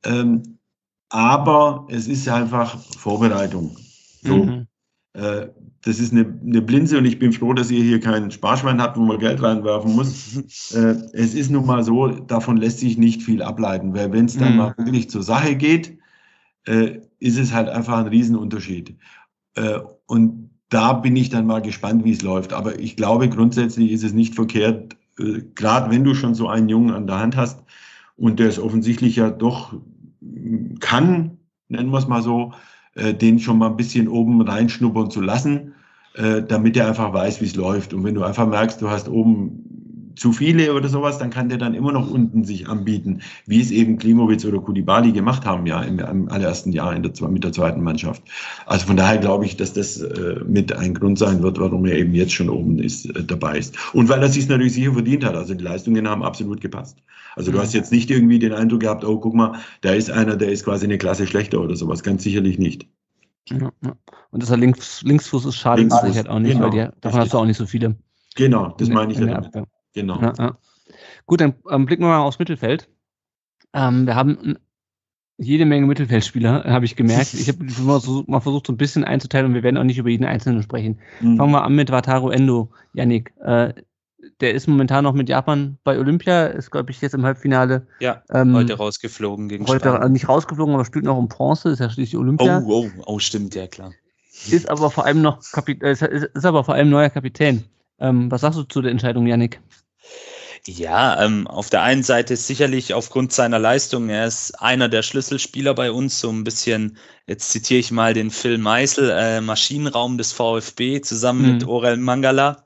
aber es ist einfach Vorbereitung. So. Das ist eine Blinze und ich bin froh, dass ihr hier kein Sparschwein habt, wo man Geld reinwerfen muss. Es ist nun mal so, davon lässt sich nicht viel ableiten, weil wenn es dann mal wirklich zur Sache geht, ist es halt einfach ein Riesenunterschied. Und da bin ich dann mal gespannt, wie es läuft. Aber ich glaube, grundsätzlich ist es nicht verkehrt, gerade wenn du schon so einen Jungen an der Hand hast und der es offensichtlich ja doch kann, nennen wir es mal so, den schon mal ein bisschen oben reinschnuppern zu lassen, damit er einfach weiß, wie es läuft. Und wenn du einfach merkst, du hast oben zu viele oder sowas, dann kann der dann immer noch unten sich anbieten, wie es eben Klimowitz oder Koulibaly gemacht haben, ja, im allerersten Jahr mit der zweiten Mannschaft. Also von daher glaube ich, dass das mit ein Grund sein wird, warum er eben jetzt schon oben dabei ist. Und weil er sich natürlich sicher verdient hat. Also die Leistungen haben absolut gepasst. Also du hast jetzt nicht irgendwie den Eindruck gehabt, oh, guck mal, da ist einer, der ist quasi eine Klasse schlechter oder sowas. Ganz sicherlich nicht. Ja. Und dass er Linksfuß ist, schade mit Sicherheit auch nicht, genau, weil davon hast du auch nicht so viele. Genau, das meine ich ja damit. Genau. Ja. Gut, dann blicken wir mal aufs Mittelfeld. Wir haben jede Menge Mittelfeldspieler, habe ich gemerkt. Ich habe mal versucht, so ein bisschen einzuteilen und wir werden auch nicht über jeden Einzelnen sprechen. Fangen wir an mit Wataru Endo, Yannick. Der ist momentan noch mit Japan bei Olympia, ist, glaube ich, jetzt im Halbfinale. Ja, heute rausgeflogen gegen Spanien. Nicht rausgeflogen, aber spielt noch um Bronze, ist ja schließlich Olympia. Oh, stimmt, ja klar. Ist aber vor allem neuer Kapitän. Was sagst du zu der Entscheidung, Yannick? Ja, auf der einen Seite ist sicherlich aufgrund seiner Leistung, er ist einer der Schlüsselspieler bei uns, so ein bisschen, jetzt zitiere ich mal den Phil Meisel, Maschinenraum des VfB zusammen mit Orel Mangala.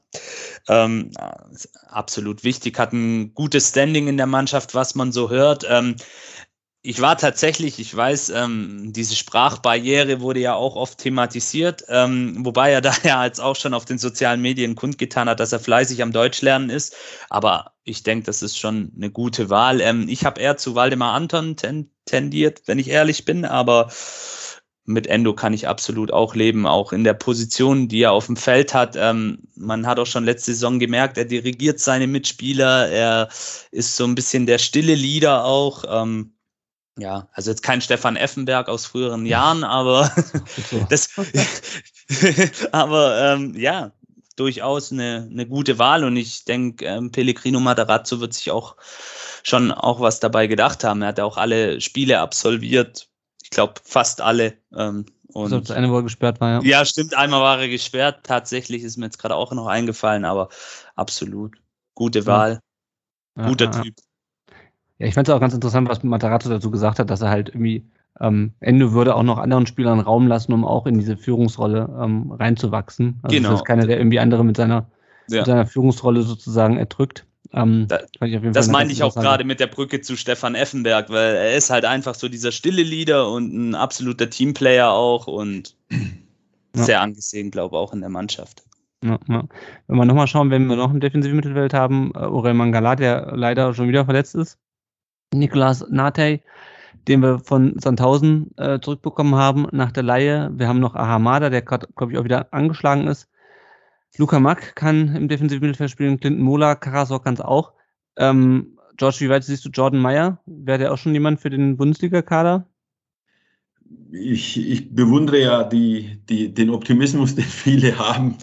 Absolut wichtig, hat ein gutes Standing in der Mannschaft, was man so hört. Ich war tatsächlich, ich weiß, diese Sprachbarriere wurde ja auch oft thematisiert, wobei er da ja jetzt auch schon auf den sozialen Medien kundgetan hat, dass er fleißig am Deutschlernen ist. Aber ich denke, das ist schon eine gute Wahl. Ich habe eher zu Waldemar Anton tendiert, wenn ich ehrlich bin, aber mit Endo kann ich absolut auch leben, auch in der Position, die er auf dem Feld hat. Man hat auch schon letzte Saison gemerkt, er dirigiert seine Mitspieler, er ist so ein bisschen der stille Leader auch. Ja, also jetzt kein Stefan Effenberg aus früheren Jahren, aber ja, durchaus eine gute Wahl und ich denke, Pellegrino Matarazzo wird sich auch schon was dabei gedacht haben. Er hat ja auch alle Spiele absolviert, ich glaube fast alle, Und das eine, wo er gesperrt war, ja. Ja, stimmt, einmal war er gesperrt. Tatsächlich ist mir jetzt gerade auch noch eingefallen, aber absolut. Gute Wahl. Ja, Guter Typ. Ja, ich fand es auch ganz interessant, was Matarazzo dazu gesagt hat, dass er halt irgendwie Endo würde auch noch anderen Spielern Raum lassen, um auch in diese Führungsrolle reinzuwachsen. Also Genau. das ist keiner, der irgendwie andere mit seiner Führungsrolle sozusagen erdrückt. Das meinte ich auch gerade mit der Brücke zu Stefan Effenberg, weil er ist halt einfach so dieser stille Leader und ein absoluter Teamplayer auch und sehr angesehen, glaube ich, auch in der Mannschaft. Ja. Wenn wir nochmal schauen, wenn wir noch ein defensives Mittelfeld haben, Aurel Mangala, der leider schon wieder verletzt ist, Nicolas Natey, den wir von Sandhausen zurückbekommen haben nach der Leihe. Wir haben noch Ahamada, der gerade, glaube ich, auch wieder angeschlagen ist. Luca Mack kann im defensiven Mittelfeld spielen, Clinton Mola, Karasor kann es auch. George, wie weit siehst du Jordan Meyer? Wäre der auch schon jemand für den Bundesliga-Kader? Ich bewundere ja den Optimismus, den viele haben.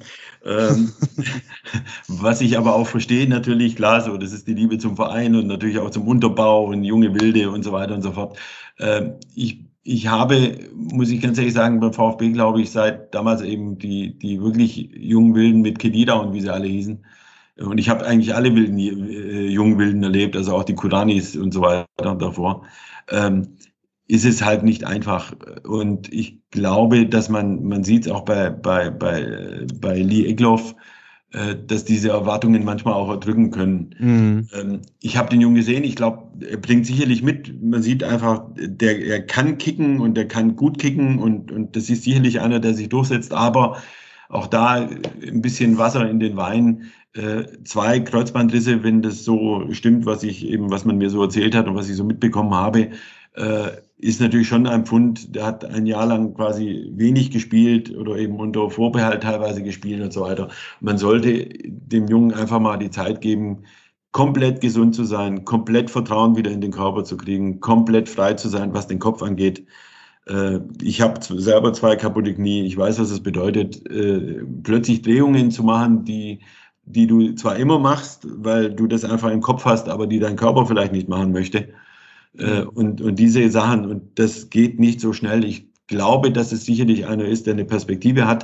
Was ich aber auch verstehe, natürlich, klar, so, das ist die Liebe zum Verein und natürlich auch zum Unterbau und junge Wilde und so weiter und so fort. Ich habe, muss ich ganz ehrlich sagen, beim VfB, glaube ich, seit damals eben die wirklich jungen Wilden mit Kedira und wie sie alle hießen. Und ich habe eigentlich alle jungen Wilden erlebt, also auch die Kuranis und so weiter davor. Ist es halt nicht einfach. Und ich glaube, dass man sieht es auch bei Lee Egloff, dass diese Erwartungen manchmal auch erdrücken können. Ich habe den Jungen gesehen, ich glaube, er bringt sicherlich mit. Man sieht einfach, er kann kicken und er kann gut kicken und das ist sicherlich einer, der sich durchsetzt, aber auch da ein bisschen Wasser in den Wein. 2 Kreuzbandrisse, wenn das so stimmt, was man mir so erzählt hat und was ich so mitbekommen habe, ist natürlich schon ein Pfund, der hat ein Jahr lang quasi wenig gespielt oder eben unter Vorbehalt teilweise gespielt und so weiter. Man sollte dem Jungen einfach mal die Zeit geben, komplett gesund zu sein, komplett Vertrauen wieder in den Körper zu kriegen, komplett frei zu sein, was den Kopf angeht. Ich habe selber 2 kaputte Knie, ich weiß, was es bedeutet, plötzlich Drehungen zu machen, die du zwar immer machst, weil du das einfach im Kopf hast, aber die dein Körper vielleicht nicht machen möchte. Und diese Sachen, und das geht nicht so schnell. Ich glaube, dass es sicherlich einer ist, der eine Perspektive hat.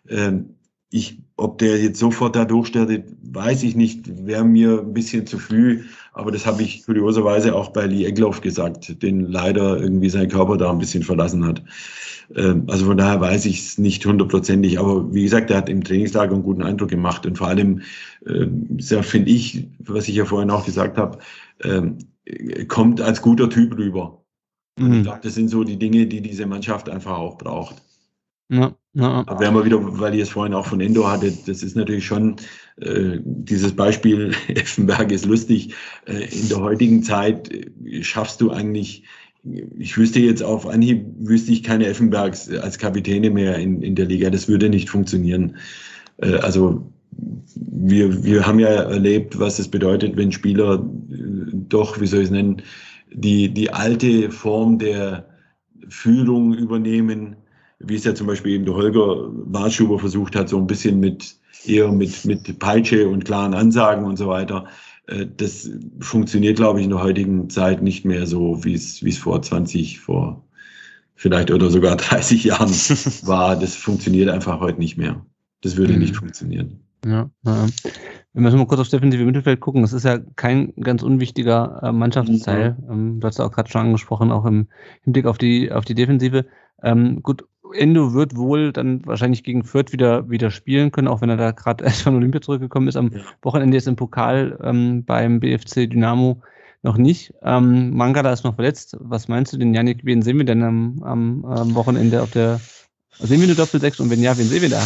Ob der jetzt sofort da durchstartet, weiß ich nicht, wäre mir ein bisschen zu früh. Aber das habe ich kurioserweise auch bei Lee Egloff gesagt, den leider irgendwie sein Körper da ein bisschen verlassen hat. Also von daher weiß ich es nicht 100%. Aber wie gesagt, er hat im Trainingslager einen guten Eindruck gemacht. Und vor allem, finde ich, was ich ja vorhin auch gesagt habe, kommt als guter Typ rüber. Ich glaube, das sind so die Dinge, die diese Mannschaft einfach auch braucht. Ja. Aber wenn wir wieder, weil ihr es vorhin auch von Endo hattet, das ist natürlich schon dieses Beispiel, Effenberg ist lustig. In der heutigen Zeit schaffst du eigentlich, ich wüsste jetzt auf Anhieb, keine Effenbergs als Kapitäne mehr in der Liga. Das würde nicht funktionieren. Also wir haben ja erlebt, was es bedeutet, wenn Spieler doch, wie soll ich es nennen, die alte Form der Führung übernehmen, wie es ja zum Beispiel eben der Holger Bartschuber versucht hat, so ein bisschen mit Peitsche und klaren Ansagen und so weiter. Das funktioniert, glaube ich, in der heutigen Zeit nicht mehr so, wie es vor vielleicht oder sogar 30 Jahren war. Das funktioniert einfach heute nicht mehr. Das würde nicht funktionieren. Ja. Wir müssen mal kurz aufs defensive Mittelfeld gucken. Das ist ja kein ganz unwichtiger Mannschaftsteil. Du hast ja auch gerade schon angesprochen, auch im Hinblick auf die Defensive. Gut, Endo wird wohl dann wahrscheinlich gegen Fürth wieder spielen können, auch wenn er da gerade erst von Olympia zurückgekommen ist. Am Wochenende ist im Pokal beim BFC Dynamo noch nicht. Mangala ist noch verletzt. Was meinst du denn, Yannick? Wen sehen wir denn am Wochenende sehen wir eine Doppel-6 und wenn ja, wen sehen wir da?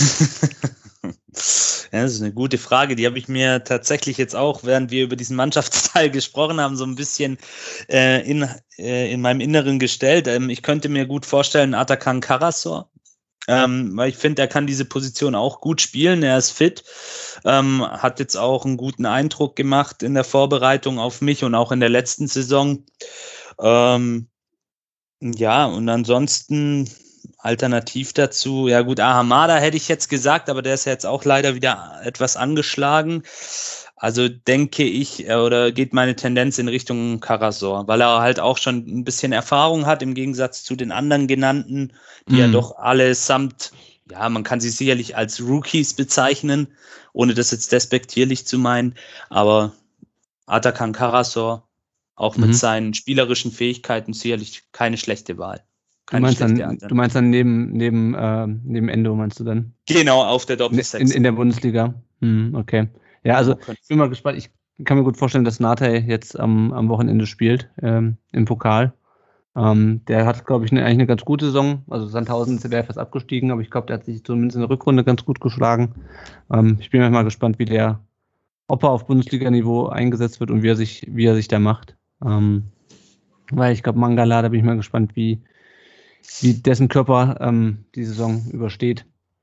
Ja, das ist eine gute Frage. Die habe ich mir tatsächlich jetzt auch, während wir über diesen Mannschaftsteil gesprochen haben, so ein bisschen in meinem Inneren gestellt. Ich könnte mir gut vorstellen, Atakan Karasor, weil ich finde, er kann diese Position auch gut spielen. Er ist fit, hat jetzt auch einen guten Eindruck gemacht in der Vorbereitung auf mich und auch in der letzten Saison. Und ansonsten alternativ dazu, ja gut, Ahamada hätte ich jetzt gesagt, aber der ist ja jetzt auch leider wieder etwas angeschlagen. Also denke ich, oder geht meine Tendenz in Richtung Karasor, weil er halt auch schon ein bisschen Erfahrung hat im Gegensatz zu den anderen genannten, die ja doch allesamt, ja, man kann sie sicherlich als Rookies bezeichnen, ohne das jetzt despektierlich zu meinen, aber Atakan Karasor, auch mit seinen spielerischen Fähigkeiten, sicherlich keine schlechte Wahl. Du meinst dann neben Endo, meinst du dann? Genau, auf der Doppelsechs. In der Bundesliga. Okay. Ja, also ich bin mal gespannt. Ich kann mir gut vorstellen, dass Natay jetzt am Wochenende spielt, im Pokal. Der hat, glaube ich, eigentlich eine ganz gute Saison. Also Sandhausen wäre fast abgestiegen, aber ich glaube, der hat sich zumindest in der Rückrunde ganz gut geschlagen. Ich bin mal gespannt, ob er auf Bundesliga-Niveau eingesetzt wird und wie er sich da macht. Weil ich glaube, Mangala, da bin ich mal gespannt, wie dessen Körper die Saison übersteht.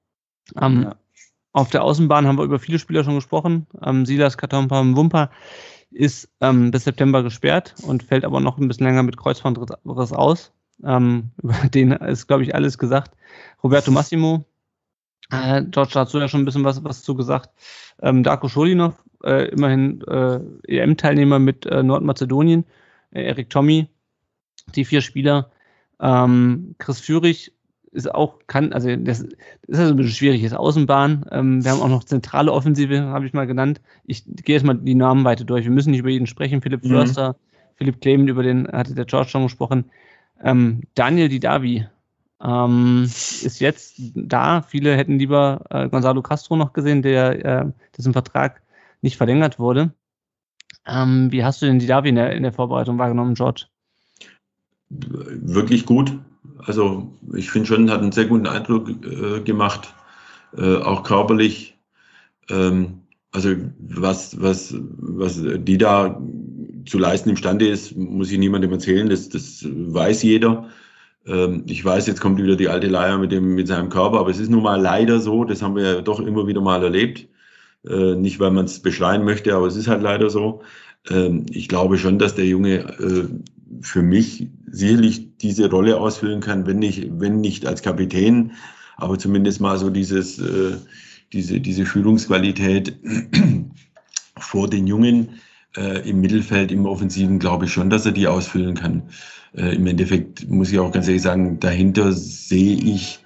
Auf der Außenbahn haben wir über viele Spieler schon gesprochen. Silas Katompa-Wumpa ist bis September gesperrt und fällt aber noch ein bisschen länger mit Kreuzbandriss aus. Über den ist, glaube ich, alles gesagt. Roberto Massimo, George hat so ja schon ein bisschen was zu gesagt. Darko Scholinov, immerhin EM-Teilnehmer mit Nordmazedonien. Erik Tommy, die 4 Spieler. Chris Führig ist auch, das ist also ein bisschen schwierig, ist Außenbahn. Wir haben auch noch zentrale Offensive, habe ich mal genannt. Ich gehe jetzt mal die Namen weiter durch. Wir müssen nicht über jeden sprechen. Philipp Förster, Philipp Clement, über den hatte der George schon gesprochen. Daniel Didavi ist jetzt da. Viele hätten lieber Gonzalo Castro noch gesehen, dessen Vertrag nicht verlängert wurde. Wie hast du denn Didavi in der Vorbereitung wahrgenommen, George? Wirklich gut. Also ich finde schon, hat einen sehr guten Eindruck gemacht, auch körperlich. Also was die da zu leisten imstande ist, muss ich niemandem erzählen, das weiß jeder. Ich weiß, jetzt kommt wieder die alte Leier mit seinem Körper, aber es ist nun mal leider so, das haben wir ja doch immer wieder mal erlebt. Nicht, weil man es beschreien möchte, aber es ist halt leider so. Ich glaube schon, dass der Junge für mich sicherlich diese Rolle ausfüllen kann, wenn nicht als Kapitän, aber zumindest mal so diese Führungsqualität vor den Jungen im Mittelfeld, im Offensiven, glaube ich schon, dass er die ausfüllen kann. Im Endeffekt muss ich auch ganz ehrlich sagen, dahinter sehe ich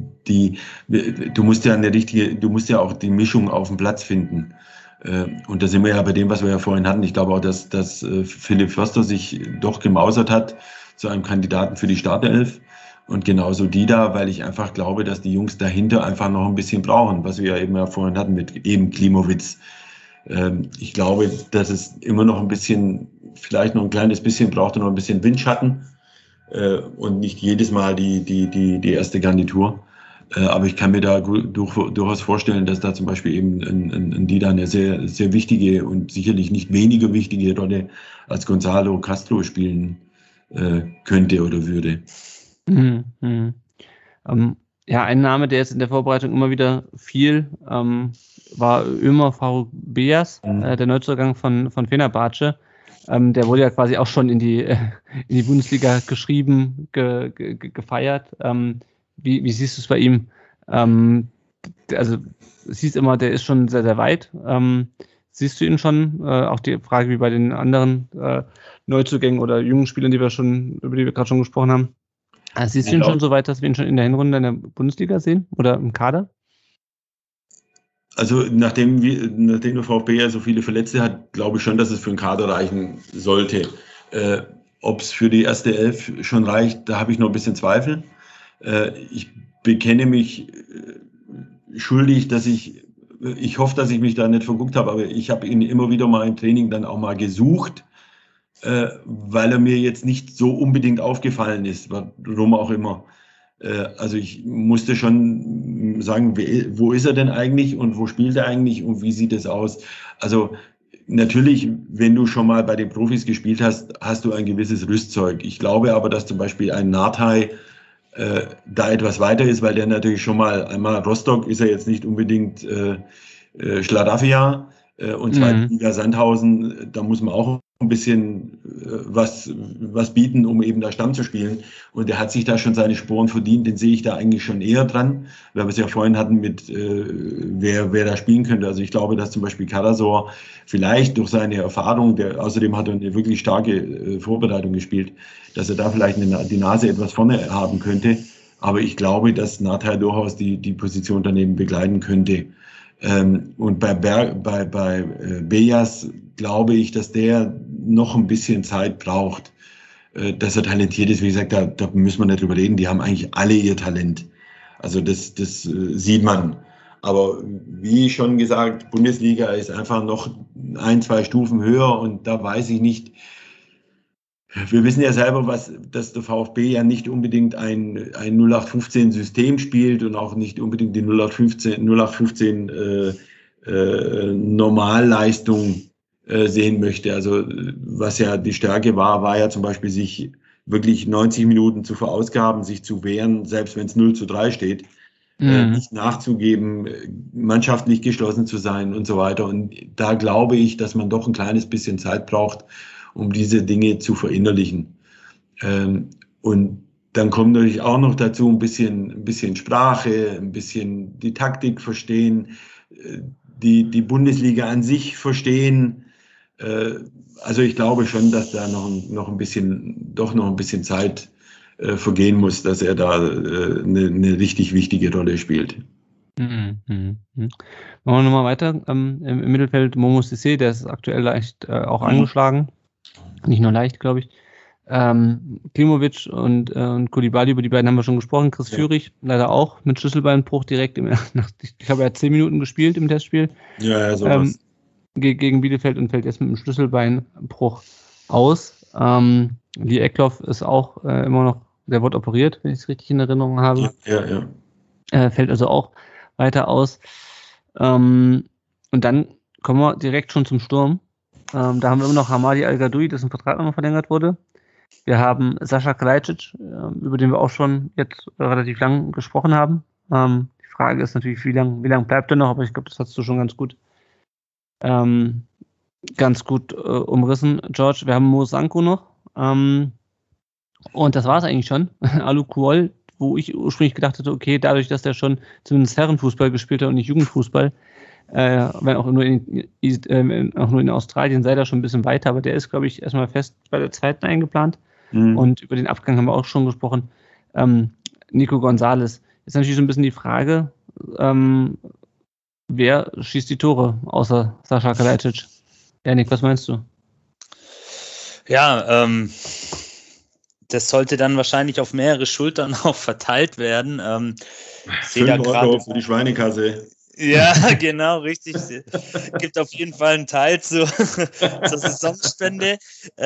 du musst ja auch die Mischung auf dem Platz finden. Und da sind wir ja bei dem, was wir ja vorhin hatten. Ich glaube auch, dass Philipp Förster sich doch gemausert hat zu einem Kandidaten für die Startelf. Und genauso die da, weil ich einfach glaube, dass die Jungs dahinter einfach noch ein bisschen brauchen, was wir ja eben vorhin hatten mit eben Klimowitz. Ich glaube, dass es immer noch ein bisschen, vielleicht noch ein kleines bisschen braucht und noch ein bisschen Windschatten und nicht jedes Mal die erste Garnitur. Aber ich kann mir da durchaus vorstellen, dass da zum Beispiel eben ein Dida eine sehr, sehr wichtige und sicherlich nicht weniger wichtige Rolle als Gonzalo Castro spielen könnte oder würde. Ja, ein Name, der jetzt in der Vorbereitung immer wieder fiel, war Ömer Faruk Beyaz, der Neuzugang von Fenerbahce. Der wurde ja quasi auch schon in die Bundesliga geschrieben, gefeiert. Wie siehst du es bei ihm? Also es hieß immer, der ist schon sehr, sehr weit. Siehst du ihn schon? Auch die Frage wie bei den anderen Neuzugängen oder jungen Spielern, über die wir gerade schon gesprochen haben. Siehst du ihn schon so weit, dass wir ihn schon in der Hinrunde in der Bundesliga sehen oder im Kader? Also nachdem der VfB ja so viele Verletzte hat, glaube ich schon, dass es für den Kader reichen sollte. Ob es für die erste Elf schon reicht, da habe ich noch ein bisschen Zweifel. Ich bekenne mich schuldig, dass ich hoffe, dass ich mich da nicht verguckt habe, aber ich habe ihn immer wieder mal im Training dann auch mal gesucht, weil er mir jetzt nicht so unbedingt aufgefallen ist, warum auch immer. Also ich musste schon sagen, wo ist er denn eigentlich und wo spielt er eigentlich und wie sieht es aus? Also natürlich, wenn du schon mal bei den Profis gespielt hast, hast du ein gewisses Rüstzeug. Ich glaube aber, dass zum Beispiel ein Nartey da etwas weiter ist, weil der natürlich schon mal, einmal Rostock ist er jetzt nicht unbedingt Schladafia, Und zweite Liga Sandhausen, da muss man auch ein bisschen was bieten, um eben da Stamm zu spielen. Und er hat sich da schon seine Sporen verdient, den sehe ich da eigentlich schon eher dran, weil wir es ja vorhin hatten mit, wer da spielen könnte. Also ich glaube, dass zum Beispiel Karasor vielleicht durch seine Erfahrung, außerdem hat er eine wirklich starke Vorbereitung gespielt, dass er da vielleicht die Nase etwas vorne haben könnte. Aber ich glaube, dass Nathai durchaus die Position daneben begleiten könnte. Und bei Bejas glaube ich, dass der noch ein bisschen Zeit braucht, dass er talentiert ist. Wie gesagt, da müssen wir nicht drüber reden. Die haben eigentlich alle ihr Talent. Also das sieht man. Aber wie schon gesagt, Bundesliga ist einfach noch 1-2 Stufen höher und da weiß ich nicht. Wir wissen ja selber, dass der VfB ja nicht unbedingt ein 0815-System spielt und auch nicht unbedingt die 0815 Normalleistung sehen möchte. Also was ja die Stärke war ja zum Beispiel, sich wirklich 90 Minuten zu verausgaben, sich zu wehren, selbst wenn es 0-3 steht, nicht nachzugeben, mannschaftlich geschlossen zu sein und so weiter. Und da glaube ich, dass man doch ein kleines bisschen Zeit braucht, um diese Dinge zu verinnerlichen. Und dann kommt natürlich auch noch dazu ein bisschen Sprache, ein bisschen die Taktik verstehen, die Bundesliga an sich verstehen. Also ich glaube schon, dass da noch ein bisschen Zeit vergehen muss, dass er da eine richtig wichtige Rolle spielt. Machen wir nochmal weiter. Im Mittelfeld Momo Sissé, der ist aktuell leicht auch angeschlagen. Nicht nur leicht, glaube ich. Klimovic und Koulibaly, über die beiden haben wir schon gesprochen. Chris Führig, leider auch mit Schlüsselbeinbruch direkt. Ich glaube, er hat 10 Minuten gespielt im Testspiel. Ja, sowas. Gegen Bielefeld und fällt jetzt mit einem Schlüsselbeinbruch aus. Lee Eckloff ist auch immer noch, der wird operiert, wenn ich es richtig in Erinnerung habe. Ja. Fällt also auch weiter aus. Und dann kommen wir direkt schon zum Sturm. Da haben wir immer noch Hamadi Al-Gadoui, dessen Vertrag nochmal verlängert wurde. Wir haben Sascha Kalajdzic, über den wir auch schon jetzt relativ lang gesprochen haben. Die Frage ist natürlich, wie lang bleibt er noch, aber ich glaube, das hast du schon ganz gut umrissen, George. Wir haben Mo Sanko noch. Und das war es eigentlich schon. Alu Kuol, wo ich ursprünglich gedacht hatte, okay, dadurch, dass der schon zumindest Herrenfußball gespielt hat und nicht Jugendfußball, wenn auch nur in Australien sei da schon ein bisschen weiter, aber der ist, glaube ich, erstmal fest bei der zweiten eingeplant. Und über den Abgang haben wir auch schon gesprochen. Nico Gonzalez. Ist natürlich so ein bisschen die Frage, wer schießt die Tore außer Sascha Kalajdzic? Janik, was meinst du? Ja, das sollte dann wahrscheinlich auf mehrere Schultern auch verteilt werden. 5 Euro für die Schweinekasse. Ja, genau, richtig. Gibt auf jeden Fall einen Teil zur Saisonspende.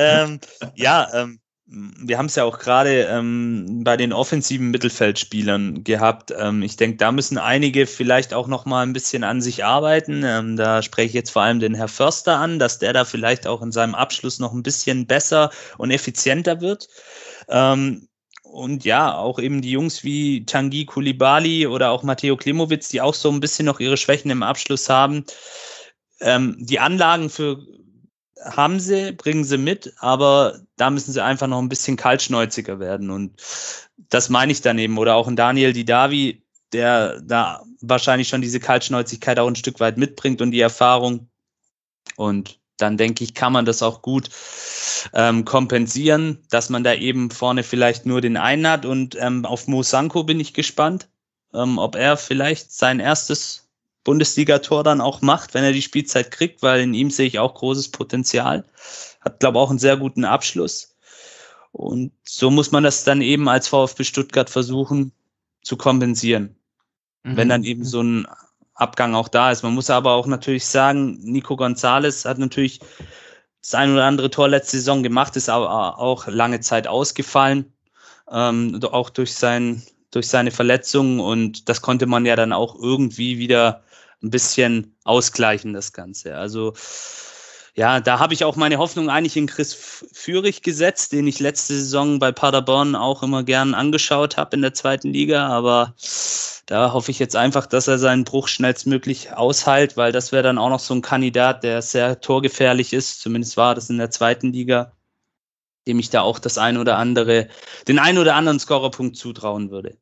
Wir haben es ja auch gerade bei den offensiven Mittelfeldspielern gehabt. Ich denke, da müssen einige vielleicht auch noch mal ein bisschen an sich arbeiten. Da spreche ich jetzt vor allem den Herr Förster an, dass der da vielleicht auch in seinem Abschluss noch ein bisschen besser und effizienter wird. Und ja, auch eben die Jungs wie Tanguy Koulibaly oder auch Matteo Klimowitz, die auch so ein bisschen noch ihre Schwächen im Abschluss haben. Die Anlagen bringen sie mit, aber da müssen sie einfach noch ein bisschen kaltschnäuziger werden. Und das meine ich dann eben. Oder auch ein Daniel Didavi, der da wahrscheinlich schon diese Kaltschnäuzigkeit auch ein Stück weit mitbringt und die Erfahrung. Und dann denke ich, kann man das auch gut kompensieren, dass man da eben vorne vielleicht nur den einen hat. Und auf Mo Sanko bin ich gespannt, ob er vielleicht sein erstes Bundesliga-Tor dann auch macht, wenn er die Spielzeit kriegt, weil in ihm sehe ich auch großes Potenzial. Hat, glaube ich, auch einen sehr guten Abschluss. Und so muss man das dann eben als VfB Stuttgart versuchen zu kompensieren, wenn dann eben so ein Abgang auch da ist. Man muss aber auch natürlich sagen, Nico Gonzalez hat natürlich das ein oder andere Tor letzte Saison gemacht, ist aber auch lange Zeit ausgefallen, auch durch seine Verletzung, und das konnte man ja dann auch irgendwie wieder ein bisschen ausgleichen, das Ganze. Also ja, da habe ich auch meine Hoffnung eigentlich in Chris Führig gesetzt, den ich letzte Saison bei Paderborn auch immer gern angeschaut habe in der zweiten Liga, aber Da hoffe ich jetzt einfach, dass er seinen Bruch schnellstmöglich ausheilt, weil das wäre dann auch noch so ein Kandidat, der sehr torgefährlich ist. Zumindest war das in der 2. Liga, dem ich da auch den ein oder anderen Scorerpunkt zutrauen würde.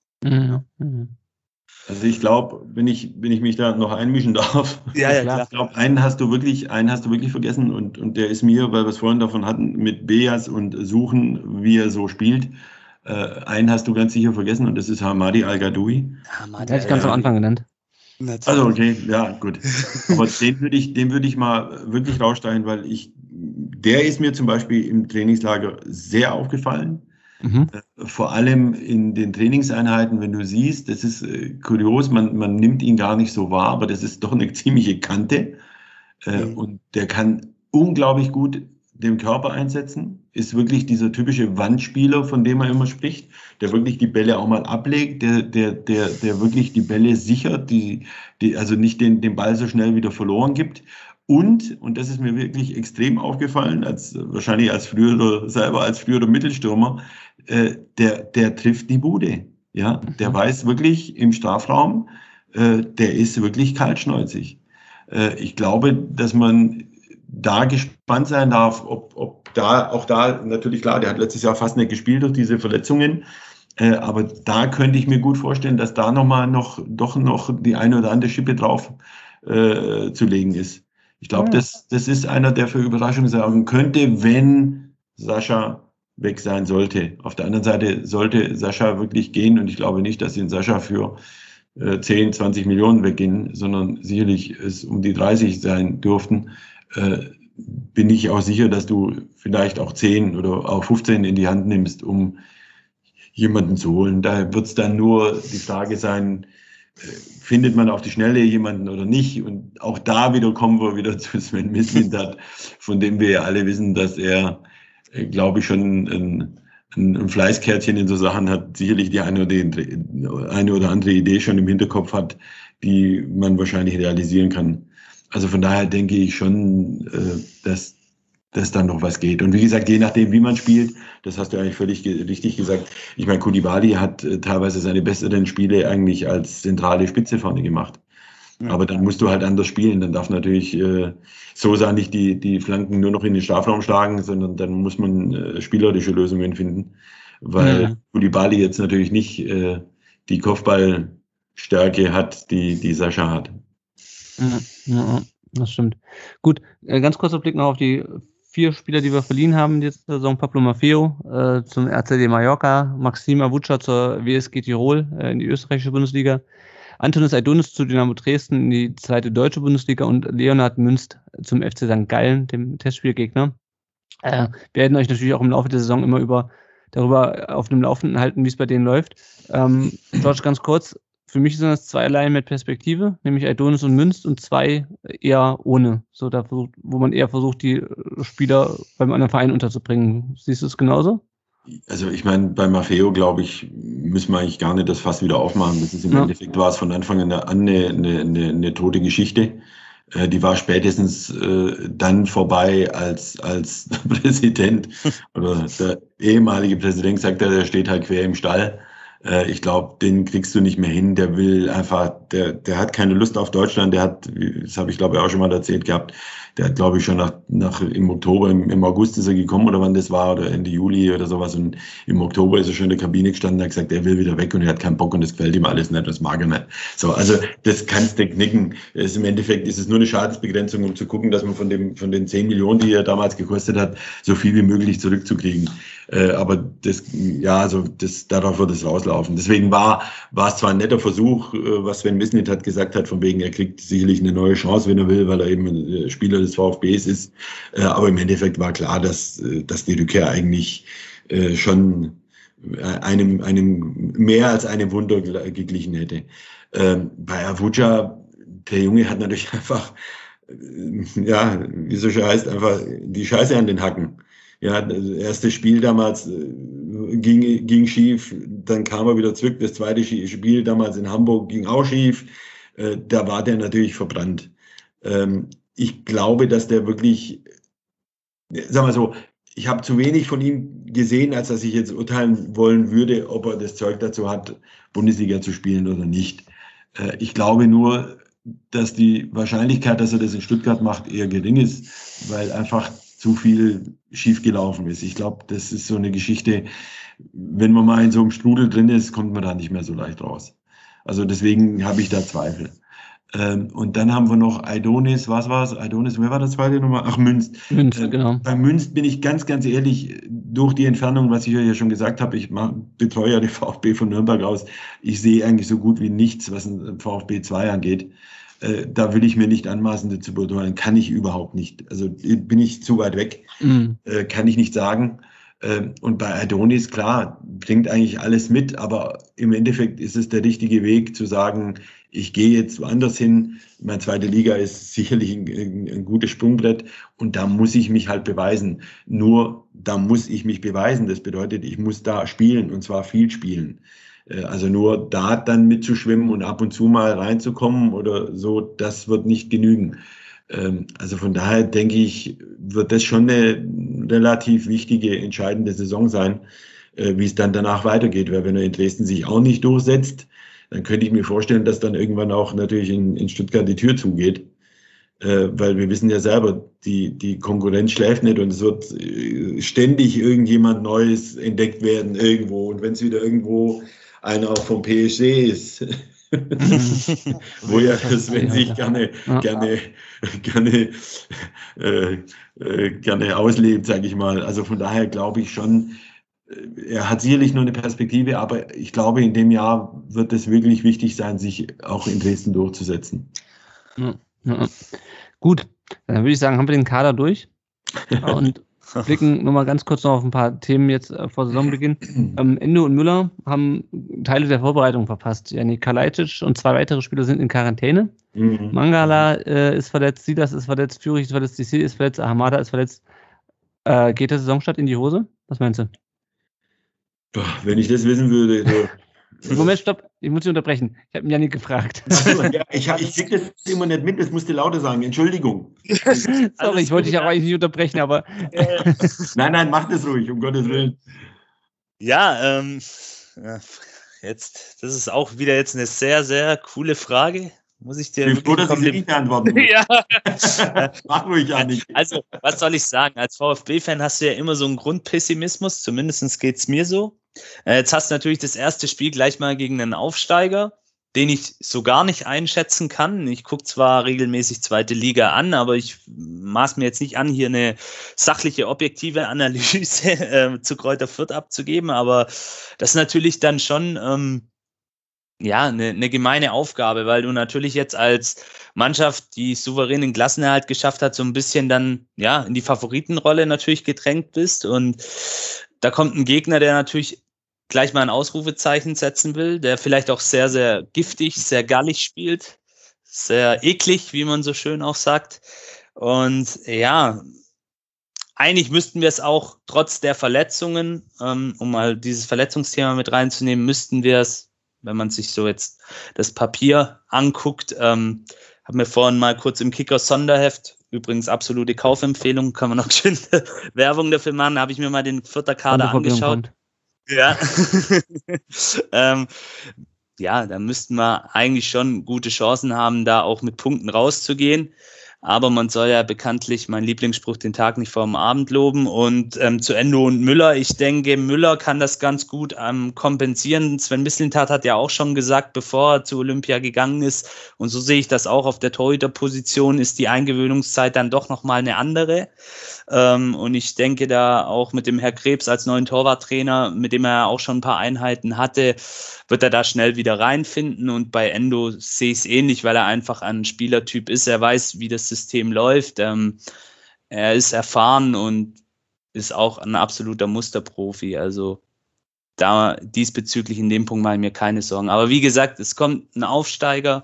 Also ich glaube, wenn ich mich da noch einmischen darf, klar. Ich glaube, einen hast du wirklich vergessen und der ist mir, weil wir es vorhin davon hatten, mit Beas und Suchen, wie er so spielt, einen hast du ganz sicher vergessen und das ist Hamadi Al-Gadoui. Hätte ich ganz am Anfang genannt. Also okay, ja, gut. Aber den würde ich mal wirklich rausstreichen, weil der ist mir zum Beispiel im Trainingslager sehr aufgefallen. Vor allem in den Trainingseinheiten, wenn du siehst, das ist kurios, man nimmt ihn gar nicht so wahr, aber das ist doch eine ziemliche Kante. Und der kann unglaublich gut den Körper einsetzen, ist wirklich dieser typische Wandspieler, von dem er immer spricht, der wirklich die Bälle auch mal ablegt, der wirklich die Bälle sichert, also nicht den Ball so schnell wieder verloren gibt. Und das ist mir wirklich extrem aufgefallen, wahrscheinlich als früherer Mittelstürmer, der trifft die Bude. Ja, der weiß wirklich im Strafraum, der ist wirklich kaltschnäuzig. Ich glaube, dass man da gespannt sein darf, ob da natürlich klar, der hat letztes Jahr fast nicht gespielt durch diese Verletzungen, aber da könnte ich mir gut vorstellen, dass da noch die eine oder andere Schippe drauf zu legen ist. Ich glaube, das ist einer, der für Überraschung sorgen könnte, wenn Sascha weg sein sollte. Auf der anderen Seite sollte Sascha wirklich gehen und ich glaube nicht, dass ihn Sascha für 10, 20 Millionen weggehen, sondern sicherlich es um die 30 sein dürften. Bin ich auch sicher, dass du vielleicht auch 10 oder auch 15 in die Hand nimmst, um jemanden zu holen. Da wird es dann nur die Frage sein, findet man auf die Schnelle jemanden oder nicht? Und auch da kommen wir wieder zu Sven Mislintat, von dem wir ja alle wissen, dass er, glaube ich, schon ein Fleißkärtchen in so Sachen hat, sicherlich die eine oder andere Idee schon im Hinterkopf hat, die man wahrscheinlich realisieren kann. Also von daher denke ich schon, dass dann noch was geht. Und wie gesagt, je nachdem, wie man spielt, das hast du eigentlich völlig richtig gesagt. Ich meine, Koulibaly hat teilweise seine besseren Spiele eigentlich als zentrale Spitze vorne gemacht. Ja. Aber dann musst du halt anders spielen. Dann darf natürlich Sosa nicht die Flanken nur noch in den Strafraum schlagen, sondern dann muss man spielerische Lösungen finden. Weil Koulibaly jetzt natürlich nicht die Kopfballstärke hat, die Sascha hat. Ja, das stimmt. Gut, ganz kurzer Blick noch auf die 4 Spieler, die wir verliehen haben diese Saison. Pablo Maffeo zum RCD Mallorca, Maxim Avuca zur WSG Tirol in die österreichische Bundesliga, Antonis Aidonis zu Dynamo Dresden in die 2. deutsche Bundesliga und Leonhard Münst zum FC St. Gallen, dem Testspielgegner. Wir werden euch natürlich auch im Laufe der Saison immer darüber auf dem Laufenden halten, wie es bei denen läuft. George, ganz kurz, für mich sind das 2 Laien mit Perspektive, nämlich Aidonis und Münst und 2 eher ohne, wo man eher versucht, die Spieler beim anderen Verein unterzubringen. Siehst du es genauso? Also ich meine, bei Maffeo, glaube ich, müssen wir eigentlich gar nicht das Fass wieder aufmachen. Das ist im Endeffekt, war es von Anfang an eine tote Geschichte. Die war spätestens dann vorbei, als der Präsident oder der ehemalige Präsident gesagt hat, der steht halt quer im Stall. Ich glaube, den kriegst du nicht mehr hin. Der will einfach, der hat keine Lust auf Deutschland. Das habe ich glaube ich auch schon mal erzählt gehabt. Der hat, glaube ich, schon im Oktober, im August ist er gekommen oder wann das war oder Ende Juli oder sowas. Und im Oktober ist er schon in der Kabine gestanden und hat gesagt, er will wieder weg und er hat keinen Bock und das gefällt ihm alles nicht, das mag er nicht. So, also das kannst du knicken. Im Endeffekt ist es nur eine Schadensbegrenzung, um zu gucken, dass man von den 10 Millionen, die er damals gekostet hat, so viel wie möglich zurückzukriegen. Aber darauf wird es rauslaufen. Deswegen war es zwar ein netter Versuch, was Sven Mislintat gesagt hat, von wegen, er kriegt sicherlich eine neue Chance, wenn er will, weil er eben Spieler des VfBs ist. Aber im Endeffekt war klar, dass die Rückkehr eigentlich schon einem mehr als einem Wunder geglichen hätte. Bei Avuca, der Junge hat natürlich einfach, wie so schön heißt, einfach die Scheiße an den Hacken. Ja, das erste Spiel damals ging schief, dann kam er wieder zurück. Das zweite Spiel damals in Hamburg ging auch schief. Da war der natürlich verbrannt. Ich glaube, dass der wirklich, sag mal so, ich habe zu wenig von ihm gesehen, als dass ich jetzt urteilen wollen würde, ob er das Zeug dazu hat, Bundesliga zu spielen oder nicht. Ich glaube nur, dass die Wahrscheinlichkeit, dass er das in Stuttgart macht, eher gering ist, weil einfach zu viel schiefgelaufen ist. Ich glaube, das ist so eine Geschichte, wenn man mal in so einem Strudel drin ist, kommt man da nicht mehr so leicht raus. Also deswegen habe ich da Zweifel. Und dann haben wir noch Aidonis, was war es? Aidonis, wer war das zweite Nummer? Ach, Münst. Münst, genau. Bei Münst bin ich ganz, ganz ehrlich, durch die Entfernung, was ich euch ja schon gesagt habe, ich betreue ja den VfB von Nürnberg aus. Ich sehe eigentlich so gut wie nichts, was ein VfB 2 angeht. Da will ich mir nicht anmaßen, das zu beurteilen. Kann ich überhaupt nicht. Also bin ich zu weit weg. Kann ich nicht sagen. Und bei Aidonis, klar, bringt eigentlich alles mit, aber im Endeffekt ist es der richtige Weg zu sagen, ich gehe jetzt woanders hin. Meine zweite Liga ist sicherlich ein gutes Sprungbrett und da muss ich mich halt beweisen. Nur da muss ich mich beweisen. Das bedeutet, ich muss da spielen und zwar viel spielen. Also nur da dann mitzuschwimmen und ab und zu mal reinzukommen oder so, das wird nicht genügen. Also von daher denke ich, wird das schon eine relativ wichtige, entscheidende Saison sein, wie es dann danach weitergeht. Weil wenn er in Dresden sich auch nicht durchsetzt, dann könnte ich mir vorstellen, dass dann irgendwann auch natürlich in Stuttgart die Tür zugeht. Weil wir wissen ja selber, die Konkurrenz schläft nicht und es wird ständig irgendjemand Neues entdeckt werden irgendwo. Und wenn es wieder irgendwo einer vom PSG ist, wo ja Sven sich gerne auslebt, sage ich mal. Also von daher glaube ich schon, er hat sicherlich nur eine Perspektive, aber ich glaube, in dem Jahr wird es wirklich wichtig sein, sich auch in Dresden durchzusetzen. Ja. Gut, dann würde ich sagen, haben wir den Kader durch und blicken nur mal ganz kurz noch auf ein paar Themen jetzt vor Saisonbeginn. Endo und Müller haben Teile der Vorbereitung verpasst. Janik Kalajdzic und 2 weitere Spieler sind in Quarantäne. Mangala ist verletzt, Silas ist verletzt, Führig ist verletzt, DC ist verletzt, Ahamada ist verletzt. Geht der Saisonstart in die Hose? Was meinst du? Wenn ich das wissen würde. Moment, stopp, ich muss dich unterbrechen. Ich habe ihn Janik gefragt. Ja, ich kriege das immer nicht mit, das musst du lauter sagen. Entschuldigung. Sorry, ich wollte dich auch eigentlich nicht unterbrechen, aber. Nein, mach das ruhig, um Gottes Willen. Ja, das ist auch wieder jetzt eine sehr, sehr coole Frage. Muss ich dir nicht beantworten. Ja. Mach ruhig, Janik. Also, was soll ich sagen? Als VfB-Fan hast du ja immer so einen Grundpessimismus, zumindest geht es mir so. Jetzt hast du natürlich das erste Spiel gleich mal gegen einen Aufsteiger, den ich so gar nicht einschätzen kann. Ich gucke zwar regelmäßig zweite Liga an, aber ich maß mir jetzt nicht an, hier eine sachliche, objektive Analyse zu Kräuter Fürth abzugeben, aber das ist natürlich dann schon eine gemeine Aufgabe, weil du natürlich jetzt als Mannschaft, die souveränen Klassenerhalt geschafft hat, so ein bisschen dann in die Favoritenrolle natürlich gedrängt bist und da kommt ein Gegner, der natürlich gleich mal ein Ausrufezeichen setzen will, der vielleicht auch sehr, sehr giftig, sehr gallig spielt, sehr eklig, wie man so schön auch sagt. Und eigentlich müssten wir es auch trotz der Verletzungen, um mal dieses Verletzungsthema mit reinzunehmen, müssten wir es, wenn man sich so jetzt das Papier anguckt, haben wir vorhin mal kurz im Kicker-Sonderheft, übrigens absolute Kaufempfehlung, kann man noch schön Werbung dafür machen, da habe ich mir mal den Fürther Kader angeschaut. Ja. Da müssten wir eigentlich schon gute Chancen haben, da auch mit Punkten rauszugehen. Aber man soll ja bekanntlich, mein Lieblingsspruch, den Tag nicht vor dem Abend loben. Und zu Endo und Müller, ich denke, Müller kann das ganz gut kompensieren. Sven Mislintat hat ja auch schon gesagt, bevor er zu Olympia gegangen ist, und so sehe ich das auch, auf der Torhüterposition ist die Eingewöhnungszeit dann doch nochmal eine andere. Und ich denke da auch mit dem Herr Krebs als neuen Torwarttrainer, mit dem er auch schon ein paar Einheiten hatte, wird er da schnell wieder reinfinden. Und bei Endo sehe ich es ähnlich, weil er einfach ein Spielertyp ist. Er weiß, wie das System läuft. Er ist erfahren und ist auch ein absoluter Musterprofi. Also da diesbezüglich in dem Punkt mache ich mir keine Sorgen. Aber wie gesagt, es kommt ein Aufsteiger,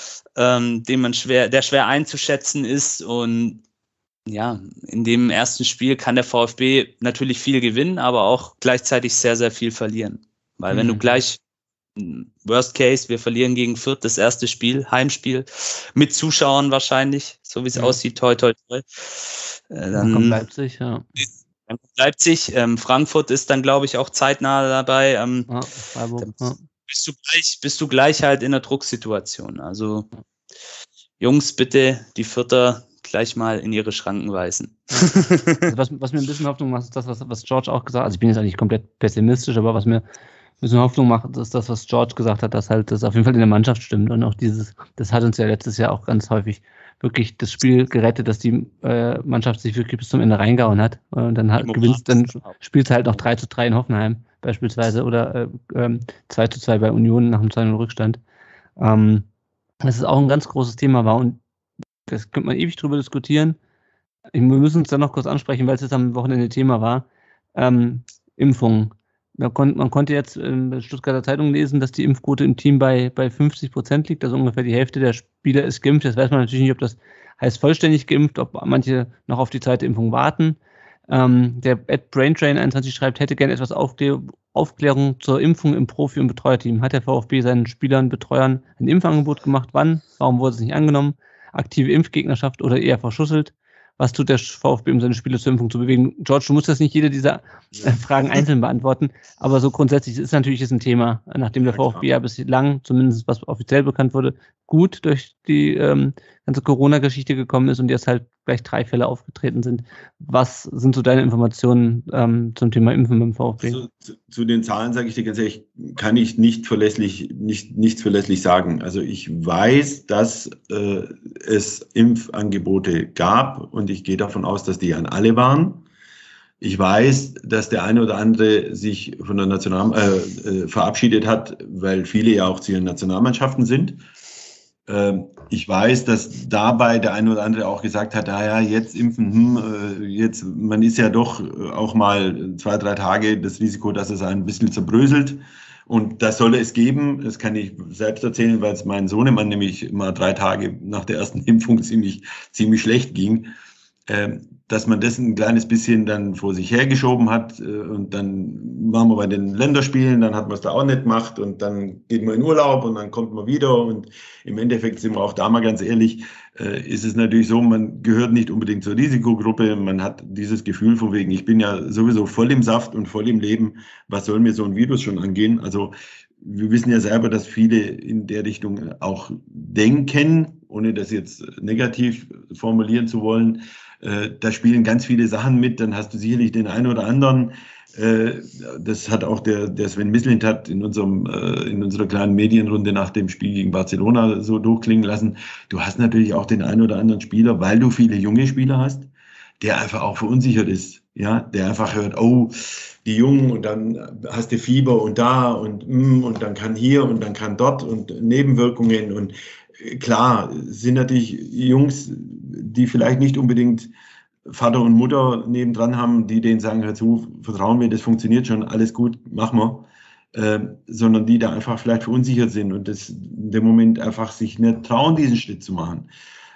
der schwer einzuschätzen ist. Und in dem ersten Spiel kann der VfB natürlich viel gewinnen, aber auch gleichzeitig sehr, sehr viel verlieren. Weil wenn du gleich Worst Case, wir verlieren gegen Fürth das erste Spiel, Heimspiel, mit Zuschauern wahrscheinlich, so wie es aussieht, toi, toi, toi. Dann kommt Leipzig, ja. Leipzig, Frankfurt ist dann, glaube ich, auch zeitnah dabei. Freiburg, bist du gleich halt in der Drucksituation. Also Jungs, bitte die Vierter gleich mal in ihre Schranken weisen. Also was mir ein bisschen Hoffnung macht, ist das, was George auch gesagt hat. Also ich bin jetzt eigentlich komplett pessimistisch, aber was mir ein bisschen Hoffnung macht, ist das, was George gesagt hat, dass halt das auf jeden Fall in der Mannschaft stimmt. Und auch das hat uns ja letztes Jahr auch ganz häufig wirklich das Spiel gerettet, dass die Mannschaft sich wirklich bis zum Ende reingehauen hat. Und dann spielt halt noch 3:3 in Hoffenheim beispielsweise oder 2:2 bei Union nach einem 2:0 Rückstand. Das ist auch ein ganz großes Thema war und das könnte man ewig drüber diskutieren. Wir müssen uns dann noch kurz ansprechen, weil es jetzt am Wochenende Thema war. Impfungen. Man konnte jetzt in der Stuttgarter Zeitung lesen, dass die Impfquote im Team bei 50% liegt, also ungefähr die Hälfte der Spieler ist geimpft. Jetzt weiß man natürlich nicht, ob das heißt vollständig geimpft, ob manche noch auf die zweite Impfung warten. Der @braintrain21 schreibt, hätte gerne etwas Aufklärung zur Impfung im Profi- und Betreuerteam. Hat der VfB seinen Spielern, Betreuern ein Impfangebot gemacht? Wann? Warum wurde es nicht angenommen? Aktive Impfgegnerschaft oder eher verschusselt? Was tut der VfB, um seine Spieler zur Impfung zu bewegen? George, du musst jetzt nicht jede dieser Fragen einzeln beantworten, aber so grundsätzlich ist natürlich ein Thema, nachdem der VfB ja bislang, zumindest was offiziell bekannt wurde, gut durch die ganze Corona-Geschichte gekommen ist und jetzt halt gleich 3 Fälle aufgetreten sind. Was sind so deine Informationen zum Thema Impfen beim VfB? Also, zu den Zahlen sage ich dir ganz ehrlich, kann ich nichts verlässlich sagen. Also ich weiß, dass es Impfangebote gab und ich gehe davon aus, dass die an alle waren. Ich weiß, dass der eine oder andere sich von der verabschiedet hat, weil viele ja auch zu ihren Nationalmannschaften sind. Ich weiß, dass dabei der eine oder andere auch gesagt hat, jetzt impfen, man ist ja doch auch mal 2-3 Tage das Risiko, dass es ein bisschen zerbröselt. Und das solle es geben. Das kann ich selbst erzählen, weil es meinem Sohnemann nämlich mal 3 Tage nach der ersten Impfung ziemlich schlecht ging. Dass man das ein kleines bisschen dann vor sich hergeschoben hat und dann waren wir bei den Länderspielen, dann hat man es da auch nicht gemacht und dann geht man in Urlaub und dann kommt man wieder und im Endeffekt sind wir auch da mal ganz ehrlich, ist es natürlich so, man gehört nicht unbedingt zur Risikogruppe, man hat dieses Gefühl von wegen, ich bin ja sowieso voll im Saft und voll im Leben, was soll mir so ein Virus schon angehen? Also wir wissen ja selber, dass viele in der Richtung auch denken, ohne das jetzt negativ formulieren zu wollen. Da spielen ganz viele Sachen mit, dann hast du sicherlich den einen oder anderen. Das hat auch der Sven Mislintat in unserer kleinen Medienrunde nach dem Spiel gegen Barcelona so durchklingen lassen. Du hast natürlich auch den einen oder anderen Spieler, weil du viele junge Spieler hast, der einfach auch verunsichert ist. Ja, der einfach hört, oh, die Jungen und dann hast du Fieber und da und dann kann hier und dann kann dort und Nebenwirkungen und klar, sind natürlich Jungs, die vielleicht nicht unbedingt Vater und Mutter nebendran haben, die denen sagen, hör zu, vertrauen mir, das funktioniert schon, alles gut, machen wir. Sondern die da einfach vielleicht verunsichert sind und das in dem Moment einfach sich nicht trauen, diesen Schritt zu machen.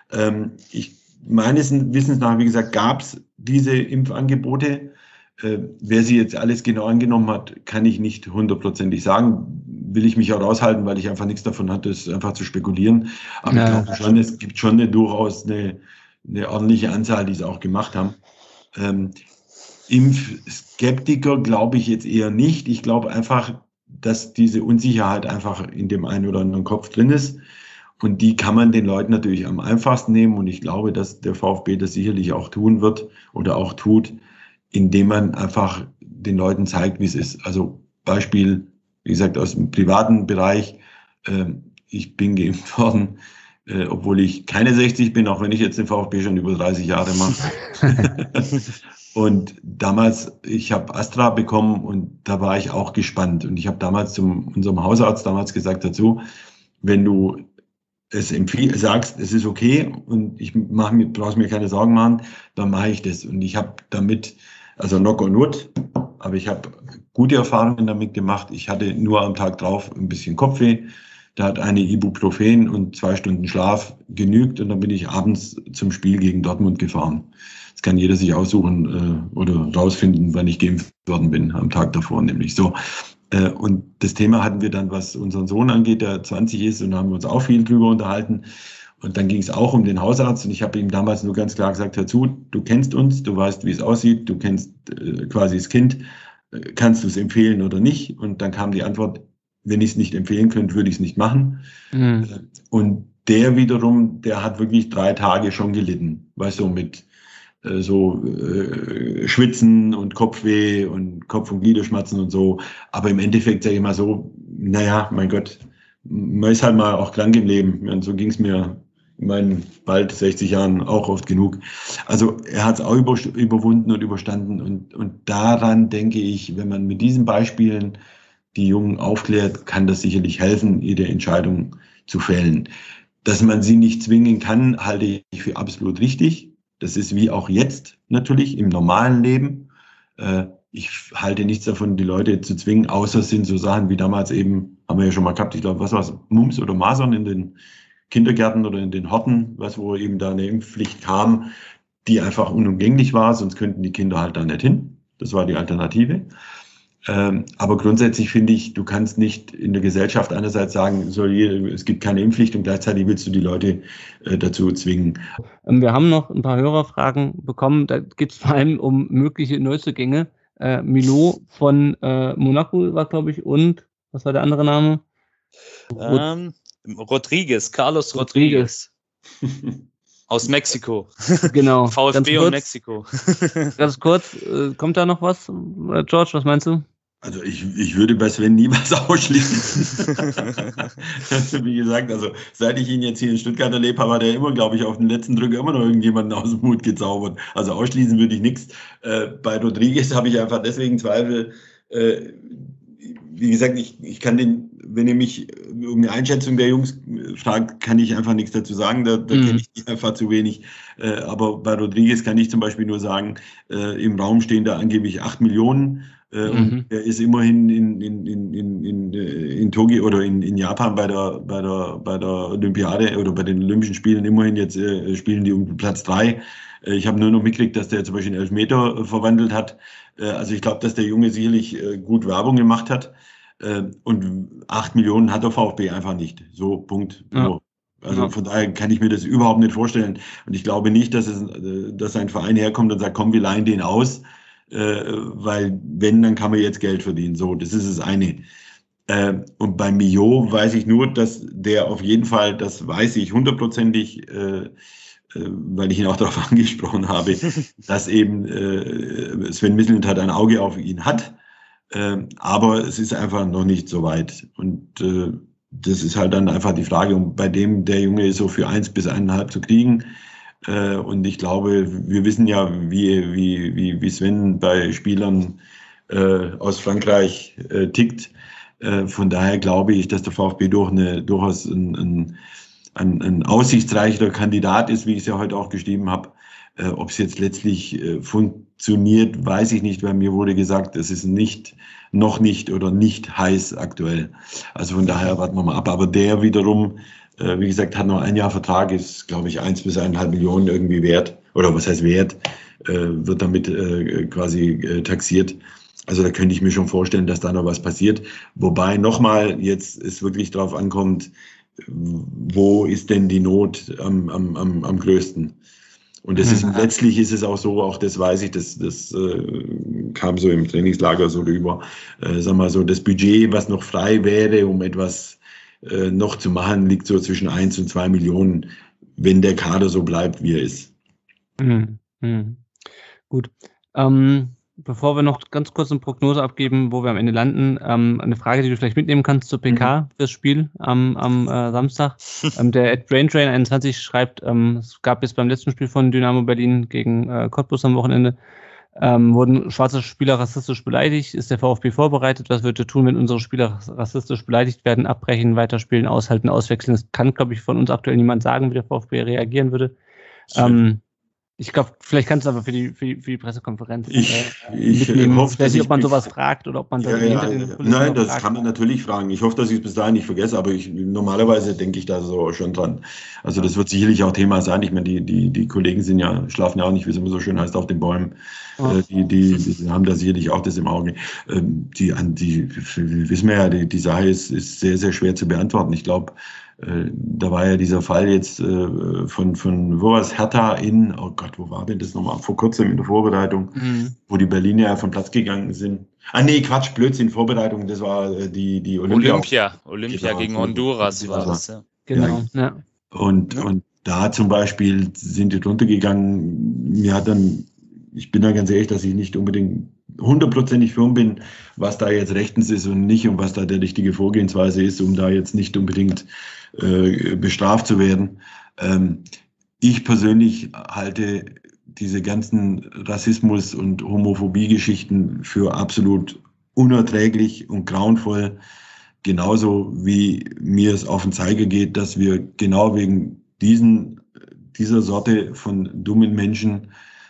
Meines Wissens nach, wie gesagt, gab es diese Impfangebote. Wer sie jetzt alles genau angenommen hat, kann ich nicht 100%ig sagen. Will ich mich auch raushalten, weil ich einfach nichts davon hatte, es einfach zu spekulieren. Aber ich glaube schon, es gibt schon durchaus eine ordentliche Anzahl, die es auch gemacht haben. Impfskeptiker glaube ich jetzt eher nicht. Ich glaube einfach, dass diese Unsicherheit einfach in dem einen oder anderen Kopf drin ist. Und die kann man den Leuten natürlich am einfachsten nehmen. Und ich glaube, dass der VfB das sicherlich auch tun wird oder auch tut, indem man einfach den Leuten zeigt, wie es ist. Also Beispiel, wie gesagt, aus dem privaten Bereich. Ich bin geimpft worden, obwohl ich keine 60 bin, auch wenn ich jetzt den VfB schon über 30 Jahre mache. Und damals, ich habe Astra bekommen und da war ich auch gespannt. Und ich habe damals zu unserem Hausarzt gesagt dazu, wenn du es sagst, es ist okay und brauchst mir keine Sorgen machen, dann mache ich das. Und ich habe damit, also knock on wood, aber ich habe gute Erfahrungen damit gemacht. Ich hatte nur am Tag drauf ein bisschen Kopfweh. Da hat eine Ibuprofen und 2 Stunden Schlaf genügt und dann bin ich abends zum Spiel gegen Dortmund gefahren. Das kann jeder sich aussuchen oder rausfinden, wann ich geimpft worden bin, am Tag davor nämlich so. Und das Thema hatten wir dann, was unseren Sohn angeht, der 20 ist, und da haben wir uns auch viel drüber unterhalten. Und dann ging es auch um den Hausarzt und ich habe ihm damals nur ganz klar gesagt, hör zu, du kennst uns, du weißt, wie es aussieht, du kennst quasi das Kind, kannst du es empfehlen oder nicht? Und dann kam die Antwort, wenn ich es nicht empfehlen könnte, würde ich es nicht machen. Und der wiederum, der hat wirklich 3 Tage schon gelitten, weißt du, mit Schwitzen und Kopfweh und Kopf- und Gliederschmerzen und so. Aber im Endeffekt sage ich mal so, naja, mein Gott, man ist halt mal auch krank im Leben. Und so ging es mir in meinen bald 60 Jahren auch oft genug. Also er hat es auch überwunden und überstanden. Und daran denke ich, wenn man mit diesen Beispielen die Jungen aufklärt, kann das sicherlich helfen, ihre Entscheidung zu fällen. Dass man sie nicht zwingen kann, halte ich für absolut richtig. Das ist wie auch jetzt natürlich im normalen Leben. Ich halte nichts davon, die Leute zu zwingen, außer es sind so Sachen wie damals eben, haben wir ja schon mal gehabt, ich glaube, was war es, Mumps oder Masern in den Kindergärten oder in den Horten, wo eben da eine Impfpflicht kam, die einfach unumgänglich war, sonst könnten die Kinder halt da nicht hin. Das war die Alternative. Aber grundsätzlich finde ich, du kannst nicht in der Gesellschaft einerseits sagen, es gibt keine Impfpflicht und gleichzeitig willst du die Leute dazu zwingen. Wir haben noch ein paar Hörerfragen bekommen. Da geht es vor allem um mögliche Neuzugänge. Milot von Monaco war, glaube ich, und was war der andere Name? Rodriguez, Carlos Rodriguez. Aus Mexiko. Genau. VfB und Mexiko. Ganz kurz, kommt da noch was? George, was meinst du? Also ich würde bei Sven nie was ausschließen. Also wie gesagt, also seit ich ihn jetzt hier in Stuttgart erlebt habe, hat er immer, glaube ich, auf den letzten Drücker immer noch irgendjemanden aus dem Hut gezaubert. Also ausschließen würde ich nichts. Bei Rodriguez habe ich einfach deswegen Zweifel. Wie gesagt, ich kann wenn ihr mich um eine Einschätzung der Jungs fragt, kann ich einfach nichts dazu sagen. Da kenne ich die einfach zu wenig. Aber bei Rodriguez kann ich zum Beispiel nur sagen, im Raum stehen da angeblich 8 Millionen. Und er ist immerhin in Tokio oder in Japan bei der Olympiade oder bei den Olympischen Spielen immerhin jetzt spielen die um Platz 3. Ich habe nur noch mitgekriegt, dass der zum Beispiel einen Elfmeter verwandelt hat. Also ich glaube, dass der Junge sicherlich gut Werbung gemacht hat. Und 8 Millionen hat der VfB einfach nicht. So, Punkt. Ja. Also von daher kann ich mir das überhaupt nicht vorstellen. Und ich glaube nicht, dass ein Verein herkommt und sagt, komm, wir leihen den aus. Weil wenn, dann kann man jetzt Geld verdienen. So, das ist das eine. Und bei Milot weiß ich nur, dass der auf jeden Fall, das weiß ich hundertprozentig, weil ich ihn auch darauf angesprochen habe, dass eben Sven Mislintat ein Auge auf ihn hat. Aber es ist einfach noch nicht so weit. Und das ist halt dann einfach die Frage, und bei dem der Junge ist so für 1 bis 1,5 zu kriegen. Und ich glaube, wir wissen ja, wie Sven bei Spielern aus Frankreich tickt. Von daher glaube ich, dass der VfB durchaus ein aussichtsreicher Kandidat ist, wie ich es ja heute auch geschrieben habe. Ob es jetzt letztlich funktioniert, weiß ich nicht, weil mir wurde gesagt, es ist noch nicht oder nicht heiß aktuell. Also von daher warten wir mal ab. Aber der wiederum, wie gesagt, hat noch 1 Jahr Vertrag, ist, glaube ich, 1 bis 1,5 Millionen irgendwie wert. Oder was heißt wert? Wird damit quasi taxiert. Also da könnte ich mir schon vorstellen, dass da noch was passiert. Wobei nochmal jetzt es wirklich drauf ankommt, wo ist denn die Not am größten? Und das ist, letztlich ist es auch so, auch das weiß ich, das kam so im Trainingslager so rüber, sag mal so, das Budget, was noch frei wäre, um etwas noch zu machen, liegt so zwischen 1 und 2 Millionen, wenn der Kader so bleibt, wie er ist. Gut. Bevor wir noch ganz kurz eine Prognose abgeben, wo wir am Ende landen, eine Frage, die du vielleicht mitnehmen kannst zur PK fürs Spiel am Samstag. Der @braintrain21 schreibt, es gab jetzt beim letzten Spiel von Dynamo Berlin gegen Cottbus am Wochenende, wurden schwarze Spieler rassistisch beleidigt. Ist der VfB vorbereitet? Was wird er tun, wenn unsere Spieler rassistisch beleidigt werden? Abbrechen, weiterspielen, aushalten, auswechseln? Das kann, glaube ich, von uns aktuell niemand sagen, wie der VfB reagieren würde. Ich glaube, vielleicht kannst du aber für die Pressekonferenz mitnehmen. Hoffe, ich weiß nicht, ob man sowas fragt oder ob man Nein, das fragt. Kann man natürlich fragen. Ich hoffe, dass ich es bis dahin nicht vergesse, aber normalerweise denke ich da so schon dran. Also das wird sicherlich auch Thema sein. Ich meine, die Kollegen schlafen ja auch nicht, wie es immer so schön heißt, auf den Bäumen. Die haben da sicherlich auch das im Auge. Die wissen wir ja, die Sache ist sehr, sehr schwer zu beantworten. Ich glaube, Da war ja dieser Fall jetzt von wo war es, Hertha oh Gott, wo war denn das nochmal? Vor kurzem in der Vorbereitung, wo die Berliner ja vom Platz gegangen sind. Blödsinn, Vorbereitung, das war die Olympia genau, gegen Honduras war das, ja. Genau, ja. Und da zum Beispiel sind die drunter gegangen. Ich bin da ganz ehrlich, dass ich nicht unbedingt 100% firm bin, was da jetzt rechtens ist und nicht und was da der richtige Vorgehensweise ist, um da jetzt nicht unbedingt bestraft zu werden. Ich persönlich halte diese ganzen Rassismus- und Homophobie-Geschichten für absolut unerträglich und grauenvoll. Genauso wie mir es auf den Zeiger geht, dass wir genau wegen dieser Sorte von dummen Menschen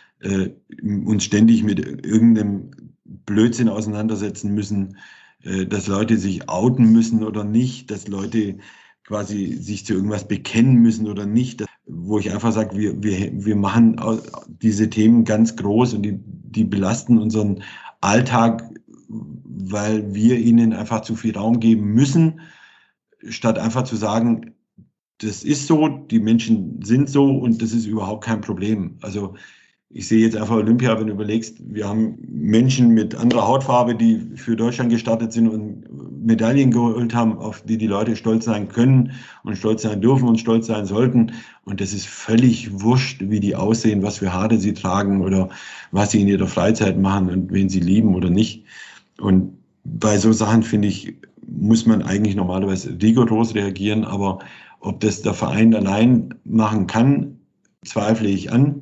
uns ständig mit irgendeinem Blödsinn auseinandersetzen müssen, dass Leute sich outen müssen oder nicht, dass Leute quasi sich zu irgendwas bekennen müssen oder nicht, wo ich einfach sage, wir machen diese Themen ganz groß und die belasten unseren Alltag, weil wir ihnen einfach zu viel Raum geben müssen, statt einfach zu sagen, das ist so, die Menschen sind so und das ist überhaupt kein Problem. Also ich sehe jetzt einfach Olympia, wenn du überlegst, wir haben Menschen mit anderer Hautfarbe, die für Deutschland gestartet sind und Medaillen geholt haben, auf die die Leute stolz sein können und stolz sein dürfen und stolz sein sollten. Und das ist völlig wurscht, wie die aussehen, was für Haare sie tragen oder was sie in ihrer Freizeit machen und wen sie lieben oder nicht. Und bei so Sachen, finde ich, muss man eigentlich normalerweise rigoros reagieren. Aber ob das der Verein allein machen kann, zweifle ich an.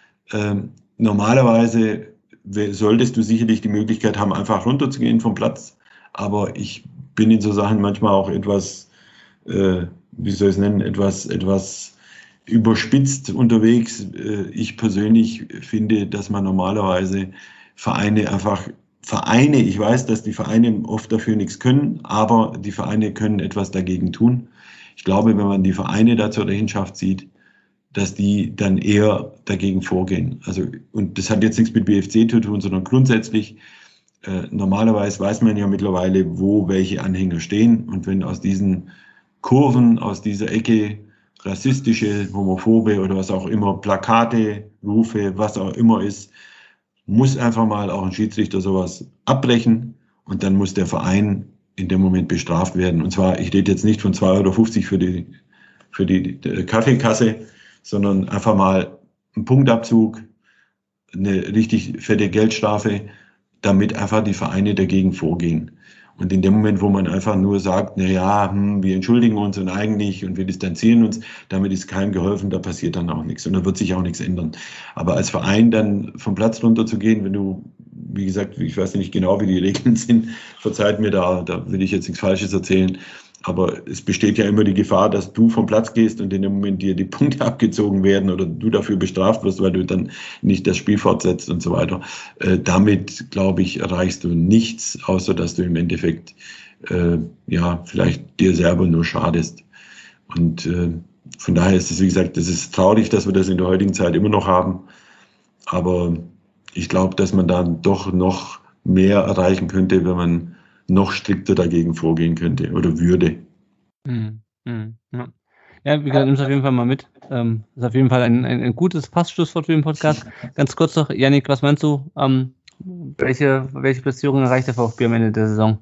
Normalerweise solltest du sicherlich die Möglichkeit haben, einfach runterzugehen vom Platz. Aber ich bin in so Sachen manchmal auch etwas, wie soll ich es nennen, etwas überspitzt unterwegs. Ich persönlich finde, dass man normalerweise Vereine, ich weiß, dass die Vereine oft dafür nichts können, aber die Vereine können etwas dagegen tun. Ich glaube, wenn man die Vereine da zur Rechenschaft zieht, dass die dann eher dagegen vorgehen. Also, und das hat jetzt nichts mit BFC zu tun, sondern grundsätzlich, normalerweise weiß man ja mittlerweile, wo welche Anhänger stehen. Und wenn aus diesen Kurven, aus dieser Ecke rassistische, homophobe oder was auch immer, Plakate, Rufe, was auch immer ist, muss einfach mal auch ein Schiedsrichter sowas abbrechen und dann muss der Verein in dem Moment bestraft werden. Und zwar, ich rede jetzt nicht von 2,50 € für die Kaffeekasse, sondern einfach mal einen Punktabzug, eine richtig fette Geldstrafe, damit einfach die Vereine dagegen vorgehen. Und in dem Moment, wo man einfach nur sagt, wir entschuldigen uns und eigentlich und wir distanzieren uns, damit ist keinem geholfen, da passiert dann auch nichts und da wird sich auch nichts ändern. Aber als Verein dann vom Platz runter zu gehen, wenn du, wie gesagt, ich weiß nicht genau, wie die Regeln sind, verzeiht mir, da will ich jetzt nichts Falsches erzählen, aber es besteht ja immer die Gefahr, dass du vom Platz gehst und in dem Moment dir die Punkte abgezogen werden oder du dafür bestraft wirst, weil du dann nicht das Spiel fortsetzt und so weiter. Damit, glaube ich, erreichst du nichts, außer dass du im Endeffekt vielleicht dir selber nur schadest. Und von daher ist es, wie gesagt, das ist traurig, dass wir das in der heutigen Zeit immer noch haben. Aber ich glaube, dass man dann doch noch mehr erreichen könnte, wenn man noch strikter dagegen vorgehen könnte oder würde. Ja, wir nehmen es auf jeden Fall mal mit. Das ist auf jeden Fall ein gutes Passschlusswort für den Podcast. Ganz kurz noch, Yannick, was meinst du? Welche Platzierung erreicht der VfB am Ende der Saison?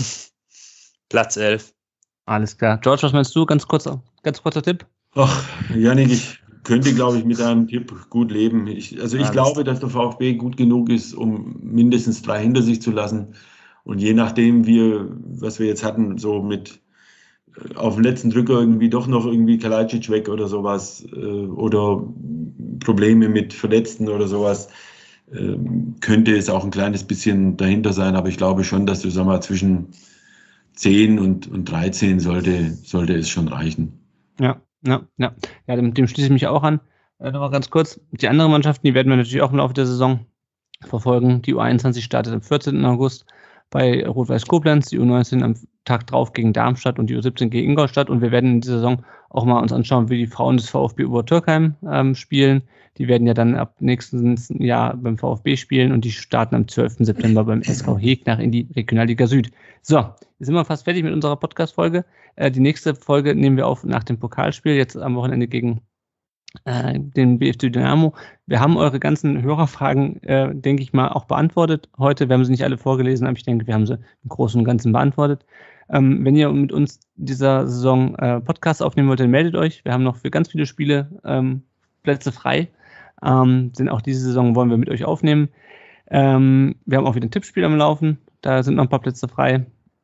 Platz 11. Alles klar. George, was meinst du? Ganz kurzer Tipp. Ach, Yannick, ich könnte, glaube ich, mit einem Tipp gut leben. Ich glaube, dass der VfB gut genug ist, um mindestens 3 hinter sich zu lassen. Und je nachdem, was wir jetzt hatten, so mit auf den letzten Drücker irgendwie doch noch irgendwie Kalajdzic weg oder sowas oder Probleme mit Verletzten oder sowas, könnte es auch ein kleines bisschen dahinter sein. Aber ich glaube schon, dass du, zwischen 10 und 13 sollte es schon reichen. Ja, dem schließe ich mich auch an. Nochmal ganz kurz, die anderen Mannschaften, die werden wir natürlich auch im Laufe der Saison verfolgen. Die U21 startet am 14. August. bei Rot-Weiß Koblenz, die U19 am Tag drauf gegen Darmstadt und die U17 gegen Ingolstadt. Und wir werden in dieser Saison auch mal uns anschauen, wie die Frauen des VfB Obertürkheim spielen. Die werden ja dann ab nächsten Jahr beim VfB spielen und die starten am 12. September beim SV Hegnach in die Regionalliga Süd. So, jetzt sind wir fast fertig mit unserer Podcast-Folge. Die nächste Folge nehmen wir auf nach dem Pokalspiel, jetzt am Wochenende gegen den BFC Dynamo. Wir haben eure ganzen Hörerfragen, denke ich mal, auch beantwortet heute. Wir haben sie nicht alle vorgelesen, aber ich denke, wir haben sie im Großen und Ganzen beantwortet. Wenn ihr mit uns dieser Saison Podcasts aufnehmen wollt, dann meldet euch. Wir haben noch für ganz viele Spiele Plätze frei. Sind auch diese Saison wollen wir mit euch aufnehmen. Wir haben auch wieder ein Tippspiel am Laufen. Da sind noch ein paar Plätze frei.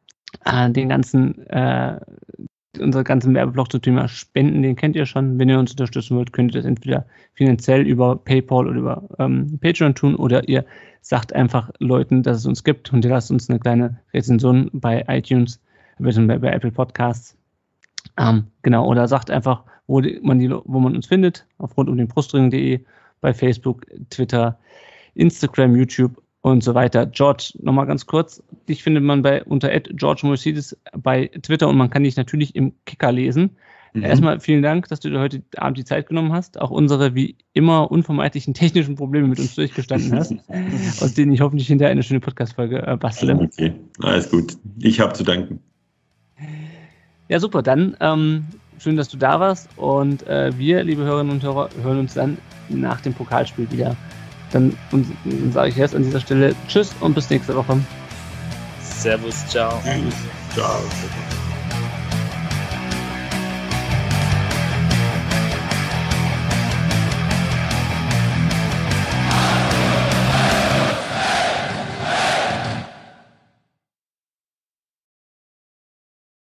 Unser ganzen Werbeblock zum Thema Spenden, den kennt ihr schon. Wenn ihr uns unterstützen wollt, könnt ihr das entweder finanziell über PayPal oder über Patreon tun oder ihr sagt einfach Leuten, dass es uns gibt und ihr lasst uns eine kleine Rezension bei iTunes, bei Apple Podcasts. Genau, oder sagt einfach, wo man uns findet, auf rundumdenbrustring.de, bei Facebook, Twitter, Instagram, YouTube und so weiter. George, nochmal ganz kurz, dich findet man unter @GeorgeMoisides bei Twitter und man kann dich natürlich im Kicker lesen. Erstmal vielen Dank, dass du dir heute Abend die Zeit genommen hast, auch unsere wie immer unvermeidlichen technischen Probleme mit uns durchgestanden hast, aus denen ich hoffentlich hinterher eine schöne Podcast-Folge bastle. Okay, alles gut. Ich habe zu danken. Ja, super, dann schön, dass du da warst und wir, liebe Hörerinnen und Hörer, hören uns dann nach dem Pokalspiel wieder. Dann sage ich jetzt an dieser Stelle Tschüss und bis nächste Woche. Servus, ciao. Ciao.